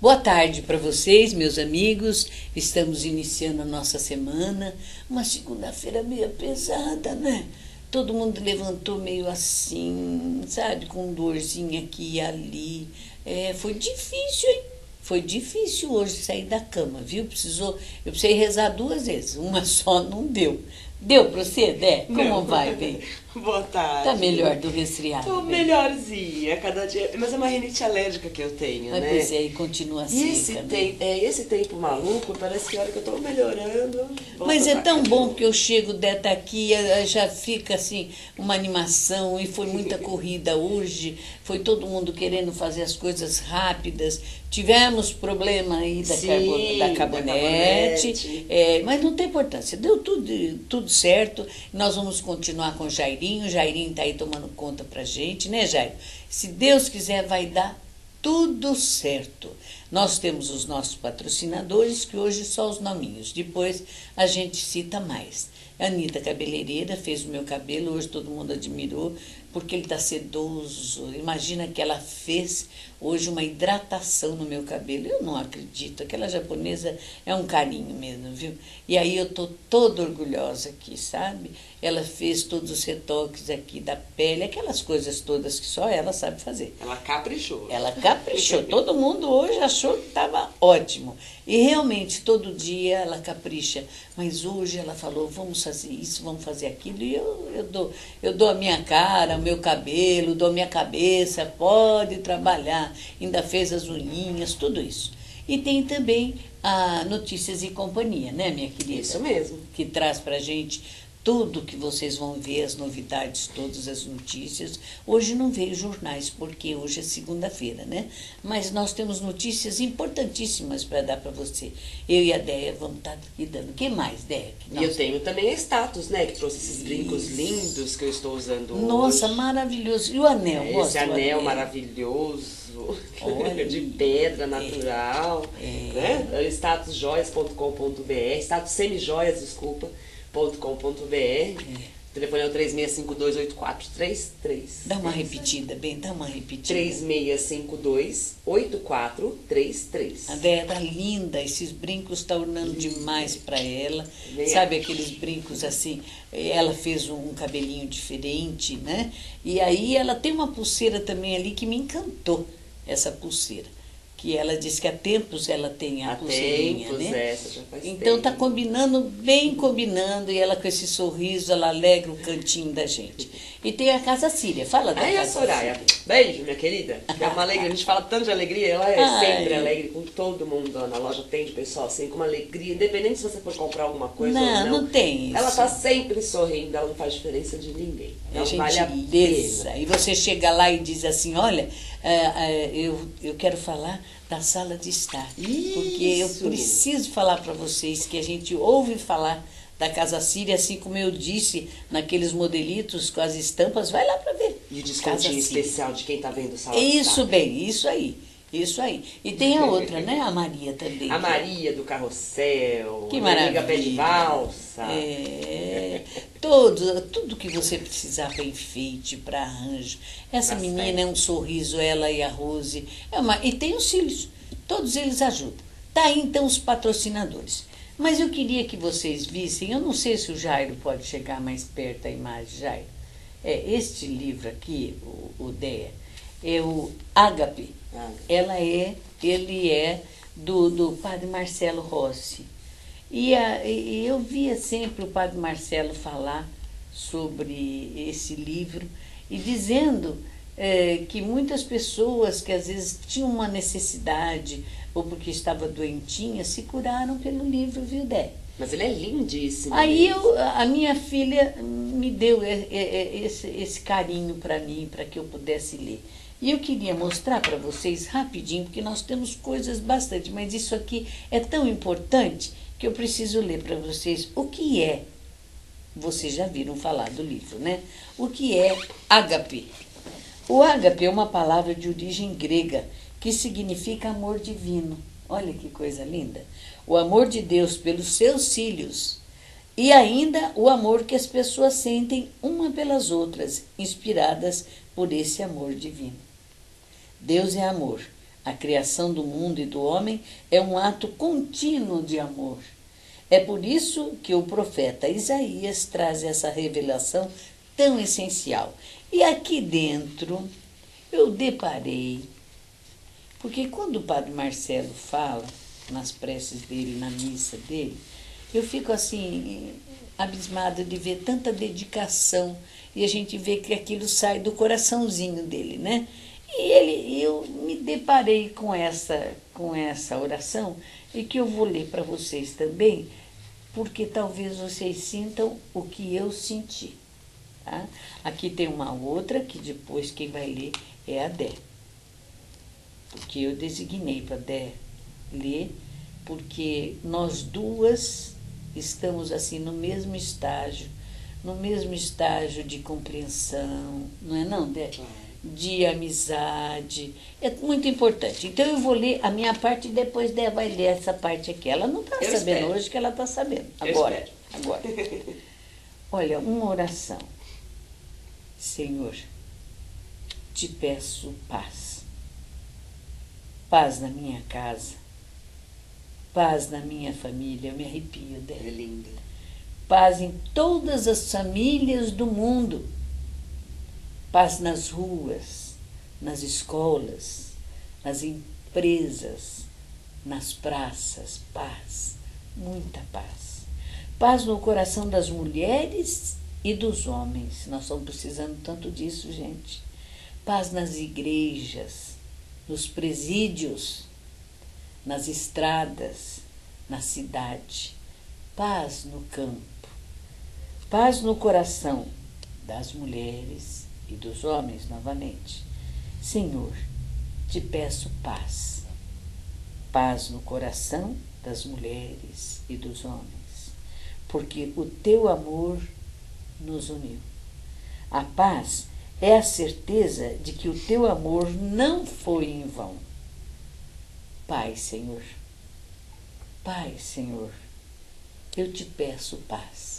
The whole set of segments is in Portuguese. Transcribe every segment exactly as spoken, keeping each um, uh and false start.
Boa tarde para vocês, meus amigos. Estamos iniciando a nossa semana. Uma segunda-feira meio pesada, né? Todo mundo levantou meio assim, sabe? Com dorzinha aqui e ali. É, foi difícil, hein? Foi difícil hoje sair da cama, viu? Precisou, eu precisei rezar duas vezes. Uma só não deu. Deu pra você, Dé? Como não. Vai, bem? Boa tarde. Tá melhor do resfriado? Tô bem? melhorzinha, cada dia. Mas é uma rinite alérgica que eu tenho, Mas, né? Pois é, e continua assim. Esse, tem, é, esse tempo maluco, parece que a hora que eu tô melhorando. Mas é tão bom que eu chego, Dé tá aqui, já fica assim, uma animação, e foi muita corrida hoje, foi todo mundo querendo fazer as coisas rápidas. Tivemos problema aí da, Sim, carbo, da cabonete, da é, mas não tem importância, deu tudo, tudo certo. Nós vamos continuar com o Jairinho, o Jairinho está aí tomando conta pra gente, né, Jair? Se Deus quiser, vai dar tudo certo. Nós temos os nossos patrocinadores, que hoje só os nominhos, depois a gente cita mais. A Anitta Cabeleireira fez o meu cabelo, hoje todo mundo admirou, porque ele está sedoso. Imagina que ela fez hoje uma hidratação no meu cabelo. Eu não acredito, aquela japonesa é um carinho mesmo, viu? E aí eu tô toda orgulhosa aqui, sabe? Ela fez todos os retoques aqui da pele, aquelas coisas todas que só ela sabe fazer. Ela caprichou. Ela caprichou. Todo mundo hoje achou que estava ótimo. E realmente, todo dia ela capricha. Mas hoje ela falou, vamos fazer isso, vamos fazer aquilo. E eu, eu, dou, eu dou a minha cara, o meu cabelo, dou a minha cabeça, pode trabalhar. Ainda fez as unhinhas, tudo isso. E tem também a Notícias e Companhia, né, minha querida? Isso mesmo. Que traz pra gente tudo que vocês vão ver, as novidades, todas as notícias. Hoje não veio jornais, porque hoje é segunda-feira, né? Mas nós temos notícias importantíssimas para dar para você. Eu e a Déia vamos estar aqui dando. O que mais, Déia? E eu tenho também a Status, né? Que trouxe esses brincos Isso. lindos que eu estou usando Nossa, hoje. maravilhoso. E o anel? É, Gosto esse anel anel maravilhoso, Olha, de pedra natural. É. Né? status joias ponto com ponto br, status semijoias, desculpa. .com.br. É. O telefone é o três seis cinco dois oito quatro três três. Dá uma repetida, bem, dá uma repetida. três seis cinco dois oito quatro três três. A Déia tá linda, esses brincos tá ornando demais para ela. Bem Sabe é. aqueles brincos assim, ela fez um cabelinho diferente, né? E aí ela tem uma pulseira também ali que me encantou, essa pulseira. Que ela disse que há tempos ela tem a há pulseirinha, tempos, né? Essa já faz então tempo. tá combinando, bem combinando, e ela com esse sorriso, ela alegra o cantinho da gente. E tem a Casa Síria, fala da Aí Casa a Soraya, beijo, minha querida. É uma alegria, a gente fala tanto de alegria, ela é Ai. sempre alegre com todo mundo. Na loja tem de pessoal assim, com uma alegria, independente se você for comprar alguma coisa não, ou não. Não tem isso. Ela tá sempre sorrindo, ela não faz diferença de ninguém. É Ela vale a gentileza. pena. E você chega lá e diz assim, olha, é, é, eu, eu quero falar da sala de estar. Isso. Porque eu preciso falar para vocês que a gente ouve falar da Casa Síria, assim como eu disse, naqueles modelitos com as estampas, vai lá para ver. E o descontinho especial de quem tá vendo sala de Isso estar. bem, isso aí. Isso aí. E tem a outra, né? A Maria também. A Maria do Carrossel. Que a minha amiga maravilha. Pé de Valsa. É, todo, tudo que você precisar para enfeite, para arranjo. Essa Pra menina festa. é um sorriso, ela e a Rose. É uma, e tem os filhos, todos eles ajudam. Tá aí então os patrocinadores. Mas eu queria que vocês vissem, eu não sei se o Jairo pode chegar mais perto da imagem, Jairo. É, este livro aqui, o, o Déia, é o Ágape. Ah. Ela é, ele é do, do Padre Marcelo Rossi. E, a, e eu via sempre o Padre Marcelo falar sobre esse livro e dizendo é, que muitas pessoas que às vezes tinham uma necessidade ou porque estava doentinha se curaram pelo livro, viu, Dé? Mas ele é lindíssimo. Aí eu, a minha filha me deu esse, esse carinho para mim, para que eu pudesse ler. E eu queria mostrar para vocês rapidinho, porque nós temos coisas bastante, mas isso aqui é tão importante que eu preciso ler para vocês o que é. Vocês já viram falar do livro, né? O que é ágape? O ágape é uma palavra de origem grega que significa amor divino. Olha que coisa linda. O amor de Deus pelos seus filhos e ainda o amor que as pessoas sentem uma pelas outras, inspiradas por esse amor divino. Deus é amor, A criação do mundo e do homem é um ato contínuo de amor. É por isso que o profeta Isaías traz essa revelação tão essencial. E aqui dentro eu deparei, porque quando o Padre Marcelo fala nas preces dele, na missa dele, eu fico assim, abismada de ver tanta dedicação, e a gente vê que aquilo sai do coraçãozinho dele, né? E ele, eu me deparei com essa, com essa oração, e que eu vou ler para vocês também, porque talvez vocês sintam o que eu senti. Tá? Aqui tem uma outra, que depois quem vai ler é a Dé. Porque eu designei para a Dé ler, porque nós duas estamos assim no mesmo estágio, no mesmo estágio de compreensão, não é não, Dé? De amizade, é muito importante. Então eu vou ler a minha parte e depois Dé vai ler essa parte aqui. Ela não está sabendo espero. hoje, que ela está sabendo. Eu Agora, espero. agora. Olha, uma oração. Senhor, te peço paz. Paz na minha casa. Paz na minha família. Eu me arrepio dela. É linda. Paz em todas as famílias do mundo. Paz nas ruas, nas escolas, nas empresas, nas praças. Paz, muita paz. Paz no coração das mulheres e dos homens. Nós estamos precisando tanto disso, gente. Paz nas igrejas, nos presídios, nas estradas, na cidade. Paz no campo. Paz no coração das mulheres e dos homens, novamente. Senhor, te peço paz. Paz no coração das mulheres e dos homens, porque o teu amor nos uniu. A paz é a certeza de que o teu amor não foi em vão. Pai, Senhor, Pai, Senhor, eu te peço paz.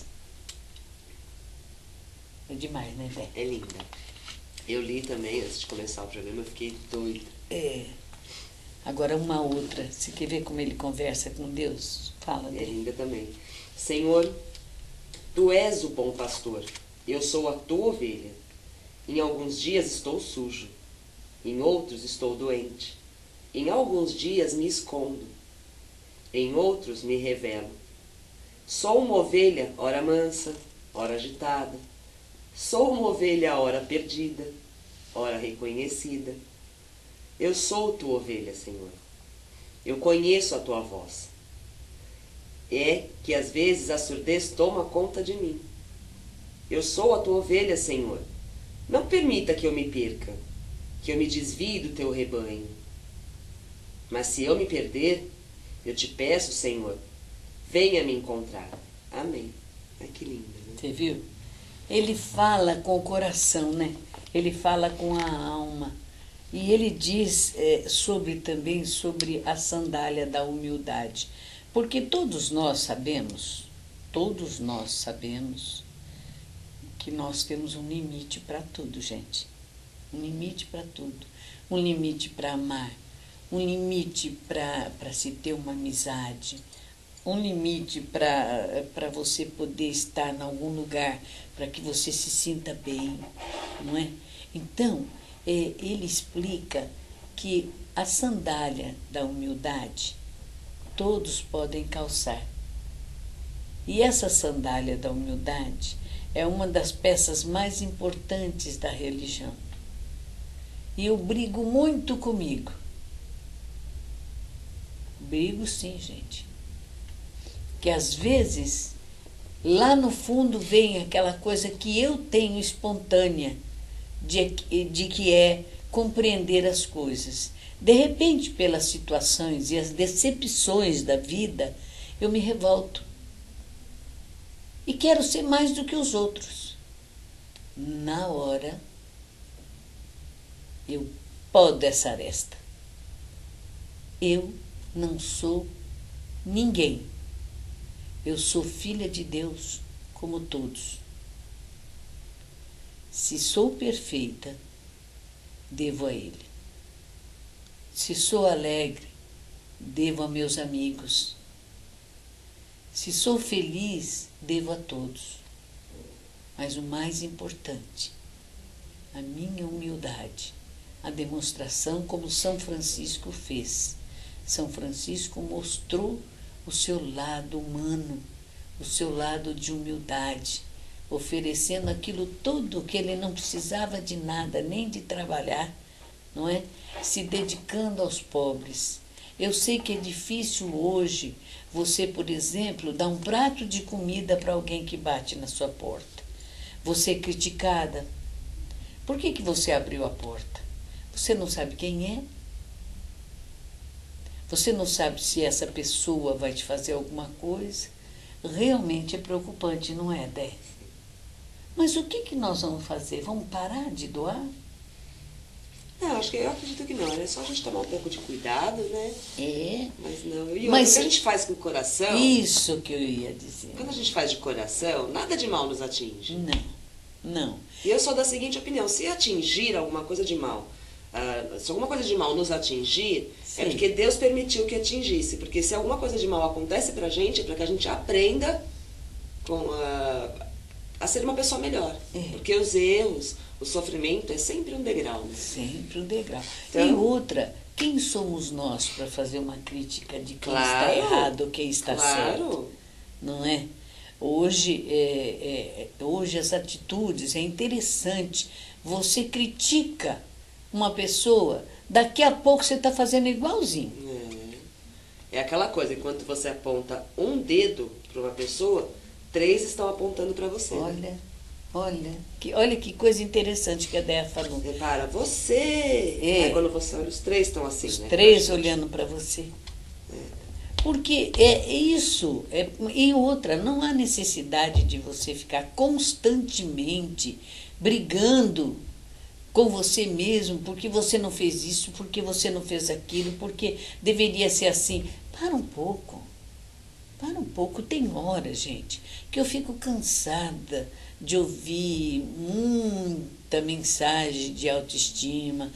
É demais, né, Dé? É linda. Eu li também, antes de começar o programa, eu fiquei doida. É. Agora uma outra. Você quer ver como ele conversa com Deus? Fala, É Dé. linda também. Senhor, tu és o bom pastor. Eu sou a tua ovelha. Em alguns dias estou sujo. Em outros estou doente. Em alguns dias me escondo. Em outros me revelo. Sou uma ovelha, ora mansa, ora agitada. Sou uma ovelha, ora perdida, ora reconhecida. Eu sou tua ovelha, Senhor. Eu conheço a tua voz. É que às vezes a surdez toma conta de mim. Eu sou a tua ovelha, Senhor. Não permita que eu me perca, que eu me desvie do teu rebanho. Mas se eu me perder, eu te peço, Senhor, venha me encontrar. Amém. Ai, que linda, né? Você viu? Ele fala com o coração, né? Ele fala com a alma. E ele diz é, sobre também sobre a sandália da humildade. Porque todos nós sabemos, todos nós sabemos que nós temos um limite para tudo, gente. Um limite para tudo. Um limite para amar. Um limite para se ter uma amizade. Um limite para você poder estar em algum lugar, para que você se sinta bem, não é? Então, é, ele explica que a sandália da humildade todos podem calçar. E essa sandália da humildade é uma das peças mais importantes da religião. E eu brigo muito comigo. Brigo sim, gente. Que às vezes, lá no fundo vem aquela coisa que eu tenho espontânea, de, de que é compreender as coisas. De repente, pelas situações e as decepções da vida, eu me revolto. E quero ser mais do que os outros. Na hora, eu podo essa aresta. Eu não sou ninguém. Eu sou filha de Deus, como todos. Se sou perfeita, devo a Ele. Se sou alegre, devo a meus amigos. Se sou feliz, devo a todos. Mas o mais importante, a minha humildade, a demonstração como São Francisco fez. São Francisco mostrou o seu lado humano, o seu lado de humildade, oferecendo aquilo tudo que ele não precisava de nada, nem de trabalhar, não é? Se dedicando aos pobres. Eu sei que é difícil hoje você, por exemplo, dar um prato de comida para alguém que bate na sua porta. Você é criticada. Por que que você abriu a porta? Você não sabe quem é? Você não sabe se essa pessoa vai te fazer alguma coisa? Realmente é preocupante, não é, Dé? Mas o que que nós vamos fazer? Vamos parar de doar? Não, acho que eu acredito que não. É só a gente tomar um pouco de cuidado, né? É. Mas não. E Mas o que a gente faz com o coração... Isso que eu ia dizer. Quando a gente faz de coração, nada de mal nos atinge. Não, não. E eu sou da seguinte opinião. Se atingir alguma coisa de mal, uh, se alguma coisa de mal nos atingir, Sim. é porque Deus permitiu que atingisse. Porque se alguma coisa de mal acontece pra gente, é pra que a gente aprenda com, uh, a ser uma pessoa melhor. É. Porque os erros, o sofrimento é sempre um degrau. Né? Sempre um degrau. Então, e outra, quem somos nós para fazer uma crítica de quem Claro, está errado ou quem está claro. certo? Não é? Hoje, é, é, hoje as atitudes, é interessante. Você critica uma pessoa, daqui a pouco você está fazendo igualzinho. É. é aquela coisa, enquanto você aponta um dedo para uma pessoa, três estão apontando para você. Olha, olha, que, olha que coisa interessante que a Déia falou. Repara, você. É. Aí quando você olha, os três estão assim, Os né? três olhando para você. É. Porque é isso. É, e outra, não há necessidade de você ficar constantemente brigando com você mesmo, porque você não fez isso, porque você não fez aquilo, porque deveria ser assim. Para um pouco. Para um pouco. Tem hora, gente, que eu fico cansada de ouvir muita mensagem de autoestima,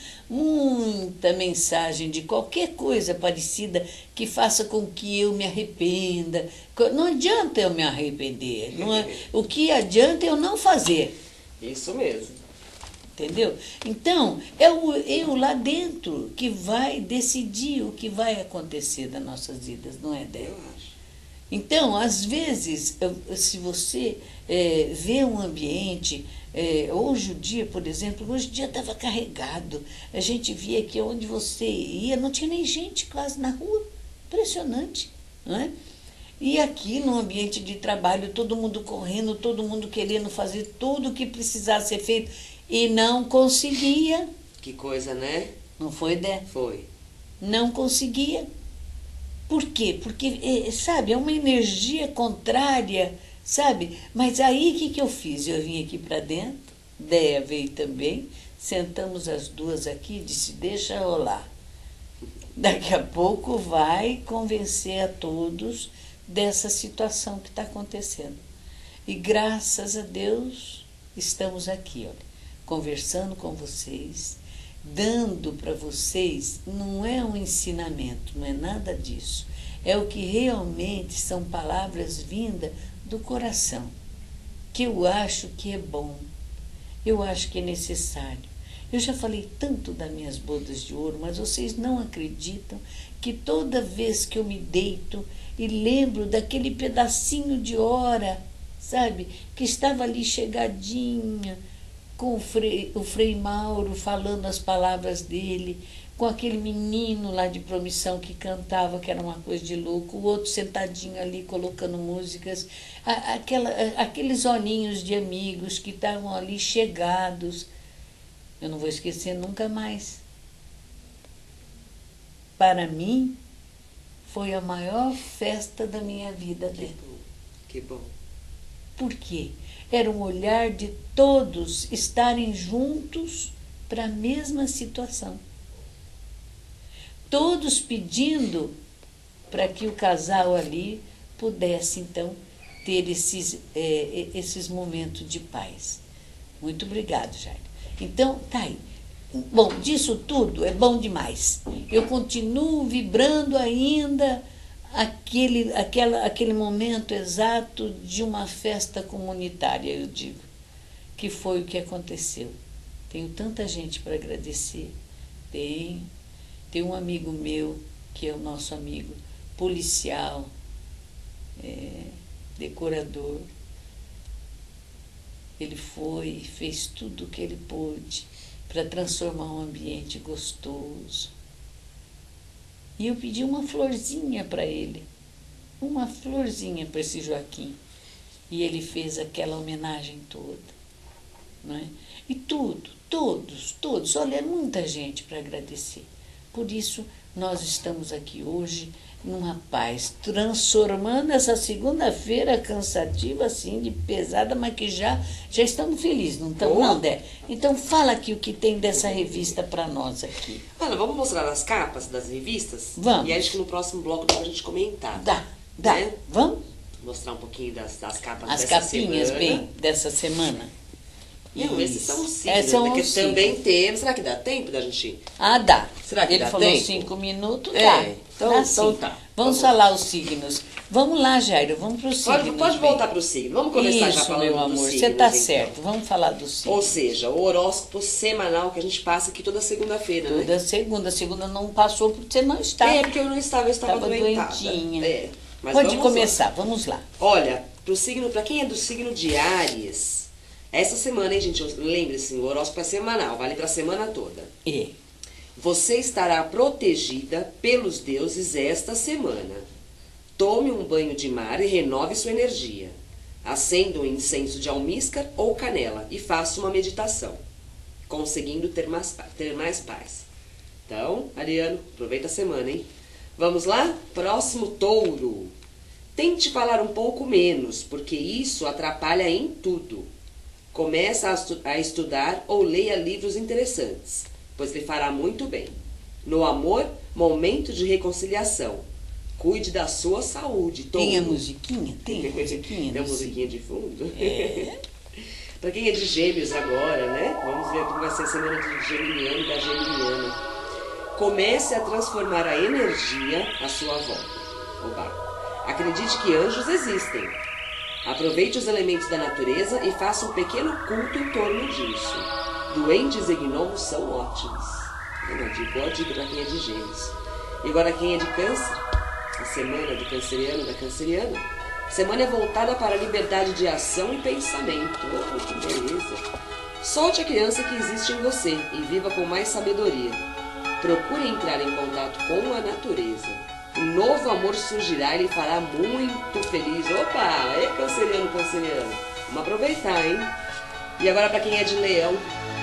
muita mensagem de qualquer coisa parecida que faça com que eu me arrependa. Não adianta eu me arrepender. Não é, o que adianta é eu não fazer. Isso mesmo. Entendeu? Então, é o eu lá dentro que vai decidir o que vai acontecer das nossas vidas, não é, Débora? Eu acho. Então, às vezes, se você é, vê um ambiente, é, hoje o dia, por exemplo, hoje o dia estava carregado, a gente via que onde você ia não tinha nem gente quase na rua, impressionante, não é? E aqui no ambiente de trabalho, todo mundo correndo, todo mundo querendo fazer tudo o que precisasse ser feito e não conseguia. Que coisa, né? Não foi, Dé? Foi. Não conseguia. Por quê? Porque, sabe, é uma energia contrária, sabe? Mas aí o que, que eu fiz? Eu vim aqui para dentro, Déia veio também, sentamos as duas aqui e disse, deixa rolar. Daqui a pouco vai convencer a todos dessa situação que está acontecendo. E graças a Deus estamos aqui, olha, conversando com vocês, dando para vocês, não é um ensinamento, não é nada disso. É o que realmente são palavras vindas do coração, que eu acho que é bom, eu acho que é necessário. Eu já falei tanto das minhas bodas de ouro, mas vocês não acreditam que toda vez que eu me deito e lembro daquele pedacinho de hora, sabe, que estava ali chegadinha, com o Frei, o Frei Mauro falando as palavras dele, com aquele menino lá de Promissão que cantava, que era uma coisa de louco, o outro sentadinho ali colocando músicas, aquela, aqueles olhinhos de amigos que estavam ali chegados, eu não vou esquecer nunca mais. Para mim, foi a maior festa da minha vida dele. Que bom. Por quê? Era um olhar de todos estarem juntos para a mesma situação. Todos pedindo para que o casal ali pudesse, então, ter esses, é, esses momentos de paz. Muito obrigado, Jair. Então, tá aí. bom, disso tudo é bom demais. Eu continuo vibrando ainda aquele, aquela, aquele momento exato de uma festa comunitária, eu digo, que foi o que aconteceu. Tenho tanta gente para agradecer. Tenho. Tem um amigo meu, que é o nosso amigo, policial, é, decorador. Ele foi, fez tudo o que ele pôde para transformar um ambiente gostoso. E eu pedi uma florzinha para ele, uma florzinha para esse Joaquim. E ele fez aquela homenagem toda. Não é? E tudo, todos, todos, olha, é muita gente para agradecer. Por isso, nós estamos aqui hoje, numa paz, transformando essa segunda-feira cansativa, assim, de pesada, mas que já, já estamos felizes, não estamos, não, Dé? Então, fala aqui o que tem dessa revista para nós aqui. Olha, vamos mostrar as capas das revistas? Vamos. E aí, acho que no próximo bloco dá pra gente comentar. Dá, dá. Né? Vamos? Mostrar um pouquinho das, das capas As dessa capinhas, semana. bem, dessa semana. Não, esses são os signos, Esses são né, que os signos. também temos. Será que dá tempo da gente... Ah, dá. Será que Ele dá falou tempo? cinco minutos, É, dá. então- dá então sim. tá. Vamos Vamos falar os signos. Vamos lá, Jairo, vamos para os signos. Pode, pode bem. voltar para o signo. Vamos começar Isso, já falando meu dos amor, signos, você está então. certo. Vamos falar dos signos. Ou seja, o horóscopo semanal que a gente passa aqui toda segunda-feira, né? Toda segunda. Segunda não passou porque você não estava. É, porque eu não estava, eu estava Estava doentada. doentinha. É, mas Pode vamos começar, lá. vamos lá. Olha, pro signo, para quem é do signo de Áries, essa semana, hein, gente, lembre-se, o horóscopo é semanal, vale para a semana toda. É. Você estará protegida pelos deuses esta semana. Tome um banho de mar e renove sua energia. Acenda um incenso de almíscar ou canela e faça uma meditação, conseguindo ter mais, ter mais paz. Então, Ariano, aproveita a semana, hein? Vamos lá? Próximo, Touro. Tente falar um pouco menos, porque isso atrapalha em tudo. Comece a, estu a estudar ou leia livros interessantes, pois lhe fará muito bem. No amor, momento de reconciliação. Cuide da sua saúde, Touro. Tem a musiquinha? Tem a musiquinha? Tem a no musiquinha de fundo? É. Para quem é de Gêmeos agora, né? Vamos ver como vai ser a semana de Geminiano e da Geminiana. Comece a transformar a energia à sua volta. Oba. Acredite que anjos existem. Aproveite os elementos da natureza e faça um pequeno culto em torno disso. Duendes e gnomos são ótimos. Boa dica para quem é de Gêmeos. E agora quem é de Câncer? A semana do canceriano e da canceriana. Semana é voltada para a liberdade de ação e pensamento. Oh, que beleza! Solte a criança que existe em você e viva com mais sabedoria. Procure entrar em contato com a natureza. Um novo amor surgirá e lhe fará muito feliz. Opa! É canceriano, canceriano. Vamos aproveitar, hein? E agora para quem é de Leão.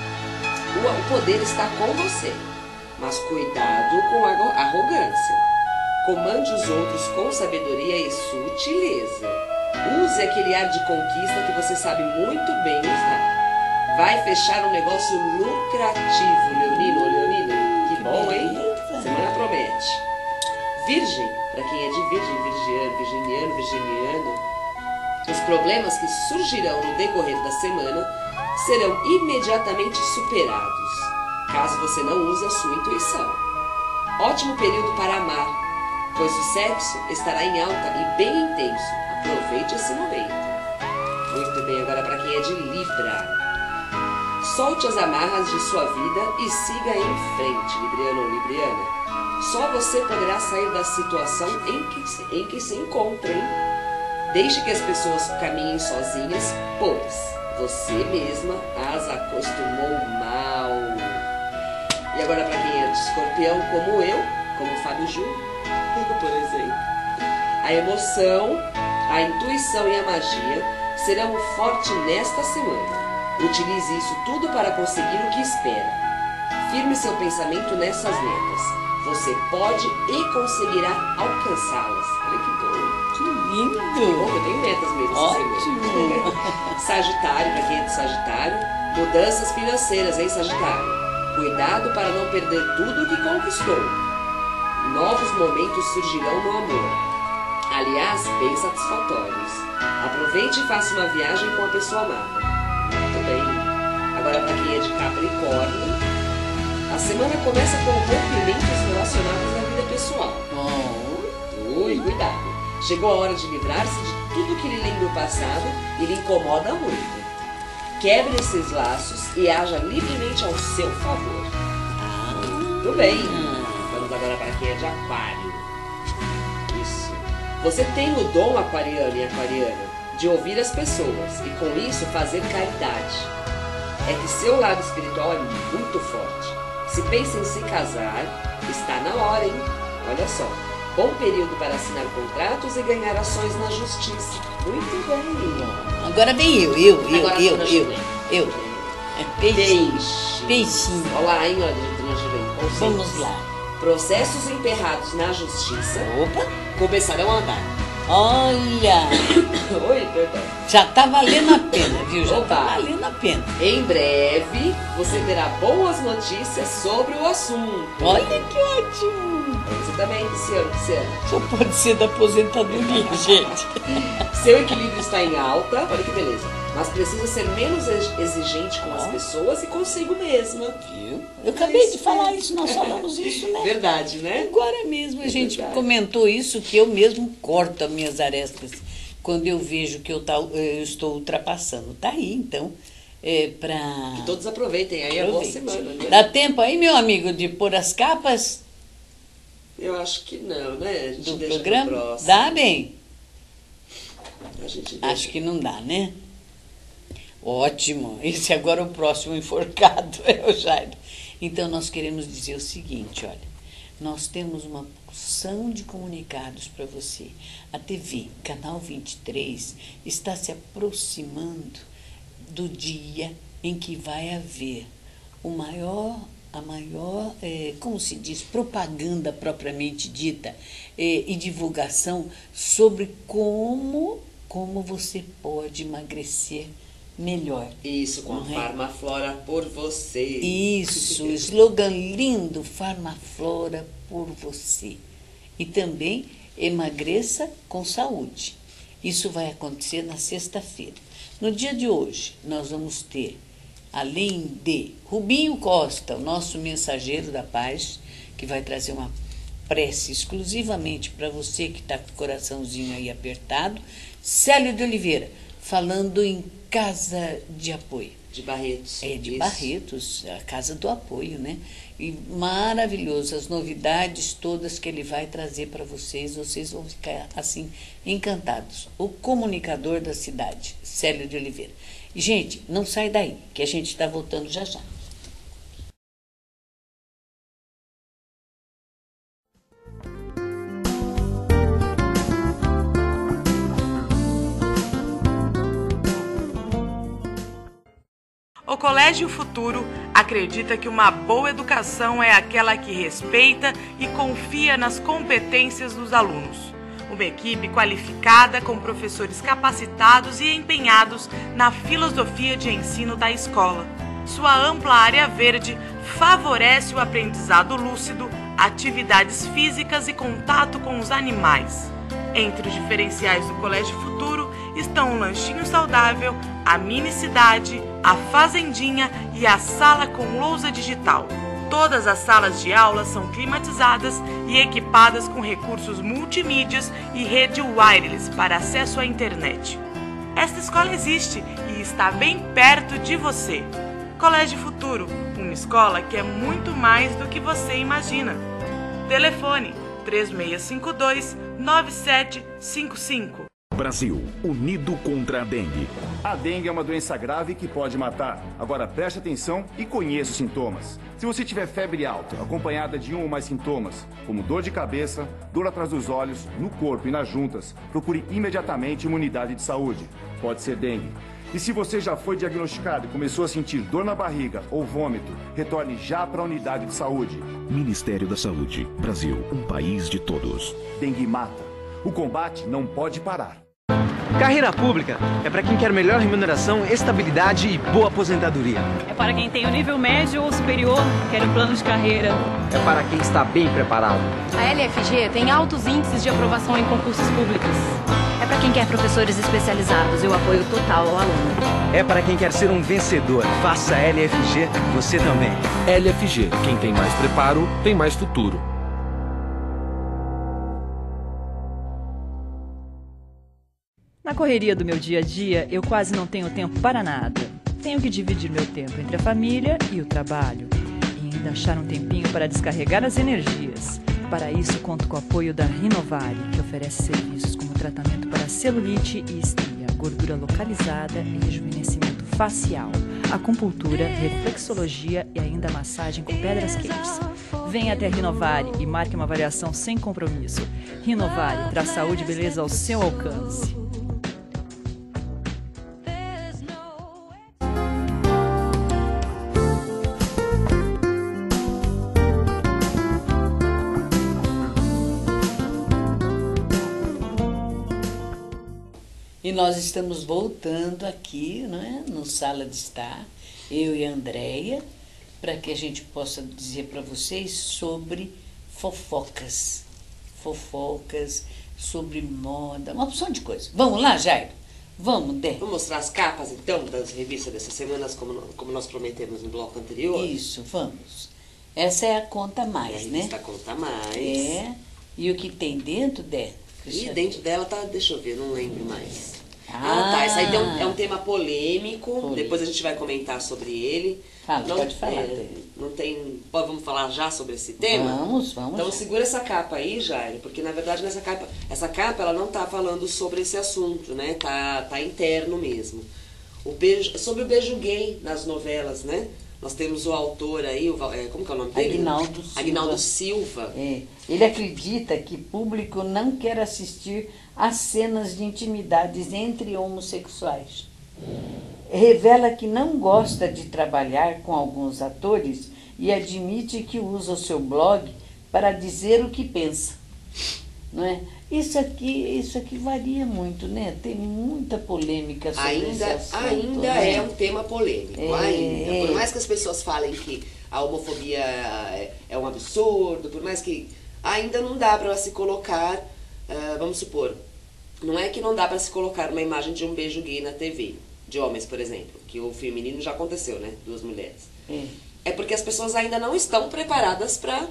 O poder está com você. Mas cuidado com a arrogância. Comande os outros com sabedoria e sutileza. Use aquele ar de conquista que você sabe muito bem usar. Vai fechar um negócio lucrativo, Leonino ou Leonina. Que bom, hein? Semana promete. Virgem, para quem é de Virgem, Virgiano, Virginiano, Virginiana, os problemas que surgirão no decorrer da semana serão imediatamente superados, caso você não use a sua intuição. Ótimo período para amar, pois o sexo estará em alta e bem intenso. Aproveite esse momento. Muito bem, agora para quem é de Libra. Solte as amarras de sua vida e siga em frente, Libriano ou Libriana. Só você poderá sair da situação em que se, em que se encontra, hein? Deixe que as pessoas caminhem sozinhas, pois você mesma as acostumou mal. E agora para quem é de Escorpião, como eu, como Fábio Júnior, por exemplo. A emoção, a intuição e a magia serão o forte nesta semana. Utilize isso tudo para conseguir o que espera. Firme seu pensamento nessas metas. Você pode e conseguirá alcançá-las. Olha que bom. Que Que lindo! bom, eu tenho metas mesmo essa Ótimo! semana. Sagitário, para quem é de Sagitário. Mudanças financeiras, hein, Sagitário? Cuidado para não perder tudo o que conquistou. Novos momentos surgirão no amor. Aliás, bem satisfatórios. Aproveite e faça uma viagem com a pessoa amada. Muito bem. Agora para quem é de Capricórnio. A semana começa com rompimentos relacionados à vida pessoal. Oh. Ui, cuidado. Chegou a hora de livrar-se de tudo que lhe lembra o passado e lhe incomoda muito. Quebre esses laços e haja livremente ao seu favor. Muito bem. Vamos agora para quem é de Aquário. Isso. Você tem o dom, aquariano e aquariana, de ouvir as pessoas e com isso fazer caridade. É que seu lado espiritual é muito forte. Se pensa em se casar, está na hora, hein? Olha só. Bom período para assinar contratos e ganhar ações na justiça. Muito bem. Agora vem eu, eu, eu, Agora eu, Dona eu, Gilene. eu. É peixe. Peixe. Peixinho. Olha lá, hein, olha, Dona Gilene. Conselhos. Vamos lá. Processos emperrados na justiça Opa. começarão a andar. Olha. Oi, perdão. Já tá valendo a pena, viu? Já Opa. tá valendo a pena. Em breve, você terá boas notícias sobre o assunto. Olha que ótimo. Você também, Luciano, Luciano. Só pode ser da aposentadoria, gente. Seu equilíbrio está em alta, olha que beleza. Mas precisa ser menos exigente com as Ó. pessoas e consigo mesma. Viu? Eu acabei de falar isso, nós falamos isso, né? Verdade, né? Agora mesmo a É gente verdade. comentou isso, que eu mesmo corto as minhas arestas quando eu vejo que eu, tá, eu estou ultrapassando. Tá aí, então, é, para... Que todos aproveitem aí a boa semana, né? Dá tempo aí, meu amigo, de pôr as capas Eu acho que não, né? A gente do deixa programa? pro próximo. Dá bem? A gente deixa. Acho que não dá, né? Ótimo. Esse agora é o próximo enforcado, é o Jairo. Então, nós queremos dizer o seguinte, olha. Nós temos uma porção de comunicados para você. A T V, Canal vinte e três, está se aproximando do dia em que vai haver o maior, a maior, eh, como se diz, propaganda propriamente dita eh, e divulgação sobre como, como você pode emagrecer melhor. Isso, com a Não é? Farmaflora por você. Isso, slogan lindo, Farmaflora por você. E também emagreça com saúde. Isso vai acontecer na sexta-feira. No dia de hoje, nós vamos ter, além de Rubinho Costa, o nosso mensageiro da paz, que vai trazer uma prece exclusivamente para você que está com o coraçãozinho aí apertado, Célio de Oliveira, falando em Casa de Apoio. De Barretos. É, de Isso. Barretos, a Casa do Apoio, né? E maravilhoso, as novidades todas que ele vai trazer para vocês, vocês vão ficar, assim, encantados. O comunicador da cidade, Célio de Oliveira. E, gente, não sai daí, que a gente está voltando já já. O Colégio Futuro acredita que uma boa educação é aquela que respeita e confia nas competências dos alunos. Uma equipe qualificada com professores capacitados e empenhados na filosofia de ensino da escola. Sua ampla área verde favorece o aprendizado lúcido, atividades físicas e contato com os animais. Entre os diferenciais do Colégio Futuro estão o lanchinho saudável, a mini cidade, a fazendinha e a sala com lousa digital. Todas as salas de aula são climatizadas e equipadas com recursos multimídias e rede wireless para acesso à internet. Esta escola existe e está bem perto de você. Colégio Futuro, uma escola que é muito mais do que você imagina. Telefone três seis cinco dois, nove sete cinco cinco. Brasil, unido contra a dengue. A dengue é uma doença grave que pode matar. Agora preste atenção e conheça os sintomas. Se você tiver febre alta, acompanhada de um ou mais sintomas, como dor de cabeça, dor atrás dos olhos, no corpo e nas juntas, procure imediatamente uma unidade de saúde. Pode ser dengue. E se você já foi diagnosticado e começou a sentir dor na barriga ou vômito, retorne já para a unidade de saúde. Ministério da Saúde. Brasil, um país de todos. Dengue mata. O combate não pode parar. Carreira pública é para quem quer melhor remuneração, estabilidade e boa aposentadoria. É para quem tem o nível médio ou superior, quer um plano de carreira. É para quem está bem preparado. A L F G tem altos índices de aprovação em concursos públicos. É para quem quem quer professores especializados e o apoio total ao aluno. É para quem quer ser um vencedor. Faça L F G, você também. L F G, quem tem mais preparo, tem mais futuro. Na correria do meu dia a dia, eu quase não tenho tempo para nada. Tenho que dividir meu tempo entre a família e o trabalho. E ainda achar um tempinho para descarregar as energias. Para isso, conto com o apoio da Rinovari, que oferece serviços como tratamento para celulite e estria, gordura localizada e rejuvenescimento facial, acupuntura, reflexologia e ainda massagem com pedras quentes. Venha até a Rinovari e marque uma avaliação sem compromisso. Rinovari traz saúde e beleza ao seu alcance. E nós estamos voltando aqui, né, no Sala de Estar, eu e a Andréia, para que a gente possa dizer para vocês sobre fofocas. Fofocas, sobre moda, uma opção de coisa. Vamos lá, Jairo? Vamos, Dé. Vamos mostrar as capas, então, das revistas dessas semanas, como, como nós prometemos no bloco anterior? Isso, vamos. Essa é a Conta Mais, é a né? revista Conta Mais. É. E o que tem dentro, Dé? E dentro dela tá, deixa eu ver, não lembro mais. Ah, ah tá, isso aí tem um, é um tema polêmico, polêmico. Depois a gente vai comentar sobre ele. Fala, não, pode falar. É, não tem, pode, vamos falar já sobre esse tema? Vamos, vamos. Então já. segura essa capa aí, Jair, porque na verdade nessa capa, essa capa ela não tá falando sobre esse assunto, né? Tá, tá interno mesmo. O beijo, sobre o beijo gay nas novelas, né? Nós temos o autor aí, o, é, como que é o nome dele? Aguinaldo Silva. Aguinaldo Silva. É. Ele acredita que público não quer assistir às cenas de intimidades entre homossexuais. Revela que não gosta de trabalhar com alguns atores e admite que usa o seu blog para dizer o que pensa. Não é? Isso aqui, isso aqui varia muito, né? Tem muita polêmica sobre ainda, esse assunto. Ainda né? é um tema polêmico, é, ainda. É. Por mais que as pessoas falem que a homofobia é, é um absurdo, por mais que ainda não dá para se colocar, uh, vamos supor, não é que não dá para se colocar uma imagem de um beijo gay na T V, de homens, por exemplo, que o feminino já aconteceu, né? Duas mulheres. É. É porque as pessoas ainda não estão preparadas para...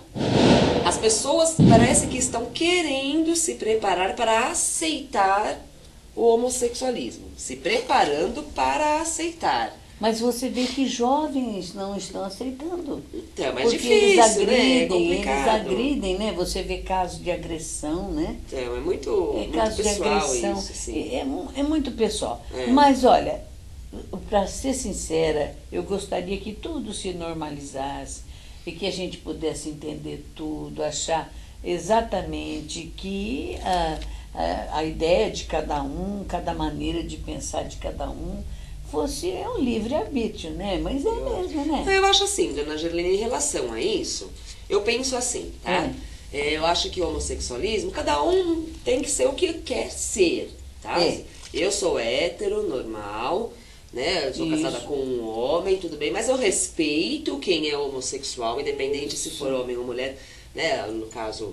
As pessoas parece que estão querendo se preparar para aceitar o homossexualismo. Se preparando para aceitar. Mas você vê que jovens não estão aceitando. Então, é mais porque difícil, eles agridem, né? É eles complicado. agridem, né? Você vê casos de agressão, né? Então, é muito, É muito caso de pessoal agressão. isso, assim. É, é muito pessoal. É. Mas olha, para ser sincera, eu gostaria que tudo se normalizasse e que a gente pudesse entender tudo, achar exatamente que a, a, a ideia de cada um, cada maneira de pensar de cada um, fosse é um livre-arbítrio, né? Mas é mesmo, né? Então, eu acho assim, dona Gerlene, em relação a isso, eu penso assim, tá? É. É, eu acho que o homossexualismo, cada um tem que ser o que quer ser, tá? É. Eu sou hétero, normal, né? Eu sou Isso. casada com um homem, tudo bem, mas eu respeito quem é homossexual, independente se for homem ou mulher, né? No caso,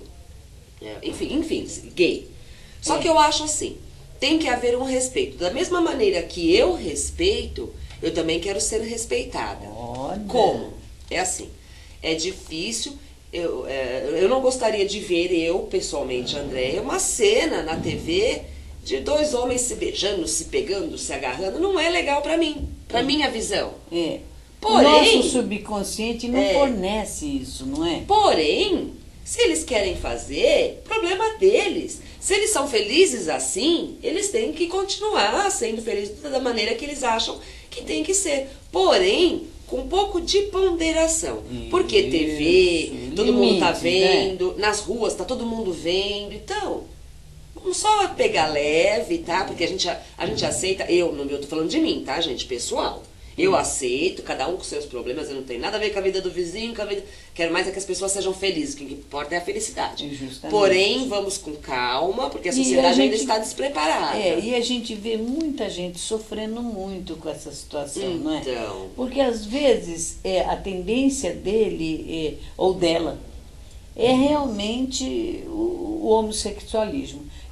é, enfim, enfim, gay. Só É. que eu acho assim, tem que haver um respeito. Da mesma maneira que eu respeito, eu também quero ser respeitada. Olha. Como? É assim, é difícil, eu, é, eu não gostaria de ver eu, pessoalmente, Andréia, uma cena na T V de dois homens se beijando, se pegando, se agarrando. Não é legal pra mim, pra minha visão. É. Porém- O nosso subconsciente não É. fornece isso, não é? Porém, se eles querem fazer, problema deles. Se eles são felizes assim, eles têm que continuar sendo felizes da maneira que eles acham que tem que ser. Porém, com um pouco de ponderação. Porque T V, Isso, todo mundo tá limites, vendo, nas ruas tá todo mundo vendo. Então, vamos só pegar leve, tá? Porque a gente, a gente aceita, eu, eu tô falando de mim, tá, gente? Pessoal. Eu aceito, cada um com seus problemas, eu não tenho nada a ver com a vida do vizinho, com a vida... Quero mais é que as pessoas sejam felizes, o que importa é a felicidade. Justamente. Porém, vamos com calma, porque a E sociedade a gente- ainda está despreparada. É, e a gente vê muita gente sofrendo muito com essa situação, não é? Então. Porque às vezes é, a tendência dele é, ou dela é realmente o, o homossexualismo.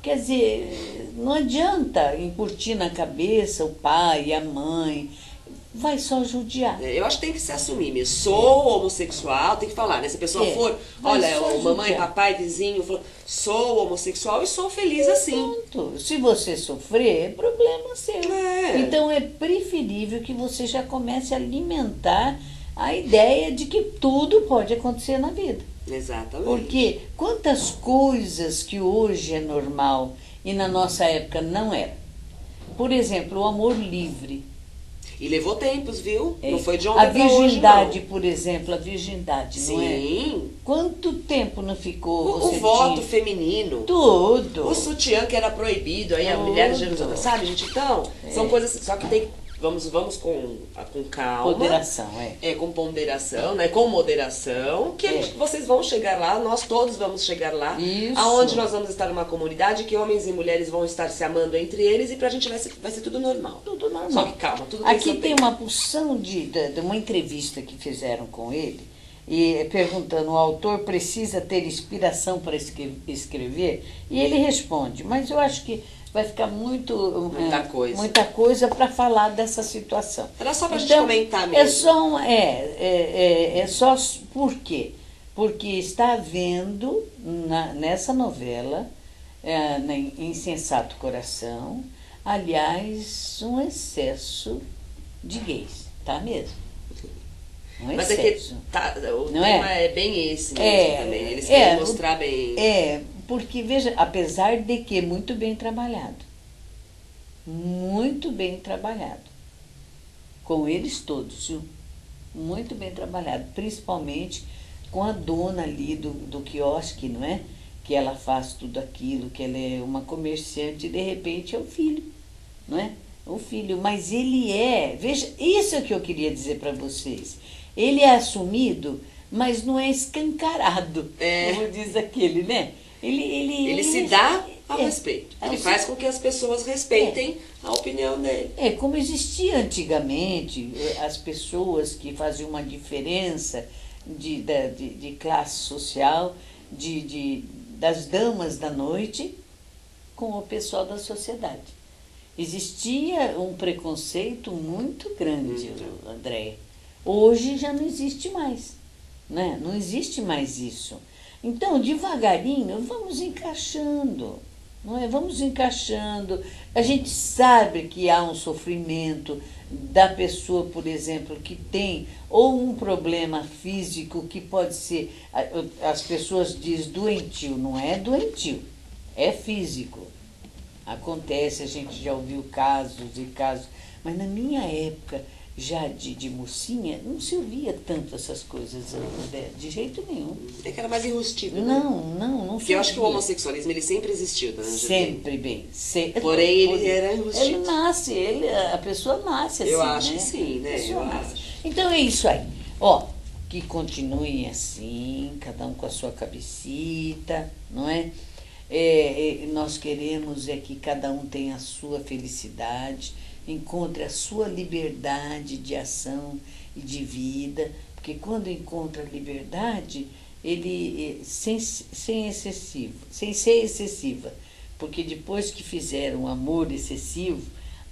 Quer dizer, não adianta encurtir na cabeça o pai, a mãe, vai só judiar. Eu acho que tem que se assumir mesmo. Sou homossexual, tem que falar, né? Se a pessoa é, for, olha, mamãe, papai, vizinho, falou, sou homossexual e sou feliz assim. Pronto. Se você sofrer, é problema seu. É. Então é preferível que você já comece a alimentar a ideia de que tudo pode acontecer na vida. Exatamente. Porque quantas coisas que hoje é normal e na nossa época não era. Por exemplo, o amor livre. E levou tempos, viu? É. Não foi de ontem A virgindade, hoje, por exemplo, a virgindade, Sim. não é? Sim. Quanto tempo não ficou? O, você o voto tinha? feminino. Tudo. O sutiã que era proibido, aí Tudo. a mulher já não sabe, gente? Então, é. são coisas. Só que tem. Vamos, vamos com, com calma. Ponderação, é. É, com ponderação, né? Com moderação, que é. vocês vão chegar lá, nós todos vamos chegar lá. Isso. Aonde nós vamos estar numa comunidade que homens e mulheres vão estar se amando entre eles e pra gente vai ser, vai ser tudo normal. Tudo normal. Só que calma, tudo tem Aqui tem uma porção de, de, de uma entrevista que fizeram com ele, e perguntando, o autor precisa ter inspiração para escrever? E ele responde, mas eu acho que vai ficar muito, muita é, coisa, muita coisa para falar dessa situação. Era só para a então, gente comentar mesmo. É só, um, é, é, é, é só por quê? Porque está havendo na, nessa novela, é, em Insensato Coração, aliás, um excesso de gays, tá mesmo? Um Mas excesso. é que tá, o Não tema é? é bem esse mesmo é, também. Eles querem é, mostrar bem. É, porque, veja, apesar de que muito bem trabalhado, muito bem trabalhado, com eles todos, viu? Muito bem trabalhado, principalmente com a dona ali do, do quiosque, não é? Que ela faz tudo aquilo, que ela é uma comerciante e de repente é o filho, não é? O filho, mas ele é, veja, isso é o que eu queria dizer para vocês, ele é assumido, mas não é escancarado, é. como diz aquele, né? Ele, ele, ele, ele se dá ao é, respeito. Ele faz com que as pessoas respeitem é. a opinião dele. É, como existia antigamente, as pessoas que faziam uma diferença de, de, de classe social, de, de, das damas da noite com o pessoal da sociedade. Existia um preconceito muito grande, uhum. Andréia. Hoje já não existe mais, né? Não existe mais isso. Então, devagarinho, vamos encaixando, não é? Vamos encaixando. A gente sabe que há um sofrimento da pessoa, por exemplo, que tem ou um problema físico que pode ser, as pessoas dizem doentio, não é doentio, é físico. Acontece, a gente já ouviu casos e casos, mas na minha época, já de, de mocinha, não se ouvia tanto essas coisas, de, de jeito nenhum. É que era mais enrustido, né? Não, não, não se Porque eu acho que o homossexualismo, ele sempre existiu, né? Sempre bem. Sempre. Porém, ele era enrustido. Ele nasce, ele, a pessoa nasce assim, Eu acho né? que sim, né? Eu nasce. acho. Então é isso aí. Ó, que continuem assim, cada um com a sua cabecita, não é? É, é, nós queremos é que cada um tenha a sua felicidade, encontre a sua liberdade de ação e de vida, porque quando encontra liberdade, ele sem, sem excessivo, sem ser excessiva, porque depois que fizeram o amor excessivo,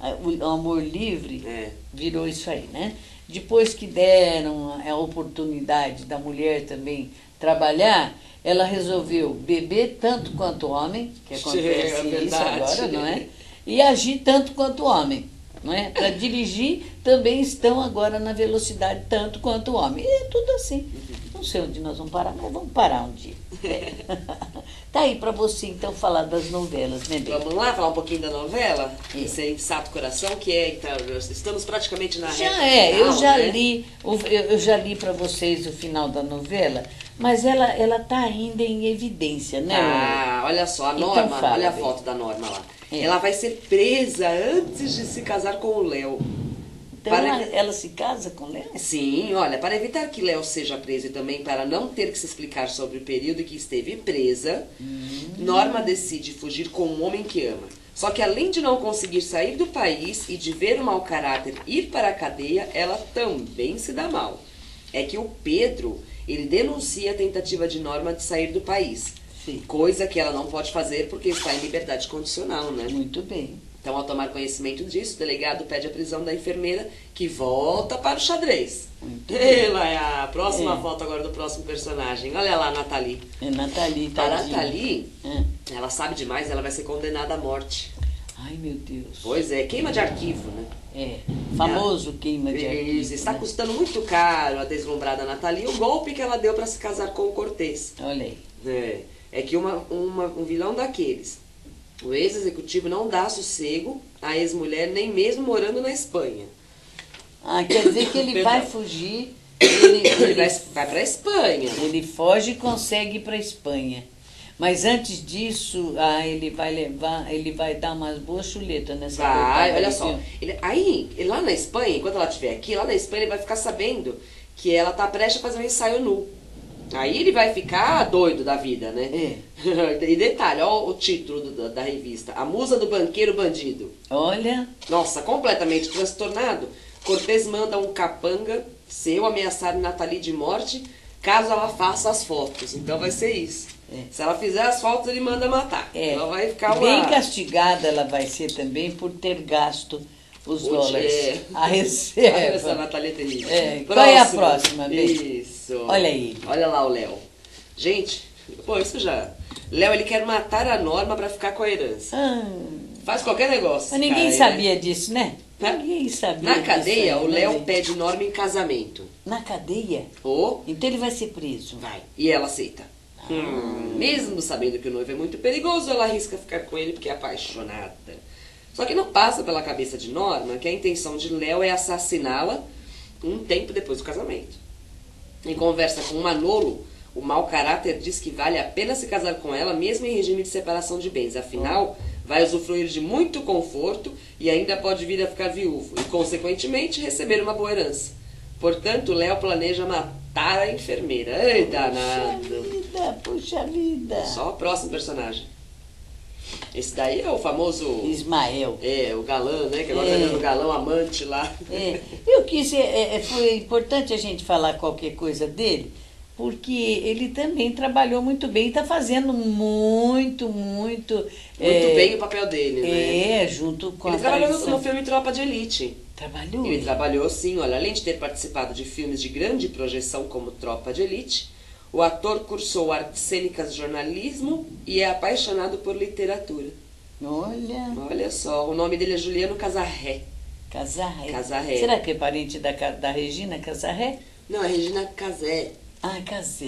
o amor livre é. virou isso aí, né? Depois que deram a oportunidade da mulher também trabalhar, ela resolveu beber tanto quanto o homem, que acontece é isso agora, não é? E agir tanto quanto o homem, não é? Para dirigir também estão agora na velocidade tanto quanto o homem. E é tudo assim. Não sei onde nós vamos parar, mas vamos parar um dia. É. Tá aí para você então falar das novelas, né, Bê? Vamos lá falar um pouquinho da novela? É. Esse é Insensato Coração, que é, então, estamos praticamente na reta Já é, final, eu já né? li, eu já li para vocês o final da novela, mas ela ela tá ainda em evidência, né? Ah, olha só, a Norma, então fala, olha a Bê. foto da Norma lá. É. Ela vai ser presa antes de se casar com o Léo. Então para... ela, ela se casa com o Léo? Sim, olha, para evitar que Léo seja preso e também para não ter que se explicar sobre o período em que esteve presa, hum. Norma decide fugir com um homem que ama. Só que além de não conseguir sair do país e de ver o mau caráter ir para a cadeia, ela também se dá mal. É que o Pedro, ele denuncia a tentativa de Norma de sair do país. Sim. Coisa que ela não pode fazer porque está em liberdade condicional, né? Muito bem. Então, ao tomar conhecimento disso, o delegado pede a prisão da enfermeira, que volta para o xadrez. Ela é a próxima É. foto agora do próximo personagem. Olha lá a Nathalie. É Nathalie, A tadinha. Nathalie, É. ela sabe demais, ela vai ser condenada à morte. Ai, meu Deus. Pois é, queima de arquivo, né? É, famoso queima de arquivo. Isso, está né? custando muito caro a deslumbrada Nathalie o golpe que ela deu para se casar com o Cortês. Olha aí. É, é que uma, uma, um vilão daqueles, o ex-executivo não dá sossego à ex-mulher, nem mesmo morando na Espanha. Ah, quer dizer que ele Perdão. vai fugir, ele, Ele ele, vai, vai para a Espanha. ele foge e consegue ir para Espanha. Mas antes disso, ah, ele vai levar, ele vai dar umas boas chuletas nessa Vai, coitada olha de só. filme. Ele, aí, ele lá na Espanha, enquanto ela estiver aqui, lá na Espanha ele vai ficar sabendo que ela tá prestes a fazer um ensaio nu. Aí ele vai ficar doido da vida, né? É. E detalhe, ó o título do- da, da revista. A musa do banqueiro bandido. Olha, Nossa, completamente transtornado, Cortês manda um capanga seu ameaçar Nathalie de morte caso ela faça as fotos. Então vai ser isso. É. Se ela fizer as fotos, ele manda matar. é, Ela vai ficar uma... bem castigada ela vai ser também por ter gasto os O dólares. é. A Essa reserva. Nathalie é terrível. É, qual é a próxima, Bê? Isso. Olha aí. Olha lá o Léo. Gente, pô, isso já... Léo, ele quer matar a Norma pra ficar com a herança. Ah, Faz qualquer negócio. mas ninguém cara, sabia disso, né? Né? Ninguém sabia Na disso cadeia, aí, o né, Léo gente? pede Norma em casamento. Na cadeia? Ou Então ele vai ser preso. vai. E ela aceita. Hum, mesmo sabendo que o noivo é muito perigoso, ela arrisca ficar com ele porque é apaixonada. Só que não passa pela cabeça de Norma que a intenção de Léo é assassiná-la um tempo depois do casamento. Em conversa com Manolo, o mau caráter diz que vale a pena se casar com ela mesmo em regime de separação de bens. Afinal, vai usufruir de muito conforto e ainda pode vir a ficar viúvo e, consequentemente, receber uma boa herança. Portanto, Léo planeja matar a enfermeira. Ei, Puxa danado. vida, puxa vida. Só o próximo personagem. Esse daí é o famoso... Ismael. É, o galã, né? Que agora tá É. vendo o galão amante lá. É, eu quis, é, é, foi importante a gente falar qualquer coisa dele, porque ele também trabalhou muito bem e está fazendo muito, muito... Muito é, bem o papel dele, né? É, junto com Ele a trabalhou no, tradição. no filme Tropa de Elite. Trabalhou? Ele trabalhou sim, olha, além de ter participado de filmes de grande projeção como Tropa de Elite, o ator cursou artes cênicas, jornalismo e é apaixonado por literatura. Olha, Olha só, o nome dele é Juliano Casarré. Casarré. Casarré. Será que é parente da, Ca- da Regina Casarré? Não, é Regina Casé. Ah, Casé.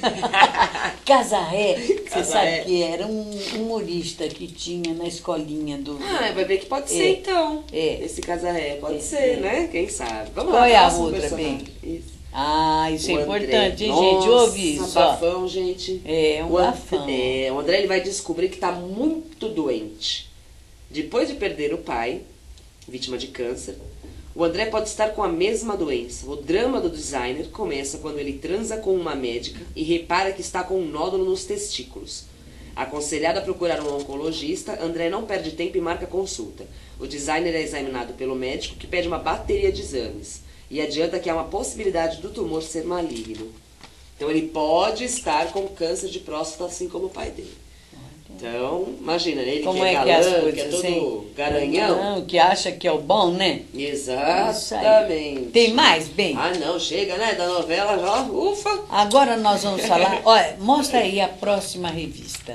Casarré, você Casarré. sabe que era um humorista que tinha na escolinha do... Ah, vai ver que pode É. ser então. É. Esse Casarré, pode É. ser, né? Quem sabe. Vamos Qual lá, é a próximo outra, personagem. bem? Isso. Ah, isso é O André. importante, hein, Nossa, gente? Ouve isso, ó. bafão, gente. É, um o, An- bafão. É, o André ele vai descobrir que está muito doente. Depois de perder o pai, vítima de câncer, o André pode estar com a mesma doença. O drama do designer começa quando ele transa com uma médica e repara que está com um nódulo nos testículos. Aconselhado a procurar um oncologista, André não perde tempo e marca consulta. O designer é examinado pelo médico, que pede uma bateria de exames e adianta que há uma possibilidade do tumor ser maligno. Então ele pode estar com câncer de próstata, assim como o pai dele. Então, imagina, ele Como que é, é que galã, é as que coisas é todo assim? garanhão. Não, que acha que é o bom, né? Exatamente. Tem mais, bem? Ah, não, chega, né? Da novela já, ufa. Agora nós vamos falar... Olha, mostra aí a próxima revista.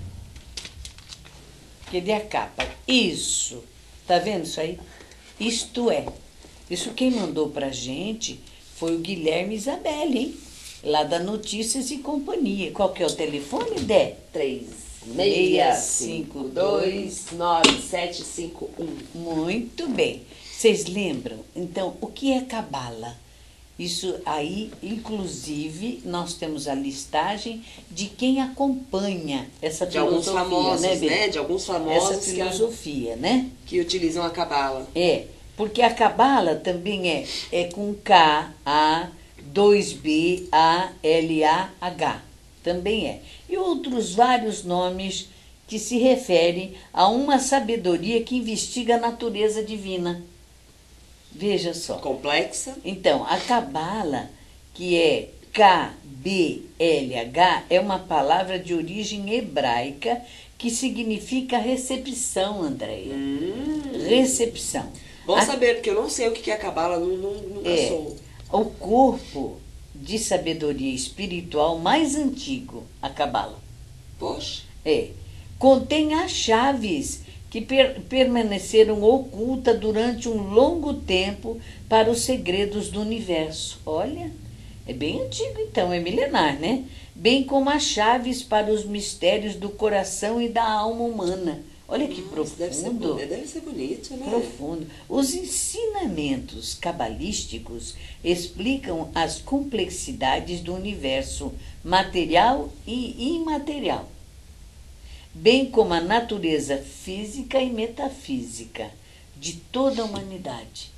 Cadê a capa? Isso. Tá vendo isso aí? Isto é. Isso quem mandou pra gente foi o Guilherme Isabelle, hein? Lá da Notícias e Companhia. Qual que é o telefone, Dé? três seis cinco dois nove sete cinco um. Muito bem. Vocês lembram? Então, o que é cabala? Isso aí, inclusive, nós temos a listagem de quem acompanha essa De alguns filosofia, famosos, né, Bê? né? De alguns famosos Essa que, a- filosofia, né? que utilizam a cabala. É, porque a cabala também é, é com K, A, dois B, A, L, A, H. Também é. E outros vários nomes que se referem a uma sabedoria que investiga a natureza divina. Veja só. Complexa. Então, a cabala, que é K B L H é uma palavra de origem hebraica que significa recepção, Andréia. Hum. Recepção. Bom A- saber, porque eu não sei o que é cabala, não, não, nunca É, sou. o corpo de sabedoria espiritual mais antigo, a Cabala. Poxa, É. Contém as chaves que per- permaneceram ocultas durante um longo tempo para os segredos do universo. Olha, é bem antigo então, é milenar, né? Bem como as chaves para os mistérios do coração e da alma humana. Olha que nossa, deve ser, profundo. boni- deve ser bonito, né? Profundo. Os ensinamentos cabalísticos explicam as complexidades do universo material e imaterial, bem como a natureza física e metafísica de toda a humanidade.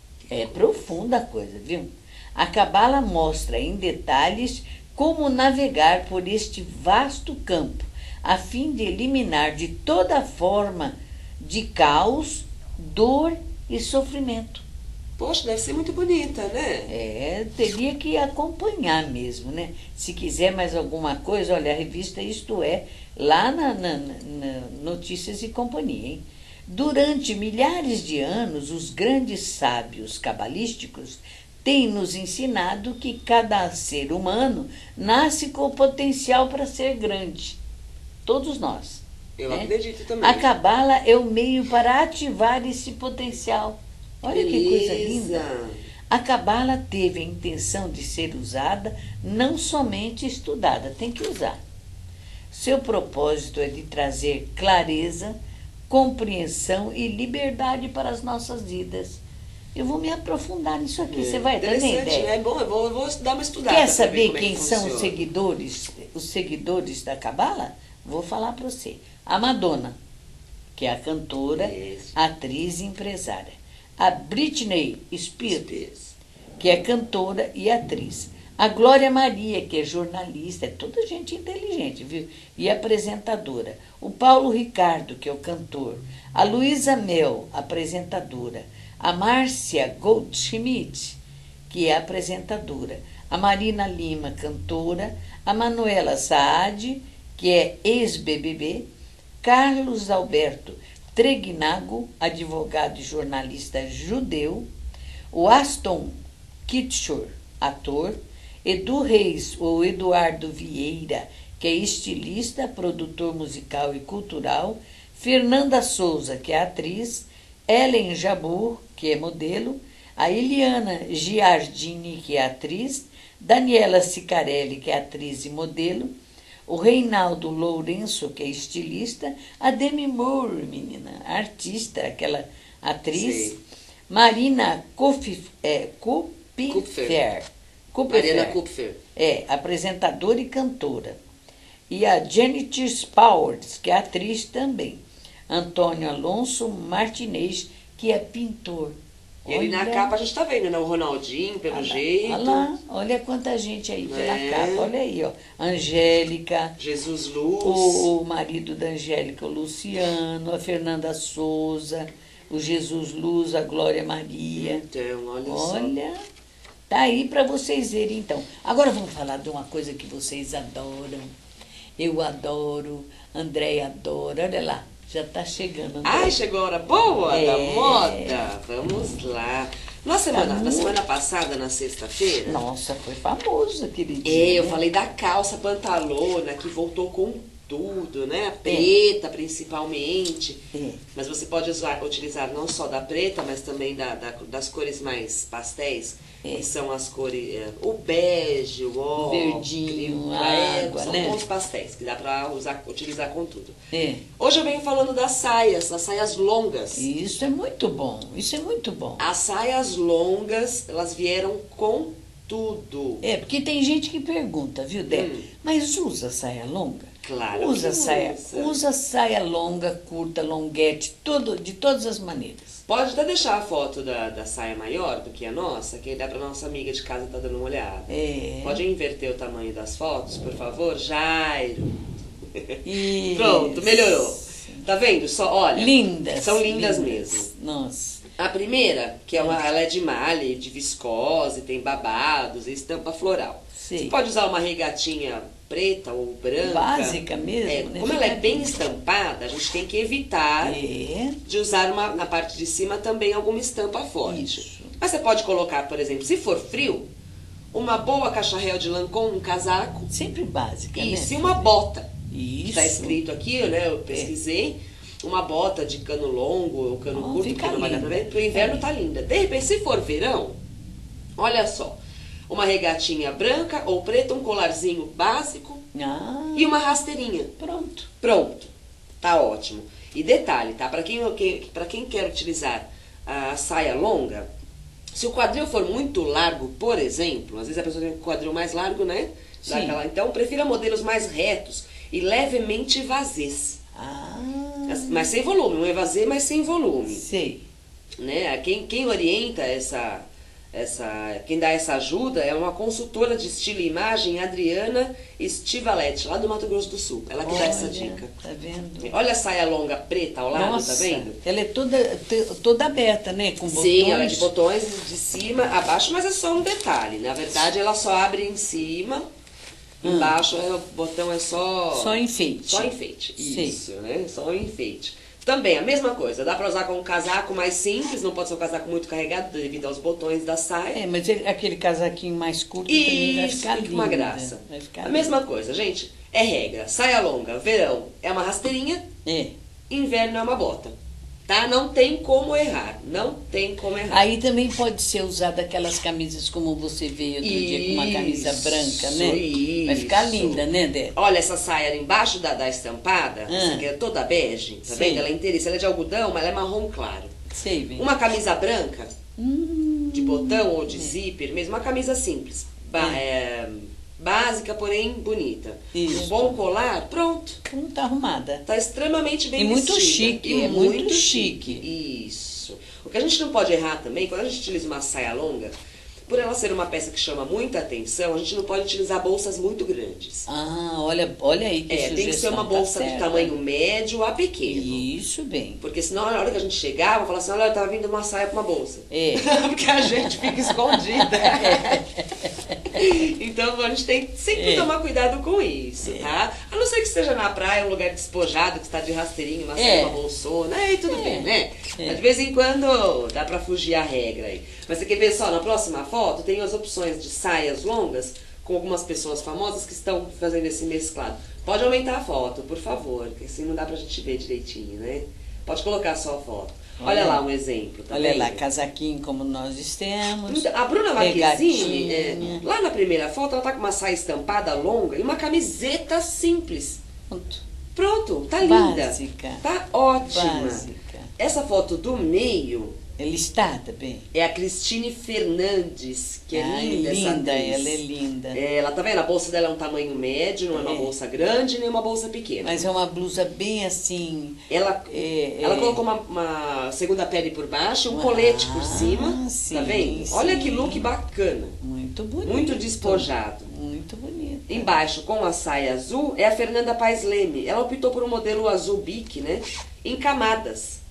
É profunda a coisa, viu? A Cabala mostra em detalhes como navegar por este vasto campo, a fim de eliminar de toda forma de caos, dor e sofrimento. Poxa, deve ser muito bonita, né? É, teria que acompanhar mesmo, né? Se quiser mais alguma coisa, olha, a revista Isto É, lá na, na- na Notícias e Companhia, hein? Durante milhares de anos, os grandes sábios cabalísticos têm nos ensinado que cada ser humano nasce com o potencial para ser grande. Todos nós. Eu né? acredito também. A Cabala é o meio para ativar esse potencial. Olha que coisa Beleza. linda. A Cabala teve a intenção de ser usada, não somente estudada, tem que usar. Seu propósito é de trazer clareza, compreensão e liberdade para as nossas vidas. Eu vou me aprofundar nisso aqui. Você vai também, Interessante, Dé? É bom, eu vou, eu vou dar uma estudada. Quer pra saber como é que quem são os funciona. seguidores, os seguidores da Cabala? Vou falar para você. A Madonna, que é a cantora, Isso. atriz e empresária. A Britney Spears, Spears. que é cantora e atriz. A Glória Maria, que é jornalista, é toda gente inteligente, viu? E apresentadora. O Paulo Ricardo, que é o cantor. A Luísa Mel, apresentadora. A Márcia Goldschmidt, que é apresentadora. A Marina Lima, cantora. A Manuela Saad, que é ex-B B B. Carlos Alberto Tregnago, advogado e jornalista judeu. O Aston Kutcher, ator. Edu Reis, ou Eduardo Vieira, que é estilista, produtor musical e cultural. Fernanda Souza, que é atriz. Ellen Jabur, que é modelo. A Eliana Giardini, que é atriz. Daniela Sicarelli, que é atriz e modelo. O Reinaldo Lourenço, que é estilista. A Demi Moore, menina, artista, aquela atriz. Sei. Marina Kupfer, é, Kupfer. Mariana Kupfer. É, apresentadora e cantora. E a Janet Powers, que é atriz também. Antônio Alonso Martinez, que é pintor. E ali na Olha- capa a gente tá vendo, né? O Ronaldinho, pelo olha lá, jeito. Olha lá, olha quanta gente aí pela É. capa. Olha aí, ó. Angélica, Jesus Luz. o, o marido da Angélica, o Luciano, a Fernanda Souza, o Jesus Luz, a Glória Maria. Então, olha, só. Olha, tá aí para vocês verem então. Agora vamos falar de uma coisa que vocês adoram. Eu adoro, Andréia adora. Olha lá, já tá chegando. Andréia. Ai, chegou a hora boa É. da moda. Vamos lá. Na semana, Tá na muito- semana passada, na sexta-feira, Nossa, foi famoso aquele dia. é, eu né? falei da calça pantalona, que voltou com tudo, né? Preta, principalmente. É. Mas você pode usar, utilizar não só da preta, mas também da, da- das cores mais pastéis, É. que são as cores, é, o bege, o ocre, Verdinho, o- é, água, são né? bons pastéis, que dá pra usar, utilizar com tudo. É. Hoje eu venho falando das saias, das saias longas. Isso é muito bom, isso é muito bom. As saias longas, elas vieram com tudo. É, porque tem gente que pergunta, viu, Dé? Hum. Mas usa saia longa? Claro Usa que saia, usa. usa saia longa, curta, longuete, todo, de todas as maneiras. Pode até deixar a foto da, da saia maior do que a nossa, que aí dá pra nossa amiga de casa tá dando uma olhada. É. Pode inverter o tamanho das fotos, por favor, Jairo? Isso. Pronto, melhorou. Tá vendo? Só, olha. Lindas. São lindas, lindas. mesmo. Nossa. A primeira, que é uma, ela é de malha, de viscose, tem babados, estampa floral. Sim. Você pode usar uma regatinha preta ou branca. Básica mesmo, É, né? como ela é bem estampada, a gente tem que evitar É. de usar uma, na parte de cima também alguma estampa forte. Isso. Mas você pode colocar, por exemplo, se for frio, uma boa cacharel de Lancôme, um casaco, Sempre básica, né? isso, e uma bota. Isso. Está escrito aqui, né? Eu pesquisei. Uma bota de cano longo ou cano Oh, curto, fica que não vai dar pra linda. ver. Pro inverno É. tá linda. De repente, se for verão, olha só. Uma regatinha branca ou preta, um colarzinho básico Ah, e uma rasteirinha. pronto. Pronto. Tá ótimo. E detalhe, tá? Pra quem, quem, pra quem quer utilizar a saia longa, se o quadril for muito largo, por exemplo, às vezes a pessoa tem um quadril mais largo, né? Dá Sim. aquela- então, prefira modelos mais retos e levemente vazês. Ah, Mas sem volume, um evasê, mas sem volume. sei. Né? Quem, quem orienta essa, essa, quem dá essa ajuda é uma consultora de estilo e imagem, Adriana Stivaletti, lá do Mato Grosso do Sul. Ela que dá essa Olha, dica. Tá vendo? Olha a saia longa preta ao lado, Nossa, tá vendo? ela é toda, te- toda aberta, né? Com botões. Sim, ela é de botões de cima, abaixo, mas é só um detalhe. Na verdade, ela só abre em cima. Embaixo é, o botão é só... Só enfeite. Só enfeite, Sei. isso, né? Só enfeite. Também, a mesma coisa, dá pra usar com um casaco mais simples, não pode ser um casaco muito carregado devido aos botões da saia. É, mas ele- aquele casaquinho mais curto também vai Isso, ficar fica lindo. uma graça. Vai ficar A lindo. mesma coisa, gente, é regra. Saia longa, verão, é uma rasteirinha, É. inverno é uma bota. Tá? Não tem como errar, não tem como errar. Aí também pode ser usada aquelas camisas como você veio outro dia com uma camisa Isso, branca, né? Vai ficar isso. linda, né, Dé? Olha essa saia embaixo da, da estampada, Ah. essa aqui é toda bege, tá Sim. vendo? Ela é inteira, ela é de algodão, mas ela é marrom claro. Sei, bem. Uma camisa branca, Hum, de botão ou de zíper, mesmo uma camisa simples. Ba- é, básica, porém bonita. Isso. Um bom colar, pronto. Como tá arrumada. Tá extremamente bem E muito vestida. chique, E é muito chique. Isso. O que a gente não pode errar também, quando a gente utiliza uma saia longa, por ela ser uma peça que chama muita atenção, a gente não pode utilizar bolsas muito grandes. Ah, olha, olha aí que É, sugestão. tem que ser uma tá bolsa de certa. tamanho médio a pequeno. Isso bem. Porque senão, na hora que a gente chegar, vão falar assim, olha, tá vindo uma saia com uma bolsa. É. Porque a gente fica escondida. Então a gente tem que sempre É. tomar cuidado com isso, tá? A não ser que esteja na praia, um lugar despojado, que está de rasteirinho, uma saia, É. uma bolsona, aí tudo É. bem, né? É. Mas de vez em quando dá pra fugir a regra aí. Mas você quer ver só, na próxima foto tem as opções de saias longas com algumas pessoas famosas que estão fazendo esse mesclado. Pode aumentar a foto, por favor, porque assim não dá pra gente ver direitinho, né? Pode colocar só a foto. Olha, Olha. lá um exemplo, tá Olha vendo? lá, casaquinho como nós estamos. Então, a Bruna Marquezine, é, regatinha. lá na primeira foto, ela tá com uma saia estampada longa e uma camiseta simples. Pronto. Pronto, tá linda. Básica. Tá ótima. Básica. Essa foto do meio Ela está também. é a Cristine Fernandes, que é Ai, linda, essa linda, atriz. ela é linda. É, ela tá vendo? A bolsa dela é um tamanho médio, não é uma É. bolsa grande, nem uma bolsa pequena. Mas é uma blusa bem assim. Ela, É, ela é. colocou uma, uma segunda pele por baixo, um colete por Ah, cima, sim, tá vendo? Olha sim. que look bacana, Muito bonito. muito despojado. Muito bonito. Embaixo, com a saia azul, é a Fernanda Paes Leme. Ela optou por um modelo azul bique, né? Em camadas.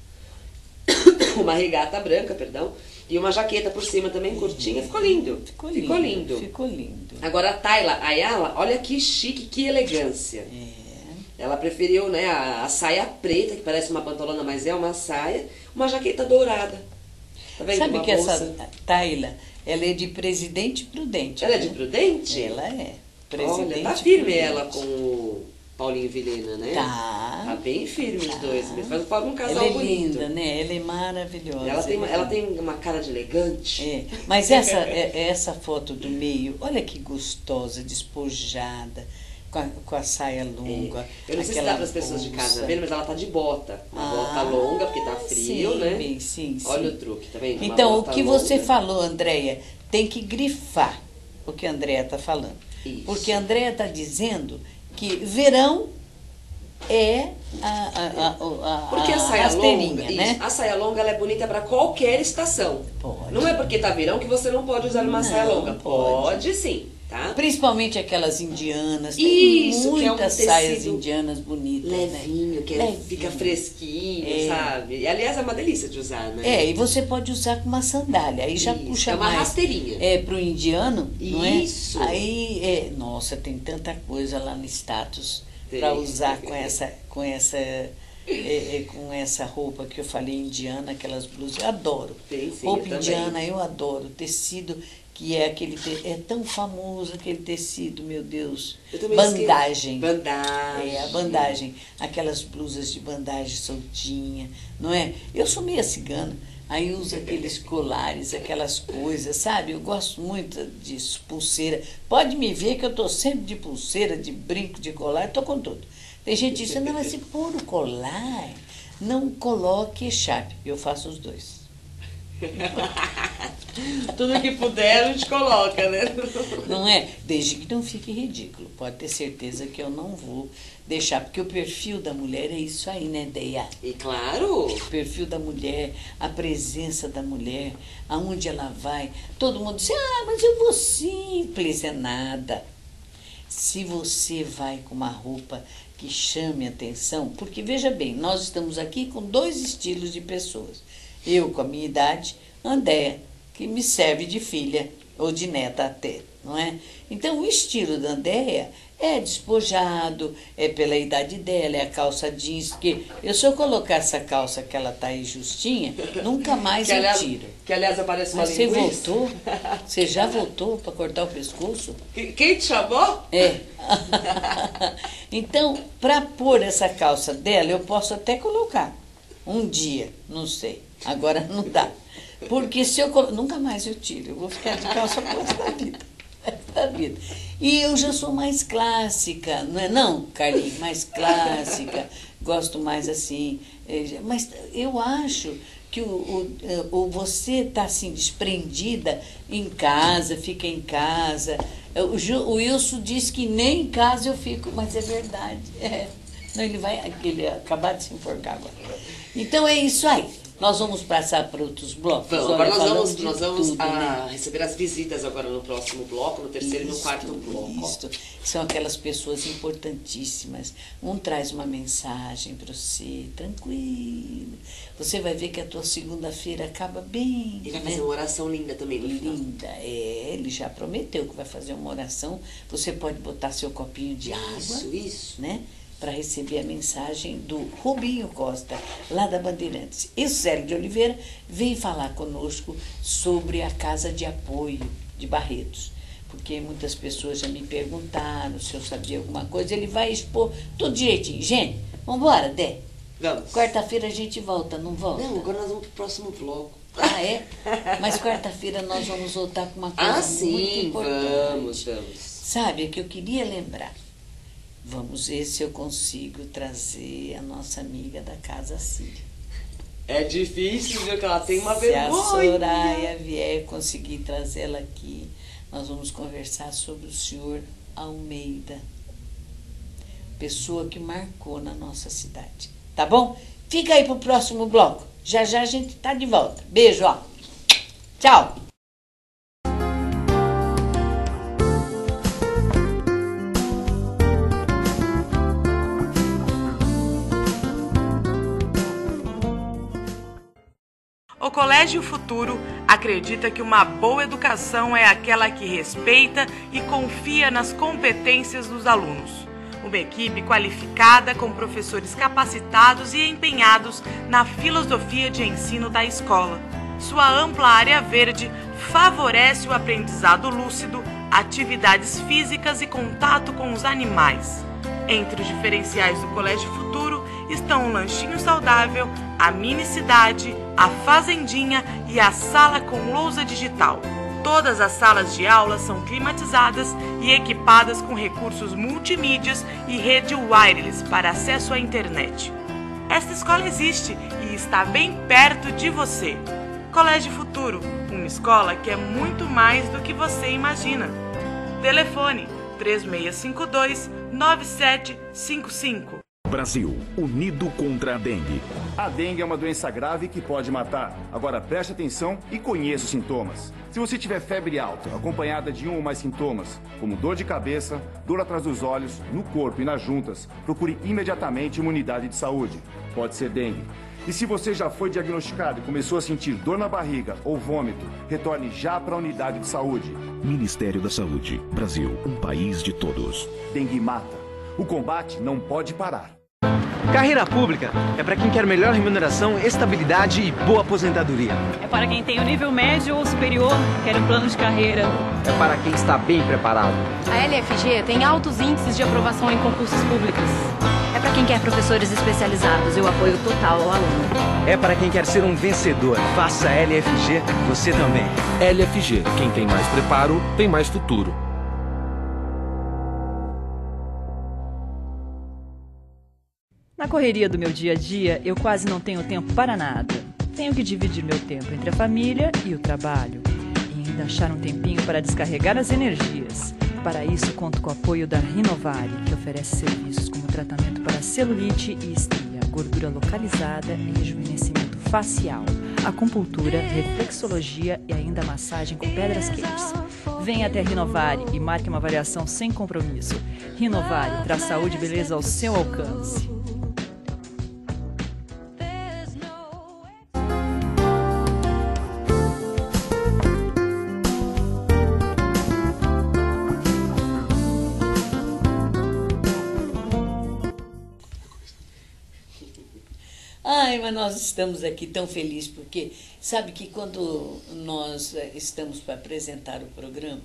Uma regata branca, perdão. E uma jaqueta por cima também, curtinha. Ficou lindo. Ficou Ficou lindo. lindo. Ficou lindo. Agora a Tayla Ayala, olha que chique, que elegância. É. Ela preferiu, né, a, a saia preta, que parece uma pantalona, mas é uma saia. Uma jaqueta dourada. Tá vendo? Sabe Uma que bolsa. essa Tayla, ela é de Presidente Prudente. Ela é né? de Prudente? Ela é. Olha, Presidente tá firme Prudente. ela com o Paulinho Vilhena, né? Tá. Tá bem firme os dois. Mas faz faz um casal Ela é bonito. linda, né? Ela é maravilhosa. Ela tem, uma- é ela linda. tem uma cara de elegante. É, mas essa, é- essa foto do meio, olha que gostosa, despojada, com a, com a saia longa. Eu não sei se aquela dá para as pessoas de casa bolsa. verem, mas ela tá de bota. Uma Ah, bota longa, porque tá frio, sim, né? bem, sim, Olha sim. o truque, tá vendo? Uma Então, o bota que você longa. falou, Andréia, tem que grifar o que a Andréia está falando. Isso. Porque a Andréia está dizendo que verão é a, a, a, a, Porque a saia rasteirinha, longa, né? isso, a saia longa ela é bonita para qualquer estação. Pode. Não é porque tá verão que você não pode usar uma Não, saia longa. pode. Pode sim, tá? Principalmente aquelas indianas. Tem Isso, muitas que é um saias tecido indianas bonitas, levinho, né? que é- Levinho. fica fresquinho, É. sabe? E, aliás, é uma delícia de usar, né? É, e você pode usar com uma sandália. Aí já Isso, puxa é uma mais. rasteirinha. É, pro indiano, não é? Isso. Aí, é, nossa, tem tanta coisa lá no status para Tem. usar com essa, com essa, é, é, com essa roupa que eu falei indiana, aquelas blusas. Eu adoro. Tem, sim, roupa eu indiana, também. eu adoro. Tecido que é aquele te- é tão famoso aquele tecido, meu Deus. Eu também Bandagem. esqueci. Bandagem. É, a bandagem, aquelas blusas de bandagem soltinha, não é? Eu sou meia cigana, aí uso aqueles colares, aquelas coisas, sabe? Eu gosto muito disso, pulseira. Pode me ver que eu tô sempre de pulseira, de brinco, de colar, tô com tudo. Tem gente que diz, não, mas se pôr o colar, não coloque echarpe. Eu faço os dois. Tudo que puder a gente coloca, né? Não é? Desde que não fique ridículo. Pode ter certeza que eu não vou deixar, porque o perfil da mulher é isso aí, né, Deia? E claro, O perfil da mulher, a presença da mulher, aonde ela vai. Todo mundo diz, ah, mas eu vou simples, é nada. Se você vai com uma roupa que chame atenção, porque veja bem, nós estamos aqui com dois estilos de pessoas. Eu com a minha idade, Andréa, que me serve de filha ou de neta até, não é? Então o estilo da Andréa é despojado, é pela idade dela, é a calça jeans, que eu se eu colocar essa calça que ela tá aí justinha, nunca mais que eu aliás, tiro. que aliás aparece uma Mas você linguiça. voltou? Você já voltou para cortar o pescoço? Que- Quem te chamou? É. Então, para pôr essa calça dela, eu posso até colocar. Um dia, não sei. Agora não dá. Porque se eu colo... nunca mais eu tiro. Eu vou ficar de calça pro resto da vida. Da vida. E eu já sou mais clássica, não é não, Carlinhos? Mais clássica, gosto mais assim. eh, Mas eu acho que o, o, o você está assim desprendida em casa, fica em casa. O, Ju, o Wilson diz que nem em casa eu fico, mas é verdade. É. Não, ele vai ele acabar de se enforcar agora. Então é isso aí. Nós vamos passar para outros blocos. Vamos, Olha, agora nós falamos vamos, de nós vamos tudo, a né? receber as visitas agora no próximo bloco, no terceiro e no quarto bloco. ó. Isto. São aquelas pessoas importantíssimas. Um traz uma mensagem para você, tranquilo. Você vai ver que a tua segunda-feira acaba bem. Ele vai né? fazer uma oração linda também no final. Linda, é, ele já prometeu que vai fazer uma oração. Você pode botar seu copinho de água, Isso, isso. né? Para receber a mensagem do Rubinho Costa, lá da Bandeirantes. E o Célio de Oliveira veio falar conosco sobre a Casa de Apoio de Barretos. Porque muitas pessoas já me perguntaram se eu sabia alguma coisa. Ele vai expor tudo direitinho. Gente, vamos embora, Dé? Vamos. Quarta-feira a gente volta, não volta? Não, agora nós vamos pro próximo bloco. Ah, é? Mas quarta-feira nós vamos voltar com uma coisa Ah, muito sim, importante. vamos, vamos. Sabe, o que eu queria lembrar? Vamos ver se eu consigo trazer a nossa amiga da Casa Síria. É difícil, viu, que ela tem uma Se a vergonha. Soraya vier conseguir trazê-la aqui, nós vamos conversar sobre o senhor Almeida. Pessoa que marcou na nossa cidade. Tá bom? Fica aí pro próximo bloco. Já já a gente tá de volta. Beijo, ó. Tchau. O Colégio Futuro acredita que uma boa educação é aquela que respeita e confia nas competências dos alunos. Uma equipe qualificada com professores capacitados e empenhados na filosofia de ensino da escola. Sua ampla área verde favorece o aprendizado lúcido, atividades físicas e contato com os animais. Entre os diferenciais do Colégio Futuro estão o lanchinho saudável, a mini cidade, a fazendinha e a sala com lousa digital. Todas as salas de aula são climatizadas e equipadas com recursos multimídias e rede wireless para acesso à internet. Esta escola existe e está bem perto de você. Colégio Futuro, uma escola que é muito mais do que você imagina. Telefone três seis cinco dois, nove sete cinco cinco. Brasil, unido contra a dengue. A dengue é uma doença grave que pode matar. Agora preste atenção e conheça os sintomas. Se você tiver febre alta, acompanhada de um ou mais sintomas, como dor de cabeça, dor atrás dos olhos, no corpo e nas juntas, procure imediatamente uma unidade de saúde. Pode ser dengue. E se você já foi diagnosticado e começou a sentir dor na barriga ou vômito, retorne já para a unidade de saúde. Ministério da Saúde. Brasil, um país de todos. Dengue mata. O combate não pode parar. Carreira pública é para quem quer melhor remuneração, estabilidade e boa aposentadoria. É para quem tem o nível médio ou superior, quer um plano de carreira. É para quem está bem preparado. A L F G tem altos índices de aprovação em concursos públicos. É para quem quer professores especializados e o apoio total ao aluno. É para quem quer ser um vencedor. Faça L F G, você também. L F G, quem tem mais preparo, tem mais futuro. Na correria do meu dia a dia, eu quase não tenho tempo para nada. Tenho que dividir meu tempo entre a família e o trabalho. E ainda achar um tempinho para descarregar as energias. Para isso, conto com o apoio da Rinovari, que oferece serviços como tratamento para celulite e estria, gordura localizada e rejuvenescimento facial, acupuntura, reflexologia e ainda massagem com pedras quentes. Venha até a Rinovari e marque uma avaliação sem compromisso. Rinovari traz saúde e beleza ao seu alcance. Ai, mas nós estamos aqui tão felizes, porque sabe que quando nós estamos para apresentar o programa,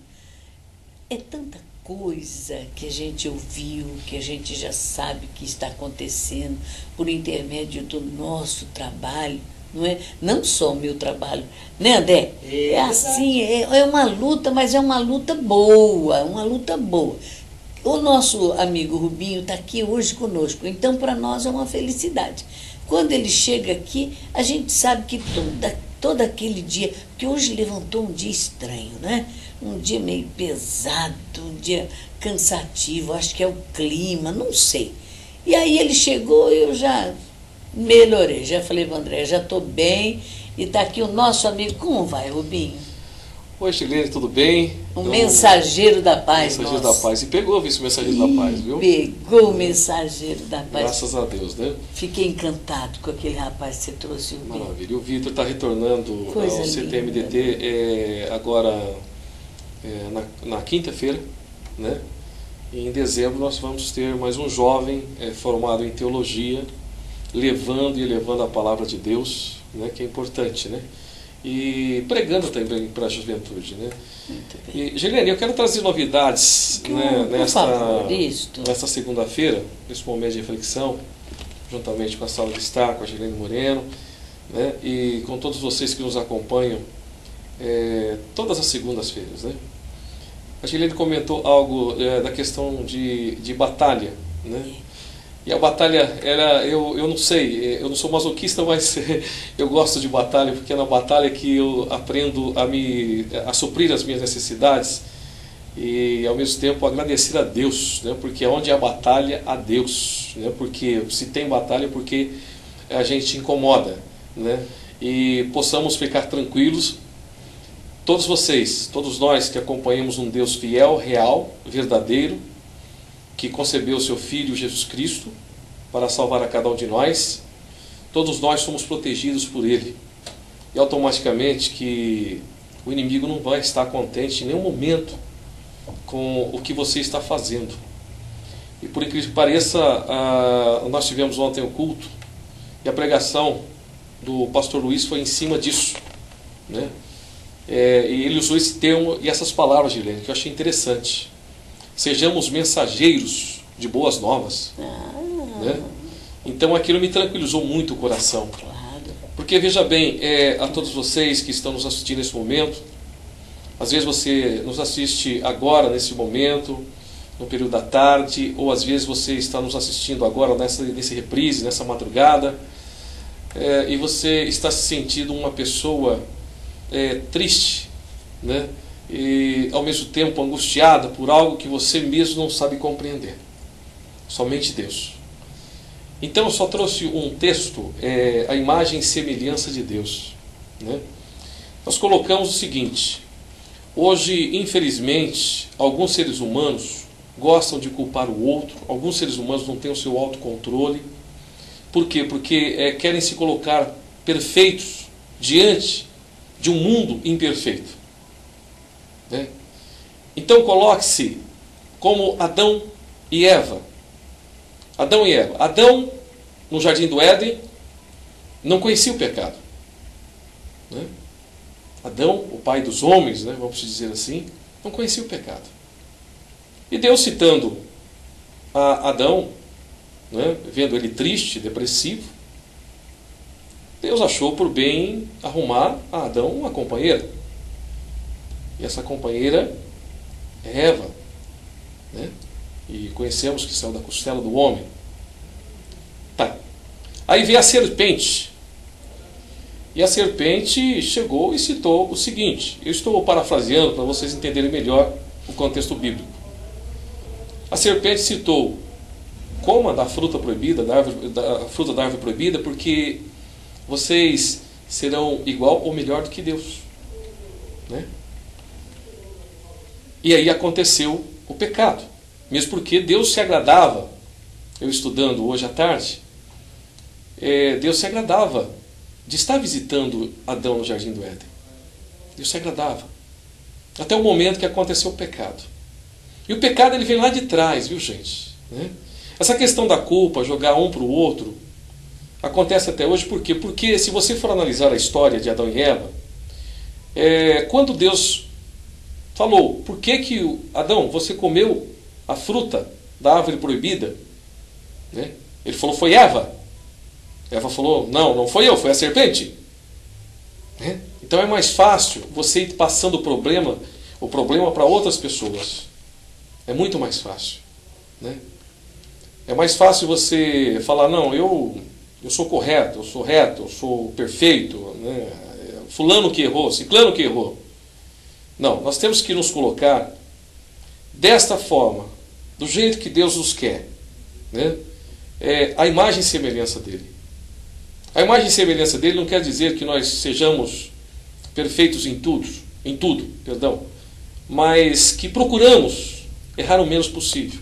é tanta coisa que a gente ouviu, que a gente já sabe que está acontecendo por intermédio do nosso trabalho, não é? Não só o meu trabalho, né, André? É, é assim, é, é uma luta, mas é uma luta boa, uma luta boa. O nosso amigo Rubinho está aqui hoje conosco, então para nós é uma felicidade. Quando ele chega aqui, a gente sabe que toda, todo aquele dia, porque hoje levantou um dia estranho, né? Um dia meio pesado, um dia cansativo, acho que é o clima, não sei. E aí ele chegou e eu já melhorei, já falei para o André, já estou bem, e está aqui o nosso amigo. Como vai, Rubinho? Oi, Chilene, tudo bem? O então, mensageiro da paz, mensageiro nossa. da paz. E pegou, viu, esse mensageiro Ih, da paz, viu? Pegou o mensageiro da paz. Graças a Deus, né? Fiquei encantado com aquele rapaz que você trouxe. O Maravilha. E o Vitor está retornando Coisa ao C T M D T é, agora é, na, na quinta-feira, né? E em dezembro nós vamos ter mais um jovem é, formado em teologia, levando e elevando a palavra de Deus, né? Que é importante, né? E pregando também para a juventude, né? E, Gilene, eu quero trazer novidades oh, né, nesta, favor, nesta segunda-feira, nesse momento de reflexão, juntamente com a Sala de Estar, com a Gilene Moreno, né, e com todos vocês que nos acompanham é, todas as segundas-feiras. Né? A Gilene comentou algo é, da questão de, de batalha, né? E a batalha, era, eu, eu não sei, eu não sou masoquista, mas eu gosto de batalha, porque é na batalha que eu aprendo a, me, a suprir as minhas necessidades e, ao mesmo tempo, agradecer a Deus, né? Porque onde há batalha, há Deus, né? Porque se tem batalha é porque a gente incomoda, né? E possamos ficar tranquilos, todos vocês, todos nós que acompanhamos um Deus fiel, real, verdadeiro, que concebeu o seu Filho Jesus Cristo para salvar a cada um de nós, todos nós somos protegidos por Ele. E automaticamente que o inimigo não vai estar contente em nenhum momento com o que você está fazendo. E por incrível que pareça, a, nós tivemos ontem o culto e a pregação do pastor Luiz foi em cima disso, né? É, e ele usou esse termo e essas palavras, Gilene, que eu achei interessante. Sejamos mensageiros de boas novas. Ah. Né? Então aquilo me tranquilizou muito o coração. Claro. Porque veja bem, é, a todos vocês que estão nos assistindo nesse momento, às vezes você nos assiste agora, nesse momento, no período da tarde, ou às vezes você está nos assistindo agora nessa, nesse reprise, nessa madrugada, é, e você está se sentindo uma pessoa é, triste, né? E ao mesmo tempo angustiada por algo que você mesmo não sabe compreender. Somente Deus. Então eu só trouxe um texto, é, a imagem e semelhança de Deus, né? Nós colocamos o seguinte: hoje, infelizmente, alguns seres humanos gostam de culpar o outro, alguns seres humanos não têm o seu autocontrole. Por quê? Porque é, querem se colocar perfeitos diante de um mundo imperfeito, né? Então coloque-se como Adão e Eva. Adão e Eva. Adão, no jardim do Éden, não conhecia o pecado, né? Adão, o pai dos homens, né, vamos dizer assim, não conhecia o pecado. E Deus, citando a Adão, né, vendo ele triste, depressivo, Deus achou por bem arrumar a Adão uma companheira. E essa companheira é Eva, né? E conhecemos que saiu da costela do homem. Tá. Aí veio a serpente. E a serpente chegou e citou o seguinte. Eu estou parafraseando para vocês entenderem melhor o contexto bíblico. A serpente citou: coma da fruta proibida, da, árvore, da fruta da árvore proibida, porque vocês serão igual ou melhor do que Deus, né? E aí aconteceu o pecado. Mesmo porque Deus se agradava, eu estudando hoje à tarde, é, Deus se agradava de estar visitando Adão no jardim do Éden. Deus se agradava. Até o momento que aconteceu o pecado. E o pecado, ele vem lá de trás, viu, gente? Né? Essa questão da culpa, jogar um para o outro, acontece até hoje. Por quê? Porque se você for analisar a história de Adão e Eva, é, quando Deus falou: por que que, Adão, você comeu a fruta da árvore proibida, né? Ele falou: foi Eva. Eva falou: não, não foi eu, foi a serpente, né? Então é mais fácil você ir passando o problema, o problema para outras pessoas. É muito mais fácil, né? É mais fácil você falar: não, eu, eu sou correto, eu sou reto, eu sou perfeito, né? Fulano que errou, ciclano que errou. Não, nós temos que nos colocar desta forma, do jeito que Deus nos quer, né? É, a imagem e semelhança dele. A imagem e semelhança dele não quer dizer que nós sejamos perfeitos em tudo, em tudo, perdão, mas que procuramos errar o menos possível.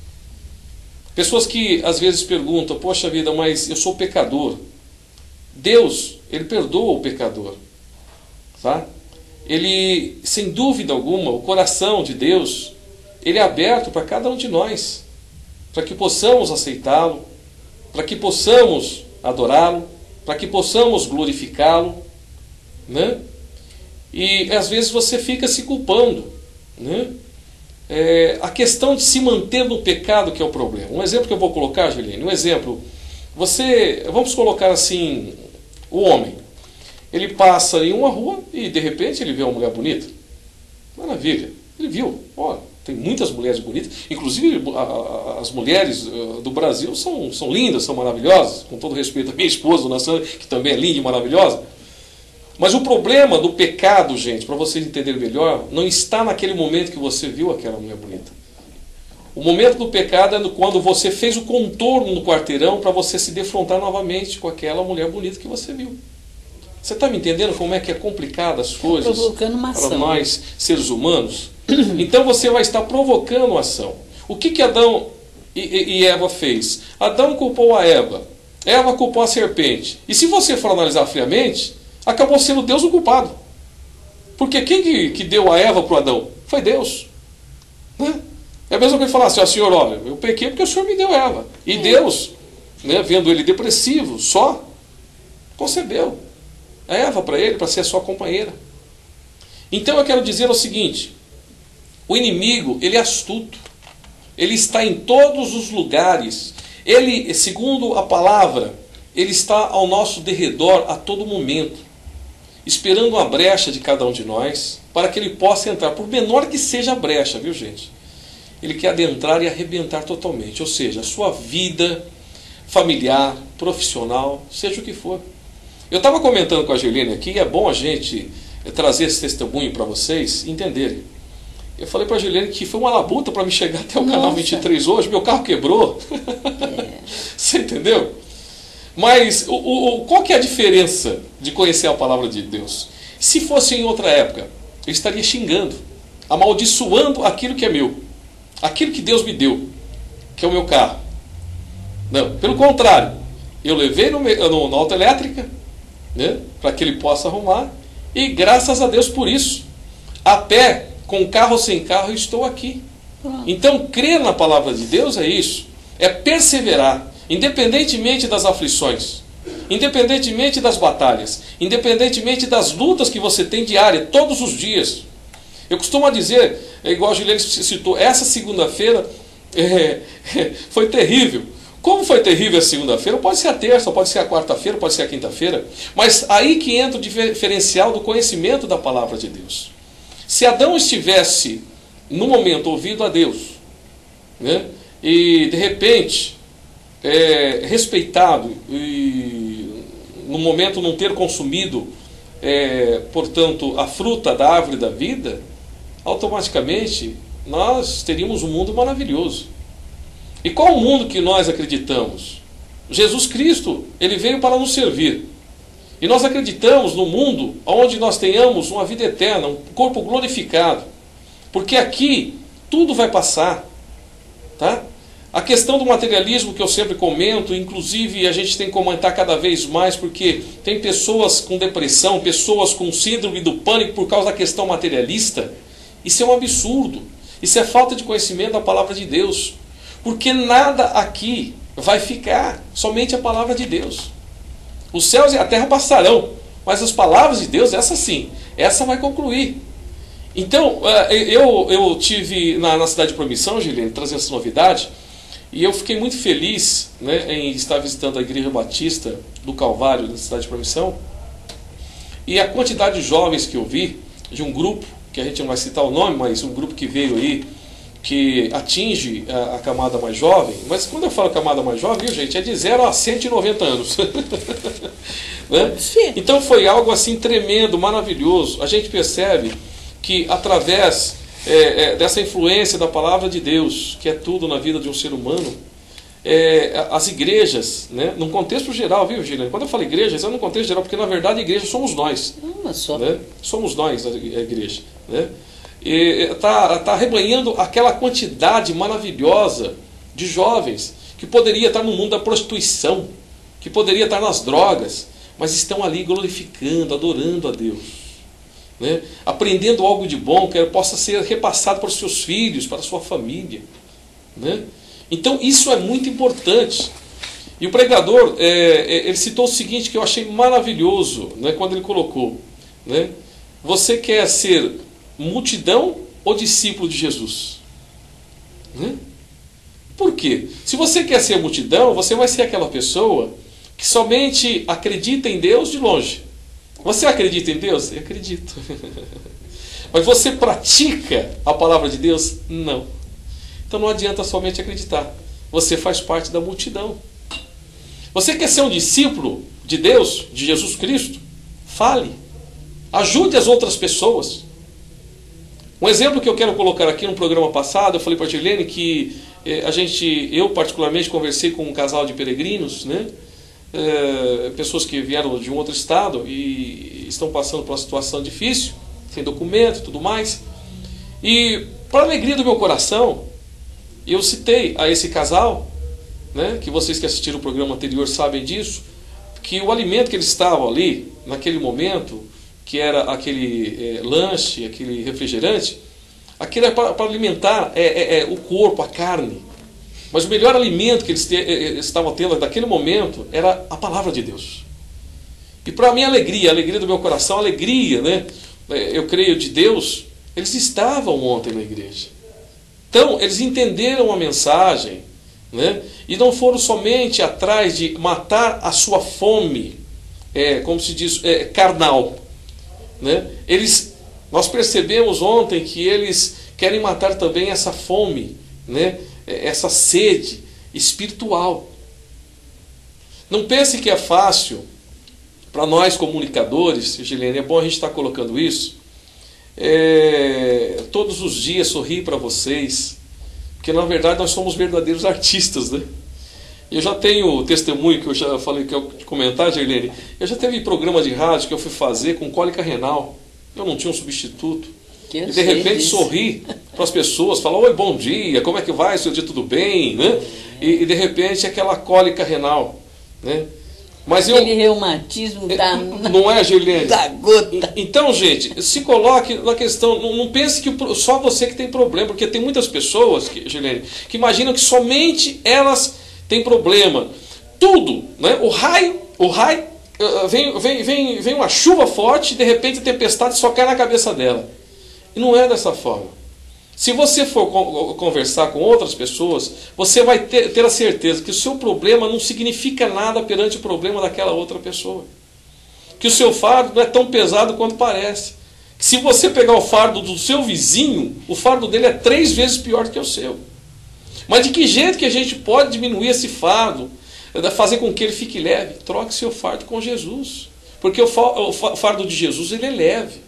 Pessoas que às vezes perguntam: poxa vida, mas eu sou pecador. Deus, ele perdoa o pecador, tá? Ele, sem dúvida alguma, o coração de Deus, ele é aberto para cada um de nós, para que possamos aceitá-lo, para que possamos adorá-lo, para que possamos glorificá-lo, né? E às vezes você fica se culpando, né? É, a questão de se manter no pecado que é o problema. Um exemplo que eu vou colocar, Juliane, um exemplo. Você, vamos colocar assim, o homem. Ele passa em uma rua e de repente ele vê uma mulher bonita. Maravilha. Ele viu, olha, tem muitas mulheres bonitas, inclusive a, a, as mulheres uh, do Brasil são, são lindas, são maravilhosas, com todo respeito à minha esposa, Dona Sandra, que também é linda e maravilhosa. Mas o problema do pecado, gente, para vocês entenderem melhor, não está naquele momento que você viu aquela mulher bonita. O momento do pecado é quando você fez o contorno no quarteirão para você se defrontar novamente com aquela mulher bonita que você viu. Você está me entendendo como é que é complicado as coisas provocando uma ação, para nós, seres humanos? Então você vai estar provocando uma ação. O que que Adão e, e, e Eva fez? Adão culpou a Eva, Eva culpou a serpente. E se você for analisar friamente, acabou sendo Deus o culpado. Porque quem que, que deu a Eva para o Adão? Foi Deus, né? É a mesma coisa falar assim: ó, Senhor, olha, eu pequei porque o Senhor me deu Eva. E é. Deus, né, vendo ele depressivo, só, concebeu a Eva para ele, para ser a sua companheira. Então eu quero dizer o seguinte: o inimigo, ele é astuto. Ele está em todos os lugares. Ele, segundo a palavra, ele está ao nosso derredor a todo momento, esperando uma brecha de cada um de nós, para que ele possa entrar, por menor que seja a brecha, viu, gente? Ele quer adentrar e arrebentar totalmente, ou seja, a sua vida familiar, profissional, seja o que for. Eu estava comentando com a Gelene aqui, e é bom a gente trazer esse testemunho para vocês entenderem. Eu falei para a Juliane que foi uma labuta para me chegar até o Nossa. canal vinte e três hoje, meu carro quebrou. É. Você entendeu? Mas o, o, qual que é a diferença de conhecer a palavra de Deus? Se fosse em outra época, eu estaria xingando, amaldiçoando aquilo que é meu, aquilo que Deus me deu, que é o meu carro. Não, pelo contrário, eu levei no, no, na autoelétrica, né, para que ele possa arrumar, e graças a Deus por isso, a pé, com carro ou sem carro, eu estou aqui. Então, crer na palavra de Deus é isso, é perseverar, independentemente das aflições, independentemente das batalhas, independentemente das lutas que você tem diária, todos os dias. Eu costumo dizer, é igual a Juliane citou, essa segunda-feira é, é, foi terrível. Como foi terrível a segunda-feira, pode ser a terça, pode ser a quarta-feira, pode ser a quinta-feira, mas aí que entra o diferencial do conhecimento da palavra de Deus. Se Adão estivesse, no momento, ouvindo a Deus, né, e de repente, é, respeitado, e no momento não ter consumido, é, portanto, a fruta da árvore da vida, automaticamente nós teríamos um mundo maravilhoso. E qual o mundo que nós acreditamos? Jesus Cristo, ele veio para nos servir. E nós acreditamos no mundo onde nós tenhamos uma vida eterna, um corpo glorificado. Porque aqui tudo vai passar. Tá? A questão do materialismo que eu sempre comento, inclusive a gente tem que comentar cada vez mais, porque tem pessoas com depressão, pessoas com síndrome do pânico por causa da questão materialista. Isso é um absurdo. Isso é falta de conhecimento da palavra de Deus. Porque nada aqui vai ficar, somente a palavra de Deus. Os céus e a terra passarão, mas as palavras de Deus, essa sim, essa vai concluir. Então, eu, eu tive na, na cidade de Promissão, Gilene, trazendo essa novidade, e eu fiquei muito feliz, né, em estar visitando a Igreja Batista do Calvário, na cidade de Promissão, e a quantidade de jovens que eu vi, de um grupo, que a gente não vai citar o nome, mas um grupo que veio aí, que atinge a, a camada mais jovem, mas quando eu falo camada mais jovem, viu, gente, é de zero a cento e noventa anos. Né? Então foi algo assim tremendo, maravilhoso. A gente percebe que através é, é, dessa influência da palavra de Deus, que é tudo na vida de um ser humano, é, as igrejas, né, num contexto geral, viu, Gilene? Quando eu falo igrejas, é num contexto geral, porque na verdade a igreja somos nós. Uma só. Né? Somos nós a igreja. Né? Está tá arrebanhando aquela quantidade maravilhosa de jovens que poderia estar no mundo da prostituição, que poderia estar nas drogas, mas estão ali glorificando, adorando a Deus, né? Aprendendo algo de bom que possa ser repassado para os seus filhos, para a sua família, né? Então isso é muito importante. E o pregador, é, ele citou o seguinte que eu achei maravilhoso, né, quando ele colocou, né? Você quer ser multidão ou discípulo de Jesus? Né? Por quê? Se você quer ser multidão, você vai ser aquela pessoa que somente acredita em Deus de longe. Você acredita em Deus? Eu acredito. Mas você pratica a palavra de Deus? Não. Então não adianta somente acreditar. Você faz parte da multidão. Você quer ser um discípulo de Deus, de Jesus Cristo? Fale. Ajude as outras pessoas. Um exemplo que eu quero colocar aqui no programa passado, eu falei para a Gilene que eh, a gente, eu particularmente conversei com um casal de peregrinos, né? Eh, pessoas que vieram de um outro estado e estão passando por uma situação difícil, sem documento e tudo mais. E para a alegria do meu coração, eu citei a esse casal, né, que vocês que assistiram o programa anterior sabem disso, que o alimento que eles estavam ali, naquele momento, que era aquele é, lanche, aquele refrigerante, aquilo é para, para alimentar é, é, é, o corpo, a carne. Mas o melhor alimento que eles te, é, estavam tendo naquele momento era a palavra de Deus. E para a minha alegria, a alegria do meu coração, a alegria, né, eu creio, de Deus, eles estavam ontem na igreja. Então, eles entenderam a mensagem, né, e não foram somente atrás de matar a sua fome, é, como se diz, é, carnal. Né? Eles, nós percebemos ontem que eles querem matar também essa fome, né? Essa sede espiritual. Não pense que é fácil para nós comunicadores, Gilene, é bom a gente estar colocando isso, é, todos os dias sorrir para vocês, porque na verdade nós somos verdadeiros artistas, né? Eu já tenho testemunho que eu já falei que eu comentar, Gerlene. Eu já teve programa de rádio que eu fui fazer com cólica renal. Eu não tinha um substituto. Que e de repente disso. sorri para as pessoas, falar: oi, bom dia, como é que vai? Seu dia tudo bem? Né? E, e de repente aquela cólica renal, né? Mas Aquele eu, reumatismo da, não é, Gerlene? Da gota. Então, gente, se coloque na questão, não, não pense que só você que tem problema, porque tem muitas pessoas, que, Gerlene, que imaginam que somente elas têm problema. Tudo, né? O raio, o raio, vem, vem, vem, vem uma chuva forte, de repente a tempestade só cai na cabeça dela. E não é dessa forma. Se você for conversar com outras pessoas, você vai ter, ter a certeza que o seu problema não significa nada perante o problema daquela outra pessoa. Que o seu fardo não é tão pesado quanto parece. Se você pegar o fardo do seu vizinho, o fardo dele é três vezes pior do que o seu. Mas de que jeito que a gente pode diminuir esse fardo, fazer com que ele fique leve? Troque seu fardo com Jesus. Porque o fardo de Jesus, ele é leve,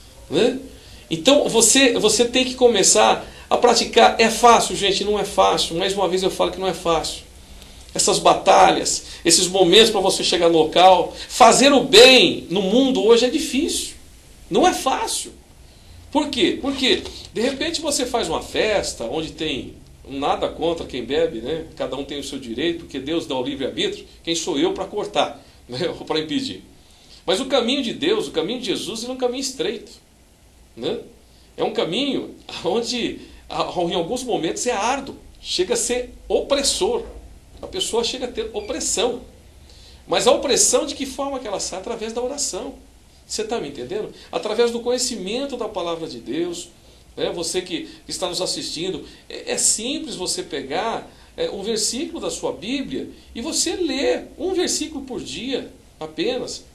né? Então você, você tem que começar a praticar. É fácil, gente? Não é fácil. Mais uma vez eu falo que não é fácil. Essas batalhas, esses momentos para você chegar no local, fazer o bem no mundo hoje é difícil. Não é fácil. Por quê? Porque de repente você faz uma festa onde tem nada contra quem bebe, né? Cada um tem o seu direito, porque Deus dá o livre-arbítrio. Quem sou eu para cortar, né? Ou para impedir? Mas o caminho de Deus, o caminho de Jesus, é um caminho estreito. Né? É um caminho onde em alguns momentos é árduo, chega a ser opressor, a pessoa chega a ter opressão, mas a opressão de que forma que ela sai? Através da oração. Você está me entendendo? Através do conhecimento da palavra de Deus, né? Você que está nos assistindo, é, é simples você pegar é, um versículo da sua Bíblia e você ler um versículo por dia apenas.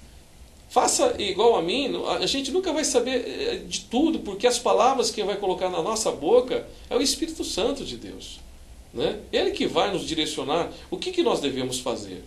Faça igual a mim. A gente nunca vai saber de tudo, porque as palavras que vai colocar na nossa boca é o Espírito Santo de Deus, né? Ele que vai nos direcionar o que, que nós devemos fazer.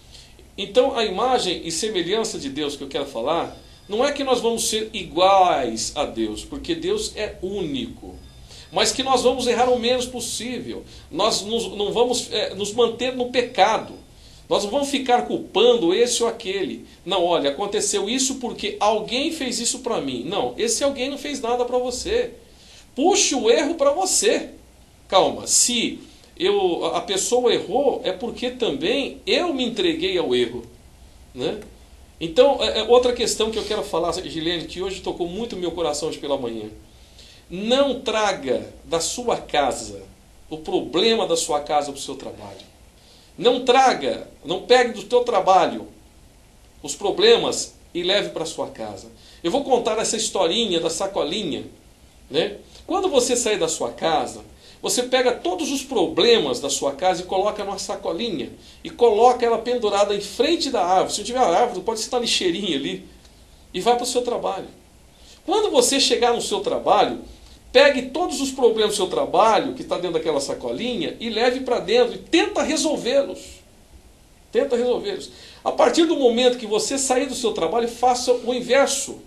Então a imagem e semelhança de Deus que eu quero falar, não é que nós vamos ser iguais a Deus, porque Deus é único, mas que nós vamos errar o menos possível. Nós nos, não vamos é, nos manter no pecado. Nós não vamos ficar culpando esse ou aquele. Não, olha, aconteceu isso porque alguém fez isso para mim. Não, esse alguém não fez nada para você. Puxe o erro para você. Calma, se eu, a pessoa errou, é porque também eu me entreguei ao erro, né? Então, é outra questão que eu quero falar, Gilene, que hoje tocou muito o meu coração hoje pela manhã. Não traga da sua casa o problema da sua casa para o seu trabalho. Não traga, não pegue do teu trabalho os problemas e leve para a sua casa. Eu vou contar essa historinha da sacolinha, né? Quando você sair da sua casa, você pega todos os problemas da sua casa e coloca numa sacolinha e coloca ela pendurada em frente da árvore. Se não tiver árvore, pode ser uma lixeirinha ali e vai para o seu trabalho. Quando você chegar no seu trabalho, pegue todos os problemas do seu trabalho, que está dentro daquela sacolinha, e leve para dentro e tenta resolvê-los. Tenta resolvê-los. A partir do momento que você sair do seu trabalho, faça o inverso.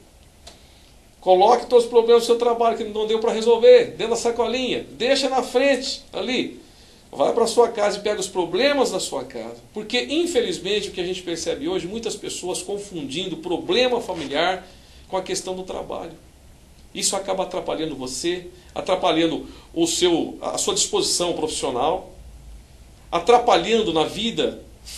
Coloque todos os problemas do seu trabalho que não deu para resolver, dentro da sacolinha. Deixa na frente, ali. Vai para a sua casa e pega os problemas da sua casa. Porque, infelizmente, o que a gente percebe hoje, muitas pessoas confundindo problema familiar com a questão do trabalho. Isso acaba atrapalhando você, atrapalhando o seu, a sua disposição profissional, atrapalhando na vida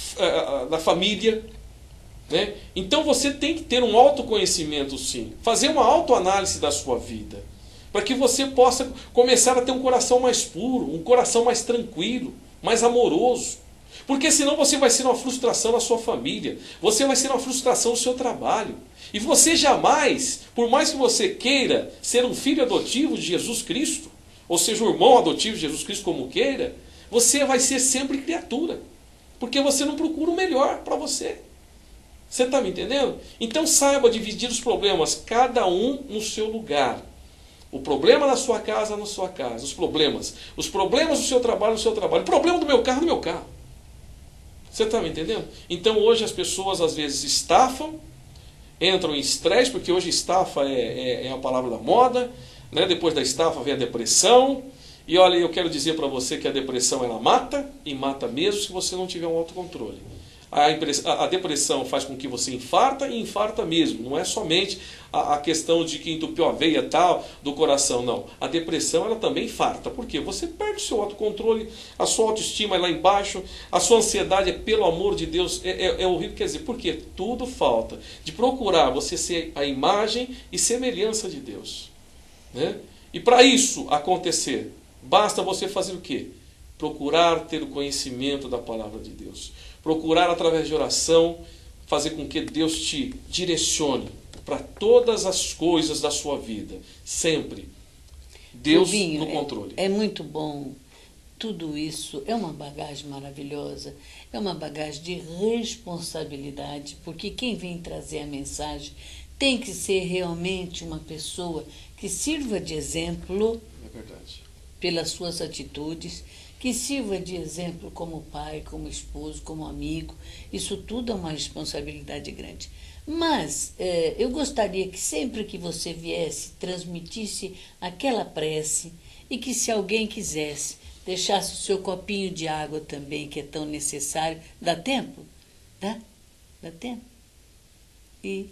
da família, né? Então você tem que ter um autoconhecimento, sim, fazer uma autoanálise da sua vida, para que você possa começar a ter um coração mais puro, um coração mais tranquilo, mais amoroso. Porque senão você vai ser uma frustração na sua família, você vai ser uma frustração no seu trabalho. E você jamais, por mais que você queira ser um filho adotivo de Jesus Cristo, ou seja, um irmão adotivo de Jesus Cristo como queira, você vai ser sempre criatura. Porque você não procura o melhor para você. Você está me entendendo? Então saiba dividir os problemas, cada um no seu lugar. O problema da sua casa, na sua casa. Os problemas. Os problemas do seu trabalho, no seu trabalho. O problema do meu carro, no meu carro. Você está me entendendo? Então hoje as pessoas às vezes estafam, entram em estresse, porque hoje estafa é, é, é a palavra da moda, né? Depois da estafa vem a depressão. E olha, eu quero dizer para você que a depressão ela mata, e mata mesmo se você não tiver um autocontrole. A, a depressão faz com que você infarta, e infarta mesmo. Não é somente a, a questão de que entupiu a veia tal do coração, não. A depressão ela também infarta. Por quê? Você perde o seu autocontrole, a sua autoestima é lá embaixo, a sua ansiedade é, pelo amor de Deus, é, é, é horrível. Quer dizer, por quê? Tudo falta de procurar você ser a imagem e semelhança de Deus, né? E para isso acontecer, basta você fazer o quê? Procurar ter o conhecimento da palavra de Deus. Procurar, através de oração, fazer com que Deus te direcione para todas as coisas da sua vida. Sempre. Deus Rubinho, no controle. É, é muito bom. Tudo isso é uma bagagem maravilhosa. É uma bagagem de responsabilidade. Porque quem vem trazer a mensagem tem que ser realmente uma pessoa que sirva de exemplo. É verdade. Pelas suas atitudes, que sirva de exemplo como pai, como esposo, como amigo. Isso tudo é uma responsabilidade grande. Mas é, eu gostaria que sempre que você viesse, transmitisse aquela prece e que se alguém quisesse, deixasse o seu copinho de água também, que é tão necessário. Dá tempo? Dá? Dá tempo? E...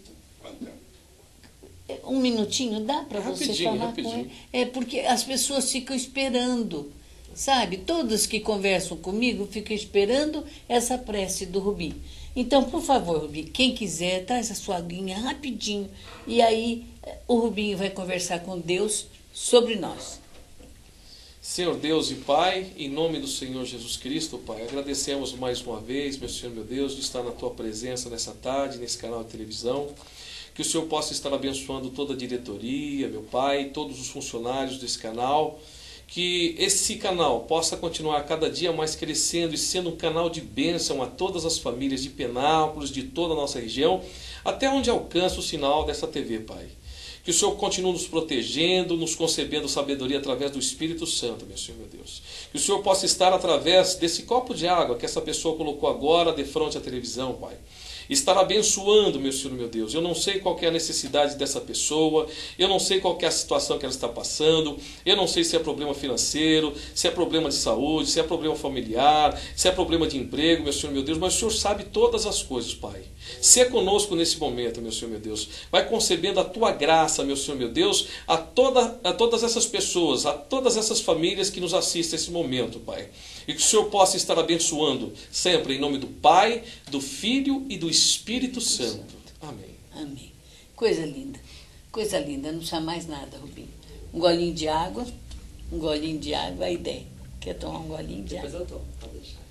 Um minutinho dá para você falar rapidinho. com ele? É porque as pessoas ficam esperando. Sabe, todos que conversam comigo ficam esperando essa prece do Rubinho. Então, por favor, Rubinho, quem quiser, traz a sua aguinha rapidinho. E aí o Rubinho vai conversar com Deus sobre nós. Senhor Deus e Pai, em nome do Senhor Jesus Cristo, Pai, agradecemos mais uma vez, meu Senhor, meu Deus, de estar na Tua presença nessa tarde, nesse canal de televisão. Que o Senhor possa estar abençoando toda a diretoria, meu Pai, todos os funcionários desse canal. Que esse canal possa continuar cada dia mais crescendo e sendo um canal de bênção a todas as famílias de Penápolis, de toda a nossa região, até onde alcança o sinal dessa T V, Pai. Que o Senhor continue nos protegendo, nos concedendo sabedoria através do Espírito Santo, meu Senhor, meu Deus. Que o Senhor possa estar através desse copo de água que essa pessoa colocou agora de frente à televisão, Pai. Estar abençoando, meu Senhor, meu Deus. Eu não sei qual é a necessidade dessa pessoa, eu não sei qual é a situação que ela está passando, eu não sei se é problema financeiro, se é problema de saúde, se é problema familiar, se é problema de emprego, meu Senhor, meu Deus, mas o Senhor sabe todas as coisas, Pai. Se é conosco nesse momento, meu Senhor, meu Deus. Vai concebendo a Tua graça, meu Senhor, meu Deus, a, toda, a todas essas pessoas, a todas essas famílias que nos assistem nesse momento, Pai. E que o Senhor possa estar abençoando sempre em nome do Pai, do Filho e do Espírito Santo. Amém. Amém. Coisa linda. Coisa linda. Não precisa mais nada, Rubinho. Um golinho de água. Um golinho de água. A ideia. Quer tomar um golinho de Depois água? eu tomo, pode deixar.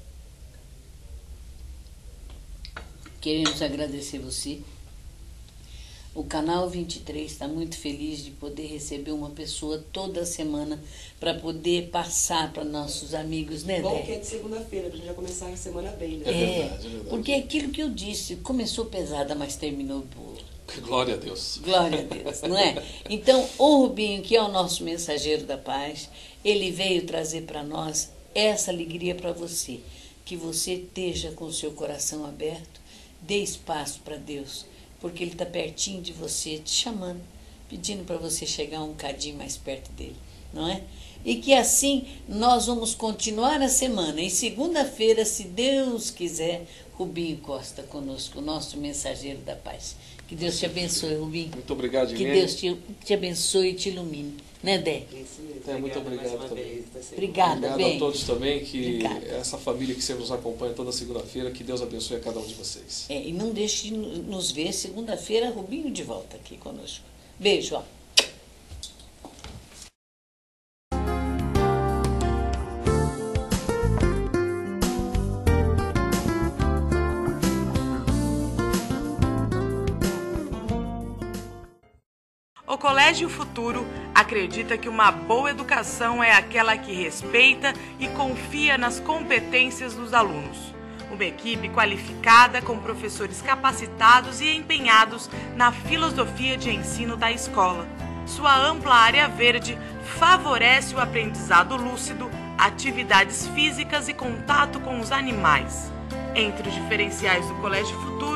Queremos agradecer você. O canal vinte e três está muito feliz de poder receber uma pessoa toda semana para poder passar para nossos amigos, né, Bom Dé? que é de segunda-feira, para a gente já começar a semana bem, né? É, verdade, é verdade. porque é aquilo que eu disse, começou pesada, mas terminou boa. Glória a Deus. Glória a Deus, não é? Então, o Rubinho, que é o nosso mensageiro da paz, ele veio trazer para nós essa alegria para você, que você esteja com o seu coração aberto, dê espaço para Deus, porque Ele está pertinho de você, te chamando, pedindo para você chegar um cadinho mais perto dele, não é? E que assim nós vamos continuar a semana. Em segunda-feira, se Deus quiser, Rubinho Costa conosco, o nosso mensageiro da paz. Que Deus te abençoe, Rubinho. Muito obrigado, Que Irene. Deus te, te abençoe e te ilumine. Né, Dé? Isso mesmo. É, muito obrigado mais uma também. vez, tá sendo- Obrigada, Obrigado bem. a todos também, que Obrigada. essa família que sempre nos acompanha toda segunda-feira, que Deus abençoe a cada um de vocês. É, e não deixe de nos ver segunda-feira, Rubinho de volta aqui conosco. Beijo, ó. O Colégio Futuro acredita que uma boa educação é aquela que respeita e confia nas competências dos alunos. Uma equipe qualificada com professores capacitados e empenhados na filosofia de ensino da escola. Sua ampla área verde favorece o aprendizado lúcido, atividades físicas e contato com os animais. Entre os diferenciais do Colégio Futuro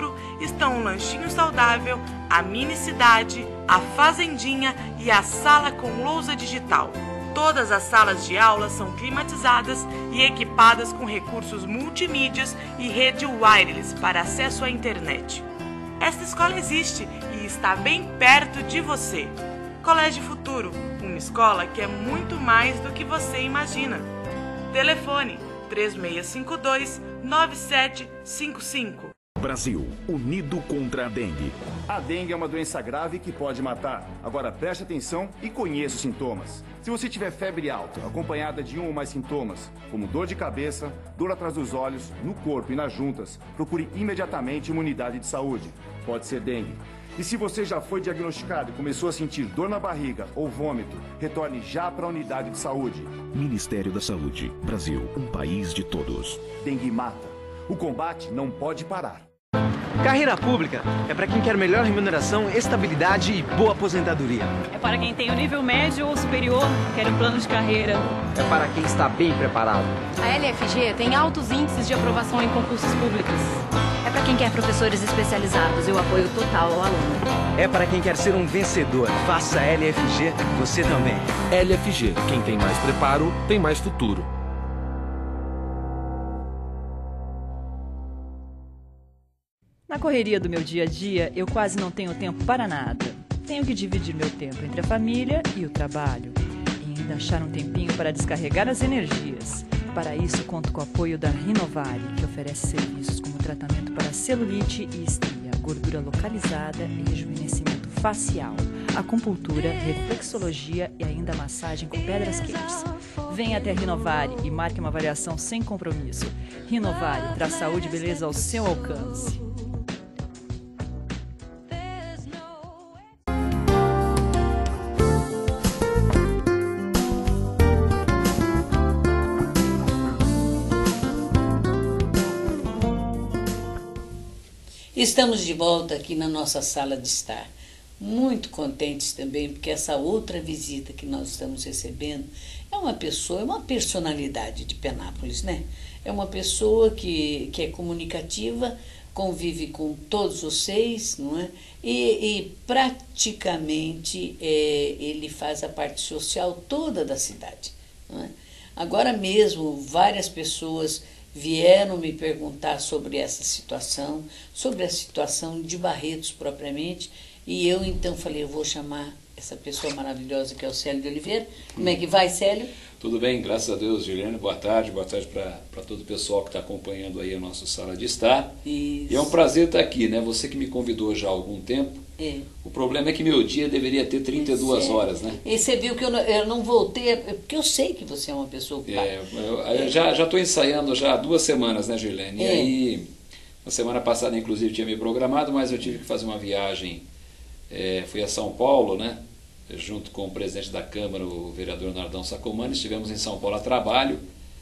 estão um lanchinho saudável, a mini cidade, a fazendinha e a sala com lousa digital. Todas as salas de aula são climatizadas e equipadas com recursos multimídias e rede wireless para acesso à internet. Esta escola existe e está bem perto de você. Colégio Futuro, uma escola que é muito mais do que você imagina. Telefone três seis cinco dois, nove sete cinco cinco. Brasil, unido contra a dengue. A dengue é uma doença grave que pode matar. Agora preste atenção e conheça os sintomas. Se você tiver febre alta, acompanhada de um ou mais sintomas, como dor de cabeça, dor atrás dos olhos, no corpo e nas juntas, procure imediatamente uma unidade de saúde. Pode ser dengue. E se você já foi diagnosticado e começou a sentir dor na barriga ou vômito, retorne já para a unidade de saúde. Ministério da Saúde. Brasil, um país de todos. Dengue mata. O combate não pode parar. Carreira pública é para quem quer melhor remuneração, estabilidade e boa aposentadoria. É para quem tem o nível médio ou superior, quer um plano de carreira. É para quem está bem preparado. A L F G tem altos índices de aprovação em concursos públicos. É para quem quer professores especializados e o apoio total ao aluno. É para quem quer ser um vencedor. Faça a L F G, você também. L F G, quem tem mais preparo, tem mais futuro. Na correria do meu dia a dia, eu quase não tenho tempo para nada. Tenho que dividir meu tempo entre a família e o trabalho. E ainda achar um tempinho para descarregar as energias. Para isso, conto com o apoio da Rinovari, que oferece serviços como tratamento para celulite e estria, gordura localizada e rejuvenescimento facial, acupuntura, reflexologia e ainda massagem com pedras quentes. Venha até a Rinovari e marque uma avaliação sem compromisso. Rinovari traz saúde e beleza ao seu alcance. Estamos de volta aqui na nossa sala de estar. Muito contentes também, porque essa outra visita que nós estamos recebendo é uma pessoa, é uma personalidade de Penápolis, né? É uma pessoa que, que é comunicativa, convive com todos vocês, não é? E, e praticamente é, ele faz a parte social toda da cidade, não é? Agora mesmo, várias pessoas vieram me perguntar sobre essa situação, sobre a situação de Barretos propriamente, e eu então falei, eu vou chamar essa pessoa maravilhosa que é o Célio de Oliveira. Como é que vai, Célio? Tudo bem, graças a Deus, Juliane. Boa tarde, boa tarde para todo o pessoal que está acompanhando aí a nossa sala de estar. Isso. E é um prazer estar aqui, né? Você que me convidou já há algum tempo. É. O problema é que meu dia deveria ter trinta e duas horas, né? E você viu que eu não, eu não voltei, porque eu sei que você é uma pessoa ocupada. É, eu, eu já já estou ensaiando já há duas semanas, né, Juliane? É. E aí, na semana passada, inclusive, tinha me programado, mas eu tive que fazer uma viagem. É, fui a São Paulo, né? Junto com o presidente da Câmara, o vereador Nardão Sacomani, estivemos em São Paulo a trabalho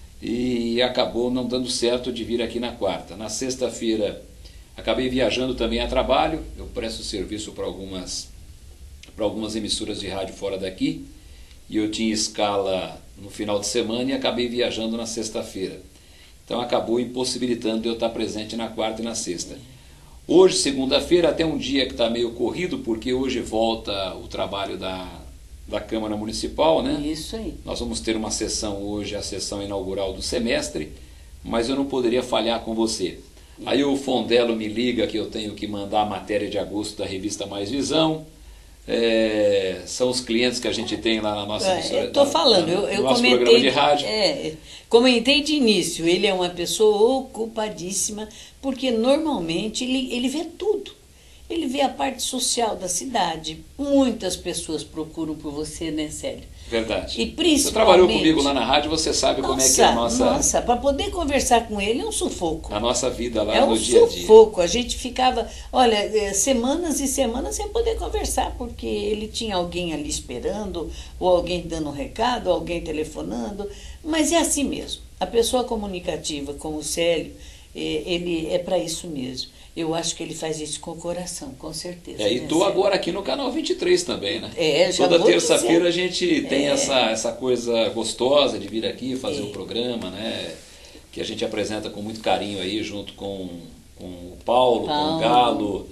e acabou não dando certo de vir aqui na quarta. Na sexta-feira, acabei viajando também a trabalho, eu presto serviço para algumas, para algumas emissoras de rádio fora daqui, e eu tinha escala no final de semana e acabei viajando na sexta-feira. Então acabou impossibilitando de eu estar presente na quarta e na sexta. Hoje, segunda-feira, até um dia que está meio corrido, porque hoje volta o trabalho da, da Câmara Municipal, né? Isso aí. Nós vamos ter uma sessão hoje, a sessão inaugural do semestre, mas eu não poderia falhar com você. Aí o Fondelo me liga que eu tenho que mandar a matéria de agosto da revista Mais Visão. É, são os clientes que a gente tem lá na nossa é, Estou falando, na, eu, eu nosso comentei, programa de rádio. É, comentei de início, ele é uma pessoa ocupadíssima, porque normalmente ele, ele vê tudo. Ele vê a parte social da cidade. Muitas pessoas procuram por você, né, Célio? Verdade. E principalmente, você trabalhou comigo lá na rádio, você sabe nossa, como é que é a nossa... Nossa, para poder conversar com ele é um sufoco. A nossa vida lá é no um dia a dia. É um sufoco. A gente ficava, olha, semanas e semanas sem poder conversar, porque ele tinha alguém ali esperando, ou alguém dando um recado, ou alguém telefonando. Mas é assim mesmo. A pessoa comunicativa, como o Célio, ele é para isso mesmo. Eu acho que ele faz isso com o coração, com certeza. É, e estou agora aqui no Canal vinte e três também, né? É, já Toda terça-feira a gente tem é. essa, essa coisa gostosa de vir aqui fazer o é. um programa, né? Que a gente apresenta com muito carinho aí, junto com, com o Paulo, Paulo. com o Galo,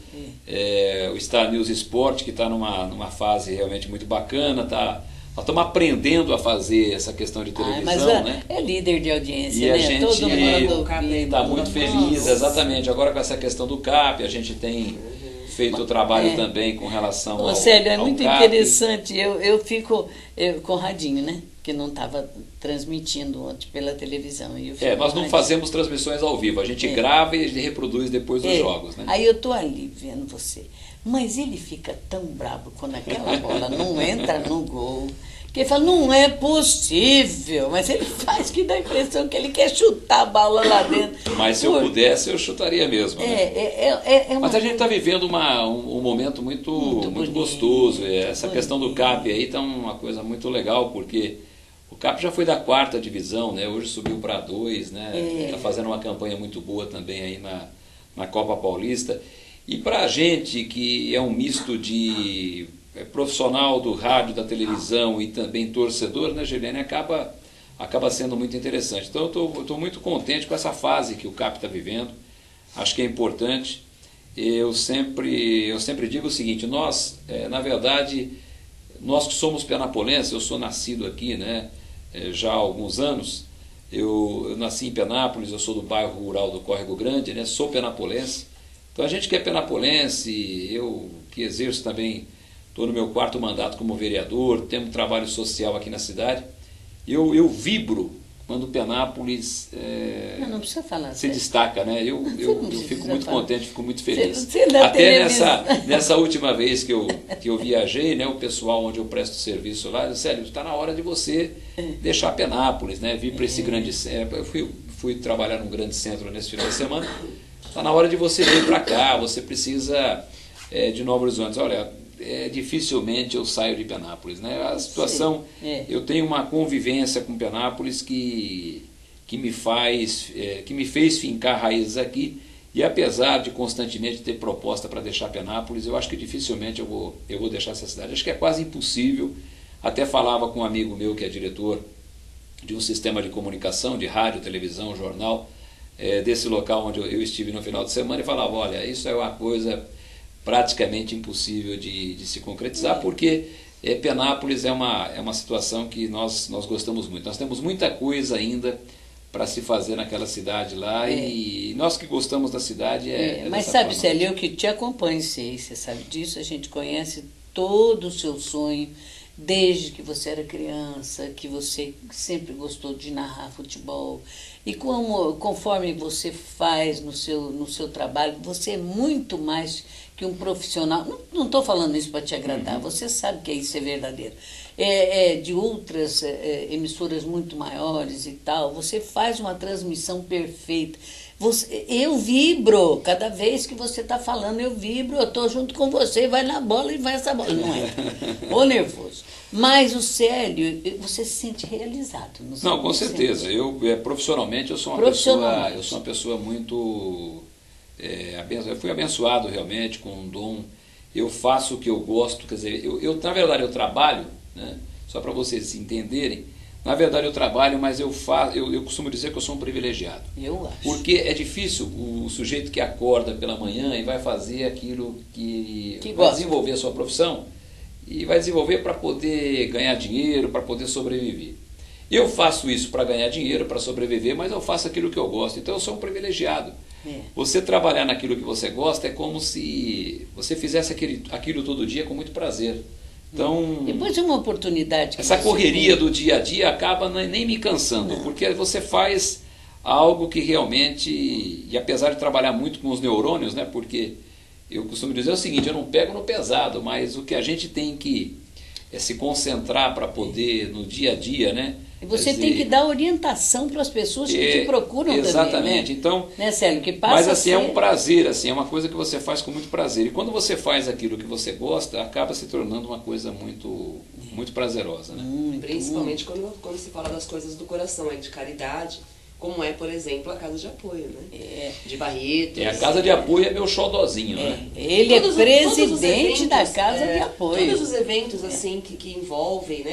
é. É, o Star News Sport, que está numa, numa fase realmente muito bacana, tá, nós estamos aprendendo a fazer essa questão de televisão, ah, mas é, né? É líder de audiência, e né? a gente Todo mundo está muito feliz, exatamente. Agora com essa questão do C A P, a gente tem feito o trabalho é. também com relação Ô, ao Célio, é ao muito C A P. interessante. Eu, eu fico eu, com o radinho, né? Que não estava transmitindo ontem pela televisão. E eu é, nós não radinho. fazemos transmissões ao vivo, a gente é. grava e reproduz depois dos é. jogos, né? Aí eu estou ali vendo você. Mas ele fica tão bravo quando aquela bola não entra no gol. Que ele fala, não é possível. Mas ele faz que dá a impressão que ele quer chutar a bola lá dentro. Mas se Por... eu pudesse, eu chutaria mesmo. É, né? é, é, é uma... Mas a gente está vivendo uma, um, um momento muito, muito, muito gostoso. Essa bonito. questão do C A P aí está uma coisa muito legal, porque o C A P já foi da quarta divisão, né? Hoje subiu para a dois, né? Está é. fazendo uma campanha muito boa também aí na, na Copa Paulista. E para a gente que é um misto de profissional do rádio, da televisão e também torcedor, né, Gilene, acaba, acaba sendo muito interessante. Então eu estou muito contente com essa fase que o C A P está vivendo, acho que é importante. Eu sempre, eu sempre digo o seguinte, nós, é, na verdade, nós que somos penapolenses, eu sou nascido aqui, né, é, já há alguns anos, eu, eu nasci em Penápolis, eu sou do bairro rural do Córrego Grande, né, sou penapolense. Então a gente que é penapolense, eu que exerço também, estou no meu quarto mandato como vereador, temos um trabalho social aqui na cidade, eu, eu vibro quando Penápolis é, não, não precisa falar, se sério. destaca, né? Eu, eu, eu fico muito falar. contente, fico muito feliz. Você, você Até nessa, nessa última vez que eu, que eu viajei, né, o pessoal onde eu presto serviço lá, disse, Célio, está na hora de você deixar Penápolis, né? Vir para esse grande centro. Eu fui, fui trabalhar num grande centro nesse final de semana. Está na hora de você vir para cá, você precisa é, de Novo Horizonte. Olha, é, dificilmente eu saio de Penápolis, né? A situação, é. eu tenho uma convivência com Penápolis que, que, me faz, é, que me fez fincar raízes aqui, e apesar de constantemente ter proposta para deixar Penápolis, eu acho que dificilmente eu vou, eu vou deixar essa cidade. Acho que é quase impossível. Até falava com um amigo meu que é diretor de um sistema de comunicação, de rádio, televisão, jornal, É, desse local onde eu, eu estive no final de semana, e falava, olha, isso é uma coisa praticamente impossível de, de se concretizar, porque é, Penápolis é uma, é uma situação que nós, nós gostamos muito. Nós temos muita coisa ainda para se fazer naquela cidade lá, é. e nós que gostamos da cidade é... é, é mas sabe, Célio, eu que te acompanho, sei, você sabe disso, a gente conhece todo o seu sonho, desde que você era criança, que você sempre gostou de narrar futebol. E como, conforme você faz no seu, no seu trabalho, você é muito mais que um profissional. Não estou falando isso para te agradar, uhum. Você sabe que isso é verdadeiro. É, é de outras é, emissoras muito maiores e tal, você faz uma transmissão perfeita. Você, eu vibro, cada vez que você está falando, eu vibro, eu estou junto com você, vai na bola e vai essa bola. Não é? Ô nervoso. Mas o Célio, você se sente realizado. Não, com certeza. Eu, é, profissionalmente, eu sou uma pessoa, eu sou uma pessoa muito... É, abenço, eu fui abençoado realmente com um dom. Eu faço o que eu gosto, quer dizer, eu, eu na verdade eu trabalho, né, só para vocês entenderem, na verdade eu trabalho, mas eu, faço, eu, eu costumo dizer que eu sou um privilegiado. Eu acho. Porque é difícil o sujeito que acorda pela manhã e vai fazer aquilo que, que vai gosta. desenvolver a sua profissão, e vai desenvolver para poder ganhar dinheiro, para poder sobreviver. Eu faço isso para ganhar dinheiro, para sobreviver, mas eu faço aquilo que eu gosto, então eu sou um privilegiado. É. Você trabalhar naquilo que você gosta é como se você fizesse aquele, aquilo todo dia com muito prazer. Então, depois de uma oportunidade que essa correria tem. do dia a dia acaba nem me cansando, não. Porque você faz algo que realmente, e apesar de trabalhar muito com os neurônios, né, porque eu costumo dizer o seguinte, eu não pego no pesado, mas o que a gente tem que é se concentrar para poder, no dia a dia, né? E você dizer, tem que dar orientação para as pessoas que é, te procuram exatamente. também. Exatamente. Né? Então, né, Célio, que passa mas assim, a ser... é um prazer, assim, é uma coisa que você faz com muito prazer. E quando você faz aquilo que você gosta, acaba se tornando uma coisa muito, muito prazerosa. Né? Hum, Principalmente quando, quando se fala das coisas do coração, é de caridade, como é, por exemplo, a Casa de Apoio, né? É. De Barretos. É, a Casa de Apoio é meu xodozinho, é. né? Ele todos, é presidente eventos, da Casa é, de Apoio. Todos os eventos, assim, que, que envolvem, né?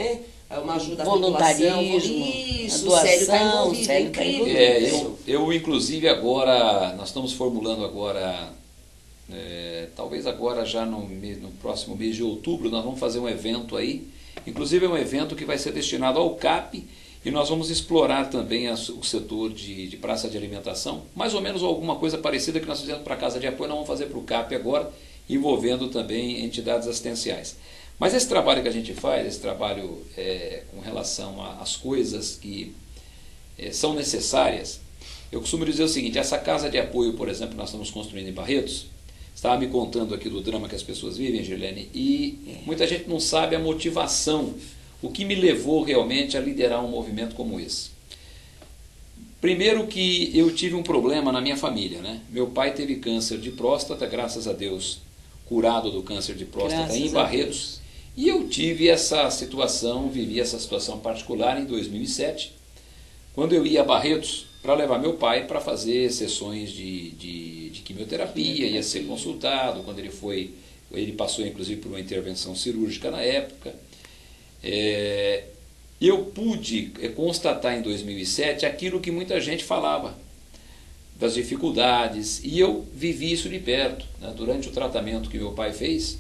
uma ajuda à população. Isso, a o Célio está doação, envolvido, é incrível. É, eu, eu, inclusive, agora, nós estamos formulando agora, é, talvez agora já no, no próximo mês de outubro, nós vamos fazer um evento aí, inclusive é um evento que vai ser destinado ao C A P, e nós vamos explorar também as, o setor de, de praça de alimentação, mais ou menos alguma coisa parecida que nós fizemos para a Casa de Apoio, nós vamos fazer para o C A P agora, envolvendo também entidades assistenciais. Mas esse trabalho que a gente faz, esse trabalho é, com relação às coisas que é, são necessárias, eu costumo dizer o seguinte, essa Casa de Apoio, por exemplo, que nós estamos construindo em Barretos, estava me contando aqui do drama que as pessoas vivem, Girlene, e muita gente não sabe a motivação, o que me levou realmente a liderar um movimento como esse. Primeiro que eu tive um problema na minha família, né? Meu pai teve câncer de próstata, graças a Deus, curado do câncer de próstata graças em Barretos, e eu tive essa situação, vivi essa situação particular em dois mil e sete, quando eu ia a Barretos para levar meu pai para fazer sessões de, de, de quimioterapia, ia ser consultado, quando ele foi, ele passou inclusive por uma intervenção cirúrgica na época. É, eu pude constatar em dois mil e sete aquilo que muita gente falava, das dificuldades, e eu vivi isso de perto, né? Durante o tratamento que meu pai fez,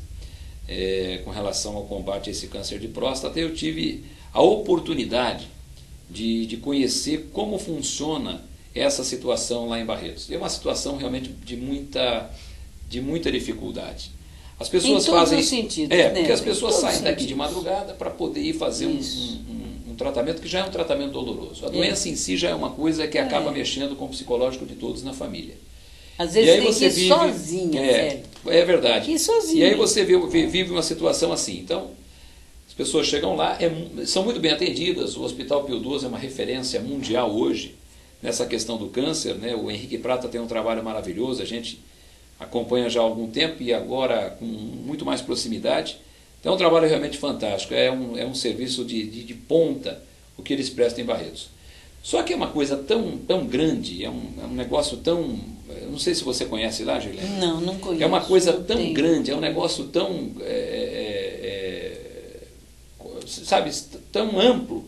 é, com relação ao combate a esse câncer de próstata, eu tive a oportunidade de, de conhecer como funciona essa situação lá em Barretos. É uma situação realmente de muita, de muita dificuldade. As pessoas em todos fazem. Os sentidos, é, né? porque as pessoas saem daqui sentidos. de madrugada para poder ir fazer um, um, um tratamento que já é um tratamento doloroso. A doença é. em si já é uma coisa que acaba é. mexendo com o psicológico de todos na família. Às vezes e aí tem você que ir vive, sozinha, é, sério. é verdade. Tem que ir sozinha. E aí você vive, vive uma situação assim. Então, as pessoas chegam lá, é, são muito bem atendidas. O Hospital Pio doze é uma referência mundial hoje nessa questão do câncer, né? O Henrique Prata tem um trabalho maravilhoso, a gente acompanha já há algum tempo e agora com muito mais proximidade. Então é um trabalho realmente fantástico, é um, é um serviço de, de, de ponta o que eles prestam em Barretos. Só que é uma coisa tão, tão grande, é um, é um negócio tão... Eu não sei se você conhece lá, Girlene. Não, não conheço. É uma coisa tão tenho. grande, é um negócio tão... É, é, é, sabe, tão amplo,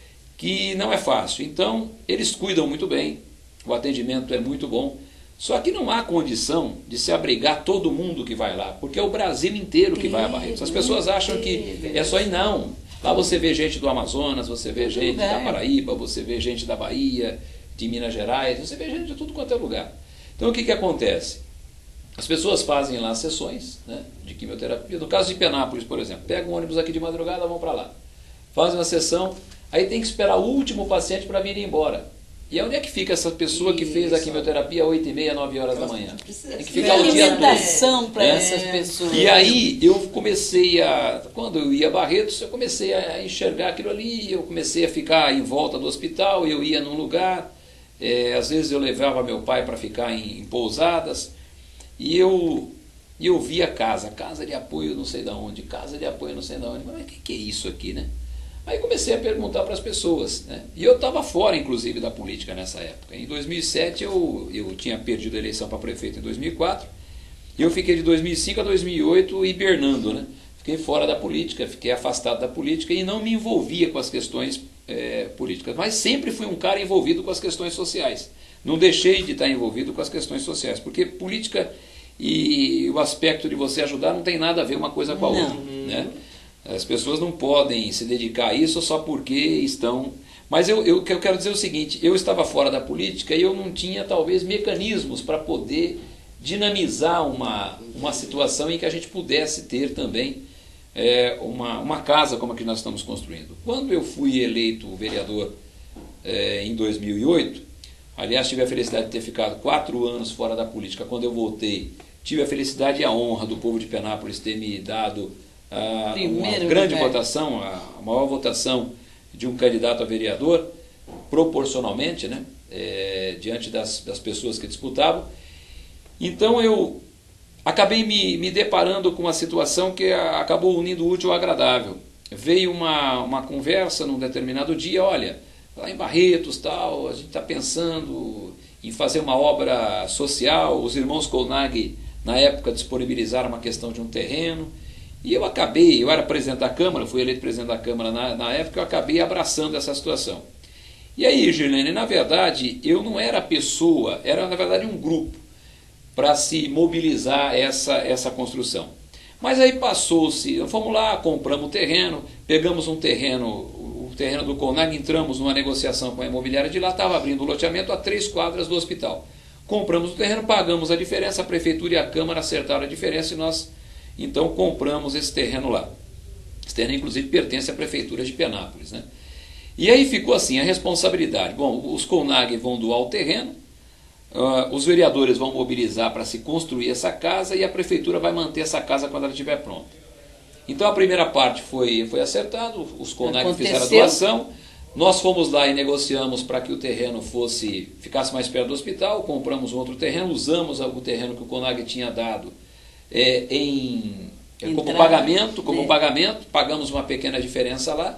que não é fácil. Então, eles cuidam muito bem, o atendimento é muito bom, só que não há condição de se abrigar todo mundo que vai lá, porque é o Brasil inteiro que vai a Barretos. As pessoas acham que é só ir, não. Lá você vê gente do Amazonas, você vê gente da Paraíba, você vê gente da Bahia, de Minas Gerais, você vê gente de tudo quanto é lugar. Então o que, que acontece? As pessoas fazem lá sessões, né, de quimioterapia. No caso de Penápolis, por exemplo, pegam um ônibus aqui de madrugada, vão para lá. Fazem uma sessão, aí tem que esperar o último paciente para vir embora. E onde é que fica essa pessoa que fez a quimioterapia às oito e meia, nove horas da manhã? Tem que ficar o dia todo. Alimentação para né? essas pessoas. E aí eu comecei a... Quando eu ia a Barretos, eu comecei a enxergar aquilo ali, eu comecei a ficar em volta do hospital, eu ia num lugar, é, às vezes eu levava meu pai para ficar em, em pousadas, e eu, eu via casa, casa de apoio não sei de onde, casa de apoio não sei de onde, mas o que, que é isso aqui, né? Aí comecei a perguntar para as pessoas, né? E eu estava fora, inclusive, da política nessa época. Em dois mil e sete eu, eu tinha perdido a eleição para prefeito em dois mil e quatro, e eu fiquei de dois mil e cinco a dois mil e oito hibernando, né? Fiquei fora da política, fiquei afastado da política e não me envolvia com as questões é, políticas. Mas sempre fui um cara envolvido com as questões sociais. Não deixei de estar envolvido com as questões sociais, porque política e o aspecto de você ajudar não tem nada a ver uma coisa com a outra, né? As pessoas não podem se dedicar a isso só porque estão... Mas eu, eu, eu quero dizer o seguinte, eu estava fora da política e eu não tinha talvez mecanismos para poder dinamizar uma, uma situação em que a gente pudesse ter também é, uma, uma casa como a que nós estamos construindo. Quando eu fui eleito vereador é, em dois mil e oito, aliás tive a felicidade de ter ficado quatro anos fora da política, quando eu voltei tive a felicidade e a honra do povo de Penápolis ter me dado... Ah, uma grande lugar. votação, a maior votação de um candidato a vereador, proporcionalmente, né, é, diante das, das pessoas que disputavam. Então eu acabei me, me deparando com uma situação que a, acabou unindo o útil ao agradável. Veio uma, uma conversa num determinado dia, olha, lá em Barretos, tal, a gente está pensando em fazer uma obra social, os irmãos Colnaghi, na época, disponibilizaram uma questão de um terreno, E eu acabei, eu era presidente da Câmara, fui eleito presidente da Câmara na, na época, eu acabei abraçando essa situação. E aí, Girlene, na verdade, eu não era a pessoa, era na verdade um grupo para se mobilizar essa, essa construção. Mas aí passou-se, fomos lá, compramos o terreno, pegamos um terreno, o terreno do CONAG, entramos numa negociação com a imobiliária de lá, estava abrindo o loteamento a três quadras do hospital. Compramos o terreno, pagamos a diferença, a Prefeitura e a Câmara acertaram a diferença e nós, então, compramos esse terreno lá. Esse terreno, inclusive, pertence à Prefeitura de Penápolis, né? E aí ficou assim, a responsabilidade. Bom, os CONAG vão doar o terreno, uh, os vereadores vão mobilizar para se construir essa casa e a Prefeitura vai manter essa casa quando ela estiver pronta. Então, a primeira parte foi, foi acertado, os CONAG Aconteceu. fizeram a doação, nós fomos lá e negociamos para que o terreno fosse, ficasse mais perto do hospital, compramos um outro terreno, usamos o terreno que o CONAG tinha dado é, em, é, como pagamento, como é. pagamento, pagamos uma pequena diferença lá,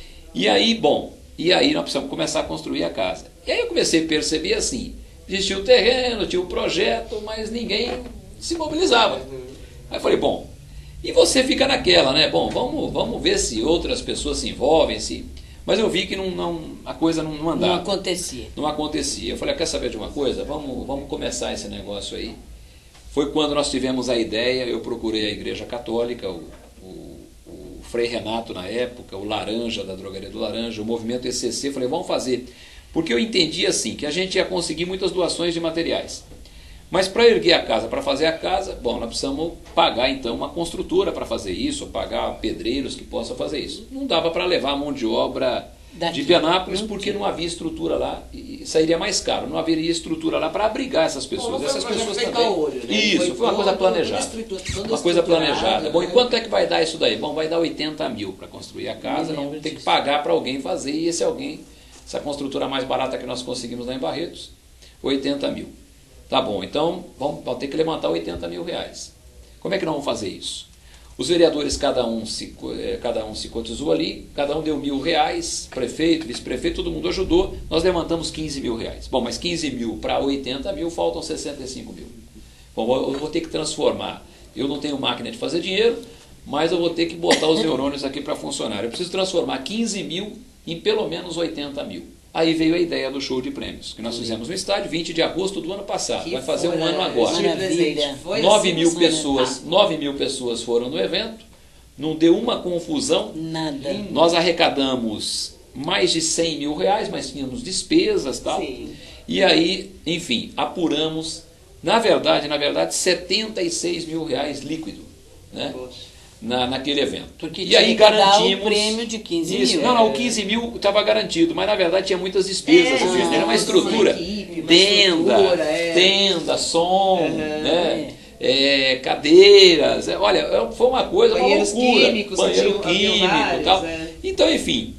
e aí, bom, e aí nós precisamos começar a construir a casa. E aí eu comecei a perceber assim, existia o terreno, tinha o projeto, mas ninguém se mobilizava. Aí eu falei, bom, e você fica naquela, né? Bom, vamos, vamos ver se outras pessoas se envolvem, se... Mas eu vi que não, não, a coisa não, não andava. Não acontecia. Não acontecia. Eu falei, quer saber de uma coisa? Vamos, vamos começar esse negócio aí. Foi quando nós tivemos a ideia, eu procurei a Igreja Católica, o, o, o Frei Renato na época, o Laranja, da Drogaria do Laranja, o movimento E C C, falei, vamos fazer. Porque eu entendi assim, que a gente ia conseguir muitas doações de materiais. Mas para erguer a casa, para fazer a casa, bom, nós precisamos pagar então uma construtora para fazer isso, pagar pedreiros que possam fazer isso. Não dava para levar a mão de obra Daqui. de Penápolis, porque não havia estrutura lá, e sairia mais caro, não haveria estrutura lá para abrigar essas pessoas. Bom, essas pessoas também. Olho, né? Isso, foi, foi uma coisa planejada. Uma coisa planejada. Bom, e quanto é que vai dar isso daí? Bom, vai dar oitenta mil para construir a casa, não tem que pagar para alguém fazer, e esse alguém, essa construtora mais barata que nós conseguimos lá em Barretos, oitenta mil. Tá bom, então vamos, vamos ter que levantar oitenta mil reais. Como é que nós vamos fazer isso? Os vereadores, cada um se, cada um se cotizou ali, cada um deu mil reais, prefeito, vice-prefeito, todo mundo ajudou, nós levantamos quinze mil reais. Bom, mas quinze mil para oitenta mil, faltam sessenta e cinco mil. Bom, eu vou ter que transformar. Eu não tenho máquina de fazer dinheiro, mas eu vou ter que botar os neurônios aqui para funcionar. Eu preciso transformar quinze mil em pelo menos oitenta mil. Aí veio a ideia do show de prêmios, que nós fizemos no estádio, vinte de agosto do ano passado. Que Vai fazer um ano agora. nove mil pessoas, nove mil pessoas foram no evento, não deu uma confusão. Nada. Nós arrecadamos mais de cem mil reais, mas tínhamos despesas e tal. Sim. E aí, enfim, apuramos, na verdade, na verdade, setenta e seis mil reais líquido, né? Poxa. Na, naquele evento. Porque e tinha aí que garantimos dar o prêmio de quinze isso. mil. Não, não, o quinze mil estava garantido, mas na verdade tinha muitas despesas. É, ah, era uma estrutura. Uma equipe, uma tenda, estrutura, é. tenda, som, uhum, né? É, cadeiras. É, olha, foi uma coisa, banheiros uma loucura. Químicos, banheiro químico e tal. É. Então, enfim.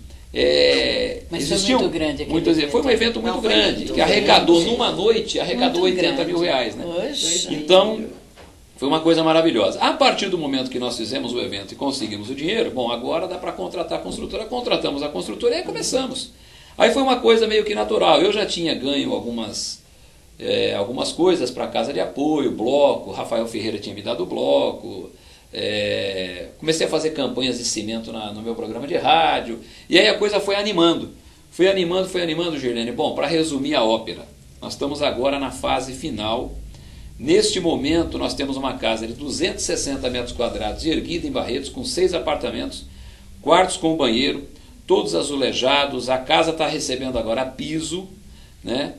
É, mas existiam, foi muito grande aquele muitas, Foi um evento muito não, grande, muito que arrecadou grande. numa noite, arrecadou muito oitenta mil reais. Né? Oxe. Então. Foi uma coisa maravilhosa. A partir do momento que nós fizemos o evento e conseguimos o dinheiro, bom, agora dá para contratar a construtora. Contratamos a construtora e aí começamos. Aí foi uma coisa meio que natural. Eu já tinha ganho algumas, é, algumas coisas para a casa de apoio, bloco. O Rafael Ferreira tinha me dado o bloco. É, comecei a fazer campanhas de cimento na, no meu programa de rádio. E aí a coisa foi animando. Foi animando, foi animando, Girlene. Bom, para resumir a ópera, nós estamos agora na fase final. Neste momento, nós temos uma casa de duzentos e sessenta metros quadrados, erguida em Barretos, com seis apartamentos, quartos com banheiro, todos azulejados. A casa está recebendo agora piso, né?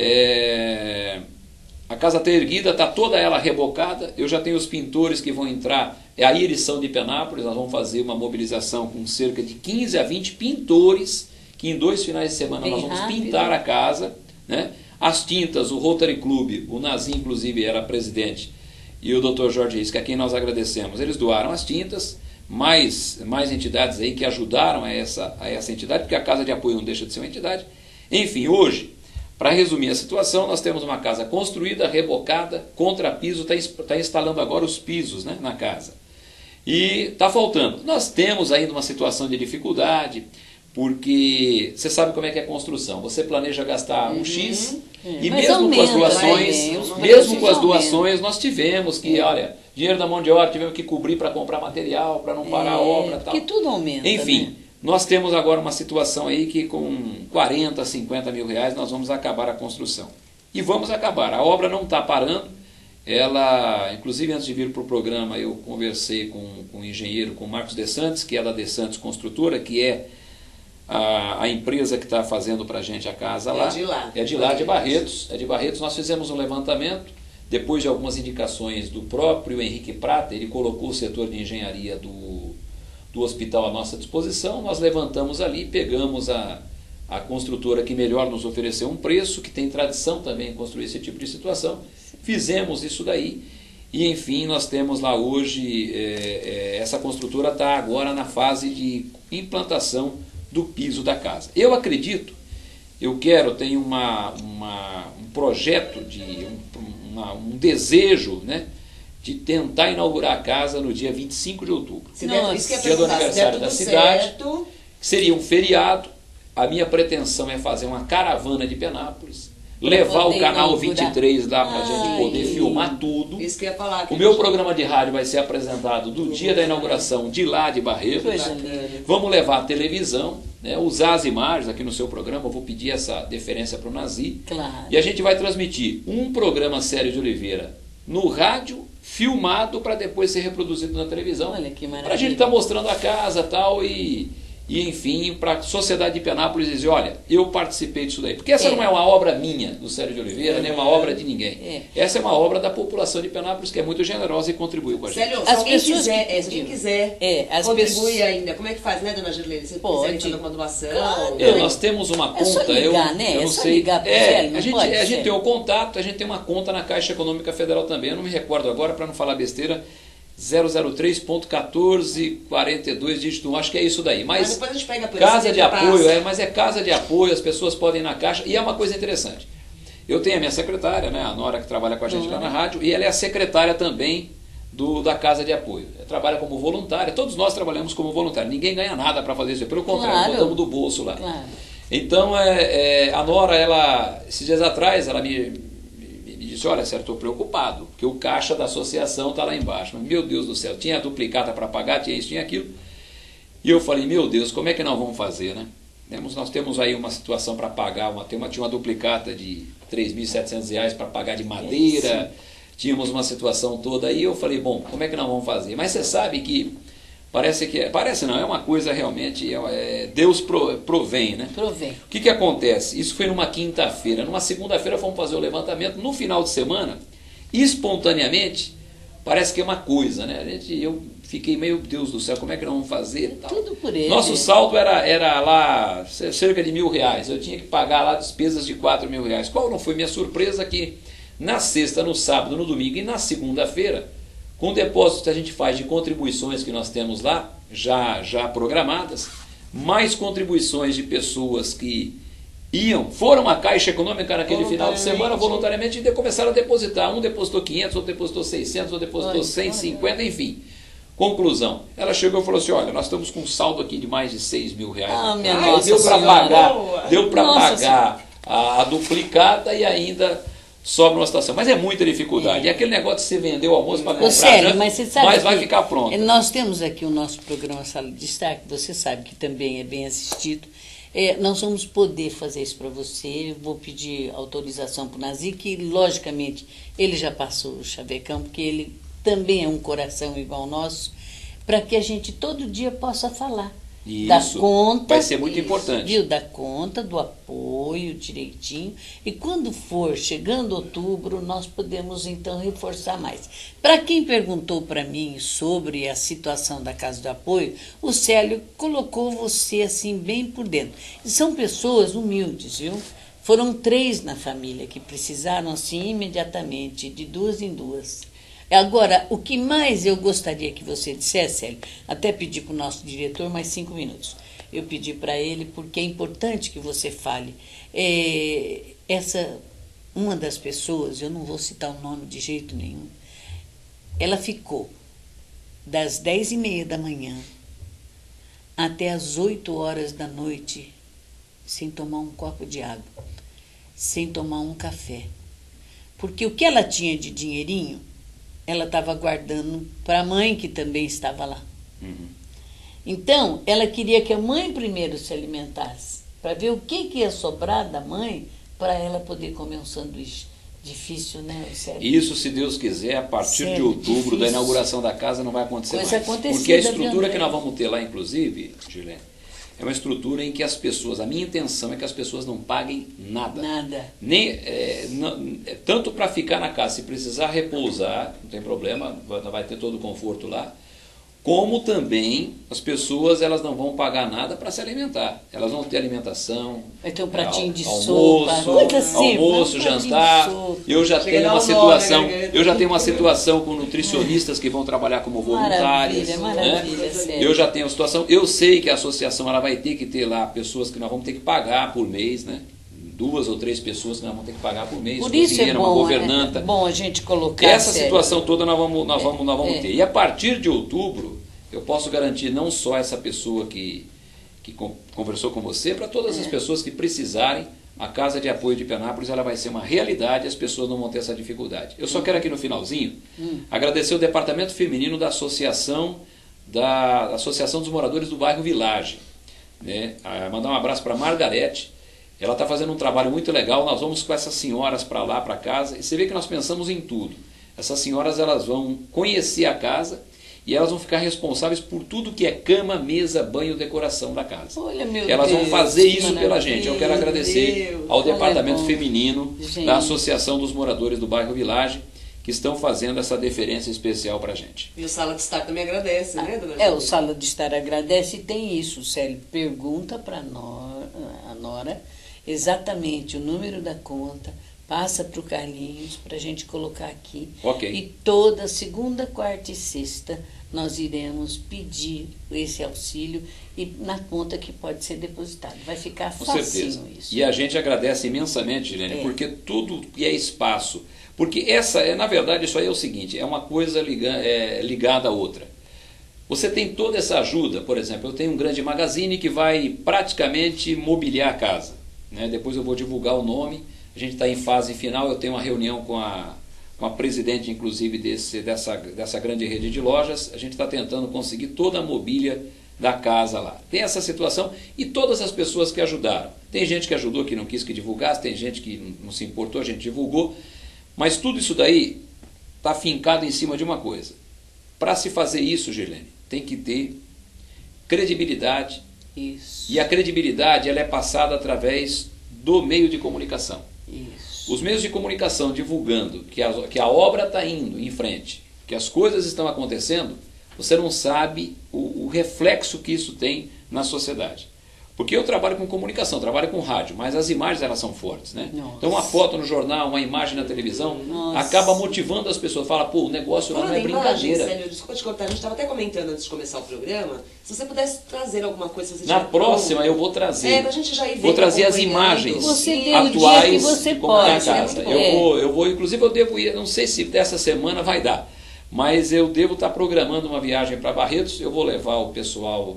É... A casa está erguida, está toda ela rebocada. Eu já tenho os pintores que vão entrar. É a Iris São de Penápolis. Nós vamos fazer uma mobilização com cerca de quinze a vinte pintores, que em dois finais de semana Bem nós vamos rápido. pintar a casa, né? As tintas, o Rotary Club, o Nazim inclusive era presidente, e o doutor Jorge Reis, que a quem nós agradecemos, eles doaram as tintas, mais, mais entidades aí que ajudaram a essa, a essa entidade, porque a Casa de Apoio não deixa de ser uma entidade. Enfim, hoje, para resumir a situação, nós temos uma casa construída, rebocada, contrapiso, está tá instalando agora os pisos, né, na casa. E está faltando. Nós temos ainda uma situação de dificuldade, porque você sabe como é que é a construção. Você planeja gastar um uhum. X, é. e Mas mesmo aumenta, com as doações, né? mesmo com as doações, nós tivemos que, olha, dinheiro da mão de obra, tivemos que cobrir para comprar material, para não parar É, a obra e tal. porque tudo aumenta, Enfim, né? nós temos agora uma situação aí que com quarenta, cinquenta mil reais nós vamos acabar a construção. E vamos acabar. A obra não está parando. Ela, inclusive antes de vir para o programa, eu conversei com, com o engenheiro, com o Marcos De Santos, que é da De Santos Construtora, que é a, a empresa que está fazendo para a gente a casa lá. É de lá. É de lá, de Barretos. É de Barretos. Nós fizemos um levantamento, depois de algumas indicações do próprio Henrique Prata, ele colocou o setor de engenharia do, do hospital à nossa disposição, nós levantamos ali, pegamos a, a construtora que melhor nos ofereceu um preço, que tem tradição também em construir esse tipo de situação, fizemos isso daí, e enfim, nós temos lá hoje, é, é, essa construtora está agora na fase de implantação do piso da casa. Eu acredito, eu quero, tenho uma, uma, um projeto, de um, uma, um desejo, né, de tentar inaugurar a casa no dia vinte e cinco de outubro, Se der, isso que é dia do aniversário da cidade, certo, que seria um feriado. A minha pretensão é fazer uma caravana de Penápolis, levar o canal vinte e três lá para a gente poder filmar tudo. Isso que eu ia falar. O meu programa de rádio vai ser apresentado do dia da inauguração de lá de Barretos. Vamos levar a televisão, né, usar as imagens aqui no seu programa. Eu vou pedir essa deferência para o Nazi. Claro. E a gente vai transmitir um programa Célio de Oliveira no rádio, filmado para depois ser reproduzido na televisão. Olha que maravilha. Para a gente estar tá mostrando a casa tal, e, e enfim, para a sociedade de Penápolis dizer, olha, eu participei disso daí. Porque essa É. não é uma obra minha, do Célio de Oliveira, É. nem uma obra de ninguém. É. Essa é uma obra da população de Penápolis, que é muito generosa e contribuiu com a gente. Célio, se As alguém pessoas quiser, que é, se alguém quiser É, as contribuir pessoas- ainda, como é que faz, né, dona Girlene? Se Pode. quiserem fazer uma doação. Claro. É, nós temos uma É só conta, ligar, eu, né? eu É não só sei. ligar pro é, Célio, não a gente, pode, a gente Célio? tem o contato, a gente tem uma conta na Caixa Econômica Federal também, eu não me recordo agora, para não falar besteira, zero zero três ponto quatorze quarenta e dois, dígito um, acho que é isso daí. Mas, Mas depois a gente pega por esse casa de tempo apoio, passa. é, mas é casa de apoio, as pessoas podem ir na Caixa, e é uma coisa interessante. Eu tenho a minha secretária, né, a Nora, que trabalha com a gente lá na rádio, e ela é a secretária também do, da Casa de Apoio. Ela trabalha como voluntária, todos nós trabalhamos como voluntário, ninguém ganha nada para fazer isso, pelo contrário, Claro. botamos do bolso lá. Claro. Então, é, é, a Nora, ela, esses dias atrás, ela me, me, me disse, olha, Sérgio, estou preocupado, porque o caixa da associação está lá embaixo. Mas, meu Deus do céu, tinha a duplicata para pagar, tinha isso, tinha aquilo. E eu falei, meu Deus, como é que nós vamos fazer, né? Temos, nós temos aí uma situação para pagar, uma, tem uma, tinha uma duplicata de três mil e setecentos reais para pagar de madeira, tínhamos uma situação toda aí, eu falei, bom, como é que nós vamos fazer? Mas você sabe que, parece que, é, parece não, é uma coisa realmente, é, é, Deus pro, provém, né? Provém. O que que acontece? Isso foi numa quinta-feira, numa segunda-feira fomos fazer o levantamento, no final de semana, espontaneamente, parece que é uma coisa, né? A gente, eu fiquei, meu Deus do céu, como é que nós vamos fazer? Tal. Tudo por ele. Nosso saldo era, era lá cerca de mil reais. Eu tinha que pagar lá despesas de quatro mil reais. Qual não foi minha surpresa que na sexta, no sábado, no domingo e na segunda-feira, com o depósito que a gente faz de contribuições que nós temos lá, já, já programadas, mais contribuições de pessoas que iam, foram à Caixa Econômica naquele final de semana voluntariamente e começaram a depositar. Um depositou quinhentos, outro depositou seiscentos, outro depositou Olha, cento e olha. cinquenta, enfim. Conclusão, ela chegou e falou assim, olha, nós estamos com um saldo aqui de mais de seis mil reais. Ah, minha Aí Nossa deu para Senhora. pagar, Boa. deu para Nossa pagar a, a duplicata e ainda sobra uma situação. Mas é muita dificuldade. E aquele negócio de você vender o almoço para comprar, Ô, Célio, janta, mas você sabe mas vai que ficar pronto. nós temos aqui o nosso programa Sala de Destaque, você sabe que também é bem assistido. É, nós vamos poder fazer isso para você. Eu vou pedir autorização para o Nazi, que logicamente ele já passou o chavecão, porque ele também é um coração igual ao nosso, para que a gente todo dia possa falar. Da Isso conta, vai ser muito importante. Viu? Da conta, do apoio direitinho. E quando for chegando outubro, nós podemos então reforçar mais. Para quem perguntou para mim sobre a situação da Casa do Apoio, o Célio colocou você assim bem por dentro. E são pessoas humildes, viu? Foram três na família que precisaram assim imediatamente, de duas em duas. Agora, o que mais eu gostaria que você dissesse, Célio, até pedi para o nosso diretor mais cinco minutos. Eu pedi para ele porque é importante que você fale. É, essa, uma das pessoas, eu não vou citar o nome de jeito nenhum, ela ficou das dez e meia da manhã até as oito horas da noite sem tomar um copo de água, sem tomar um café. Porque o que ela tinha de dinheirinho, ela estava guardando para a mãe, que também estava lá. Uhum. Então, ela queria que a mãe primeiro se alimentasse, para ver o que, que ia sobrar da mãe, para ela poder comer um sanduíche. Difícil, né? Sério. Isso, se Deus quiser, a partir Sério, de outubro, difícil. Da inauguração da casa, não vai acontecer Coisa mais. acontecida, Porque a estrutura viu, que nós vamos ter lá, inclusive, Gilene, é uma estrutura em que as pessoas, a minha intenção é que as pessoas não paguem nada. Nada. Nem, é, não, é, tanto para ficar na casa, se precisar repousar, não tem problema, vai, vai ter todo o conforto lá, como também as pessoas elas não vão pagar nada para se alimentar. Elas vão ter alimentação, vai ter um pratinho é, de almoço, sopa, coisa assim, almoço, um jantar. Eu já Chega tenho uma uma situação, hora, né? eu já tenho uma situação com nutricionistas que vão trabalhar como voluntários. Maravilha, maravilha, né? sério. Eu já tenho a situação, eu sei que a associação ela vai ter que ter lá pessoas que nós vamos ter que pagar por mês, né? Duas ou três pessoas que nós vamos ter que pagar por mês, Por isso é uma bom, governanta. é bom a gente colocar. Essa sério. situação toda nós vamos, nós É, vamos, nós vamos é. ter. E a partir de outubro, eu posso garantir não só essa pessoa que, que con- conversou com você, para todas É. as pessoas que precisarem, a Casa de Apoio de Penápolis ela vai ser uma realidade e as pessoas não vão ter essa dificuldade. Eu só quero aqui no finalzinho Hum. agradecer o Departamento Feminino da Associação, da Associação dos Moradores do Bairro Village. Né? Ah, mandar um abraço para a Margarete. Ela está fazendo um trabalho muito legal. Nós vamos com essas senhoras para lá, para casa. E você vê que nós pensamos em tudo. Essas senhoras elas vão conhecer a casa e elas vão ficar responsáveis por tudo que é cama, mesa, banho, decoração da casa. Olha, meu Elas Deus, vão fazer que isso pela maravilha, gente. Eu quero agradecer Deus. ao Olha, Departamento bom. Feminino Gente. da Associação dos Moradores do Bairro Village, que estão fazendo essa deferência especial para a gente. E o Sala de Estar também agradece, né, dona É, o Júlia? Sala de Estar agradece e tem isso, Célio. Pergunta para a Nora exatamente o número da conta, passa para o Carlinhos para a gente colocar aqui. Ok. E toda segunda, quarta e sexta nós iremos pedir esse auxílio e na conta que pode ser depositado. Vai ficar Com facinho certeza. isso. E a gente agradece imensamente, Gilene, É. porque tudo que é espaço. Porque essa é, na verdade, isso aí é o seguinte, é uma coisa liga, é, ligada à outra. Você tem toda essa ajuda, por exemplo, eu tenho um grande magazine que vai praticamente mobiliar a casa. Né? Depois eu vou divulgar o nome. A gente está em fase final, eu tenho uma reunião com a, com a presidente, inclusive, desse, dessa, dessa grande rede de lojas. A gente está tentando conseguir toda a mobília da casa lá. Tem essa situação e todas as pessoas que ajudaram. Tem gente que ajudou que não quis que divulgasse, tem gente que não se importou, a gente divulgou. Mas tudo isso daí está fincado em cima de uma coisa. Para se fazer isso, Gilene, tem que ter credibilidade. Isso. E a credibilidade ela é passada através do meio de comunicação. Isso. Os meios de comunicação divulgando que a, que a obra está indo em frente, que as coisas estão acontecendo, você não sabe o, o reflexo que isso tem na sociedade. Porque eu trabalho com comunicação, trabalho com rádio, mas as imagens elas são fortes, né? Nossa. Então uma foto no jornal, uma imagem na televisão, Nossa. acaba motivando as pessoas. Fala, pô, o negócio lá não é brincadeira. Sério, desculpa te cortar, a gente estava até comentando antes de começar o programa, se você pudesse trazer alguma coisa... Se você Na tiver próxima pronto. eu vou trazer. É, pra gente já ir Vou vendo, trazer as acompanhando. imagens Você deu o dia atuais que você de como é a pode, casa. é muito Eu bom. vou, eu vou, inclusive eu devo ir, não sei se dessa semana vai dar, mas eu devo estar programando uma viagem para Barretos. Eu vou levar o pessoal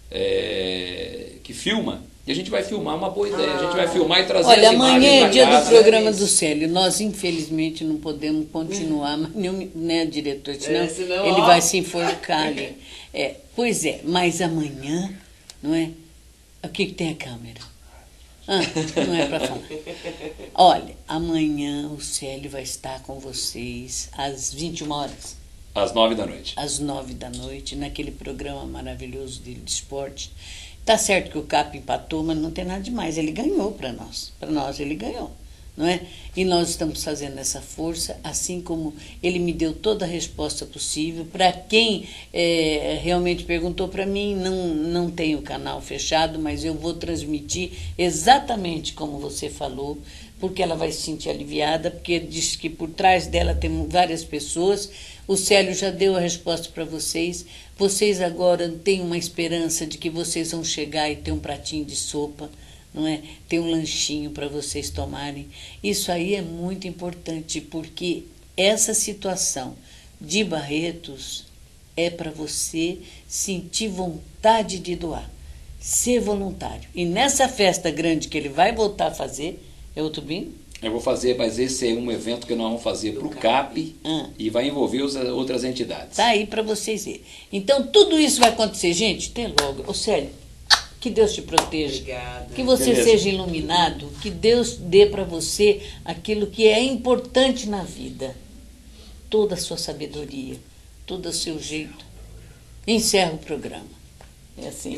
é, que filma. E a gente vai filmar, uma boa ideia. A gente vai filmar e trazer Olha, as imagens amanhã é da dia casa. do programa do Célio. Nós, infelizmente, não podemos continuar, mas nenhum, né, diretor? Senão, É, senão, ele ó. vai se enforcar ali. É, pois é, mas amanhã, não é? O que, que tem a câmera? Ah, não é para falar. Olha, amanhã o Célio vai estar com vocês às vinte e uma horas. Às nove da noite. Às nove da noite, naquele programa maravilhoso dele de esporte. Tá certo que o Cap empatou, mas não tem nada demais. Ele ganhou para nós. Para nós ele ganhou, não é? E nós estamos fazendo essa força, assim como ele me deu toda a resposta possível. Para quem é, realmente perguntou para mim, não, não tem o canal fechado, mas eu vou transmitir exatamente como você falou, porque ela vai se sentir aliviada, porque diz que por trás dela tem várias pessoas. O Célio já deu a resposta para vocês. Vocês agora têm uma esperança de que vocês vão chegar e ter um pratinho de sopa, não é? Ter um lanchinho para vocês tomarem. Isso aí é muito importante, porque essa situação de Barretos é para você sentir vontade de doar, ser voluntário. E nessa festa grande que ele vai voltar a fazer, é outubro? Eu vou fazer, mas esse é um evento que nós vamos fazer para o C A P Ah. e vai envolver as outras entidades. Tá aí para vocês verem. Então, tudo isso vai acontecer. Gente, até logo. Ô, Célio, que Deus te proteja. Obrigada. Que você Beleza. seja iluminado. Que Deus dê para você aquilo que é importante na vida. Toda a sua sabedoria, todo o seu jeito. Encerra o programa. É assim.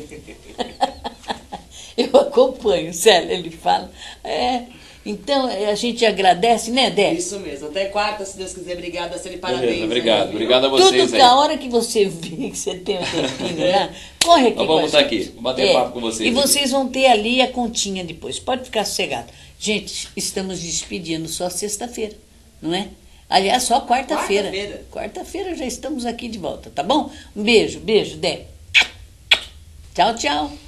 Eu acompanho, Célio, ele fala. É, então, é, a gente agradece, né, Dé? Isso mesmo. Até quarta, se Deus quiser. Obrigada, Celi. Parabéns. Beleza, obrigado. Aí, viu? Obrigado a vocês Tudo, aí. a hora que você vir, que você tem um tempinho lá, corre aqui Nós com a vamos estar gente. aqui, vamos bater papo com vocês E aqui. vocês vão ter ali a continha depois. Pode ficar sossegado. Gente, estamos despedindo só sexta-feira, não é? Aliás, só quarta-feira. Quarta-feira. Quarta-feira já estamos aqui de volta, tá bom? Um beijo, beijo, Dé. Tchau, tchau.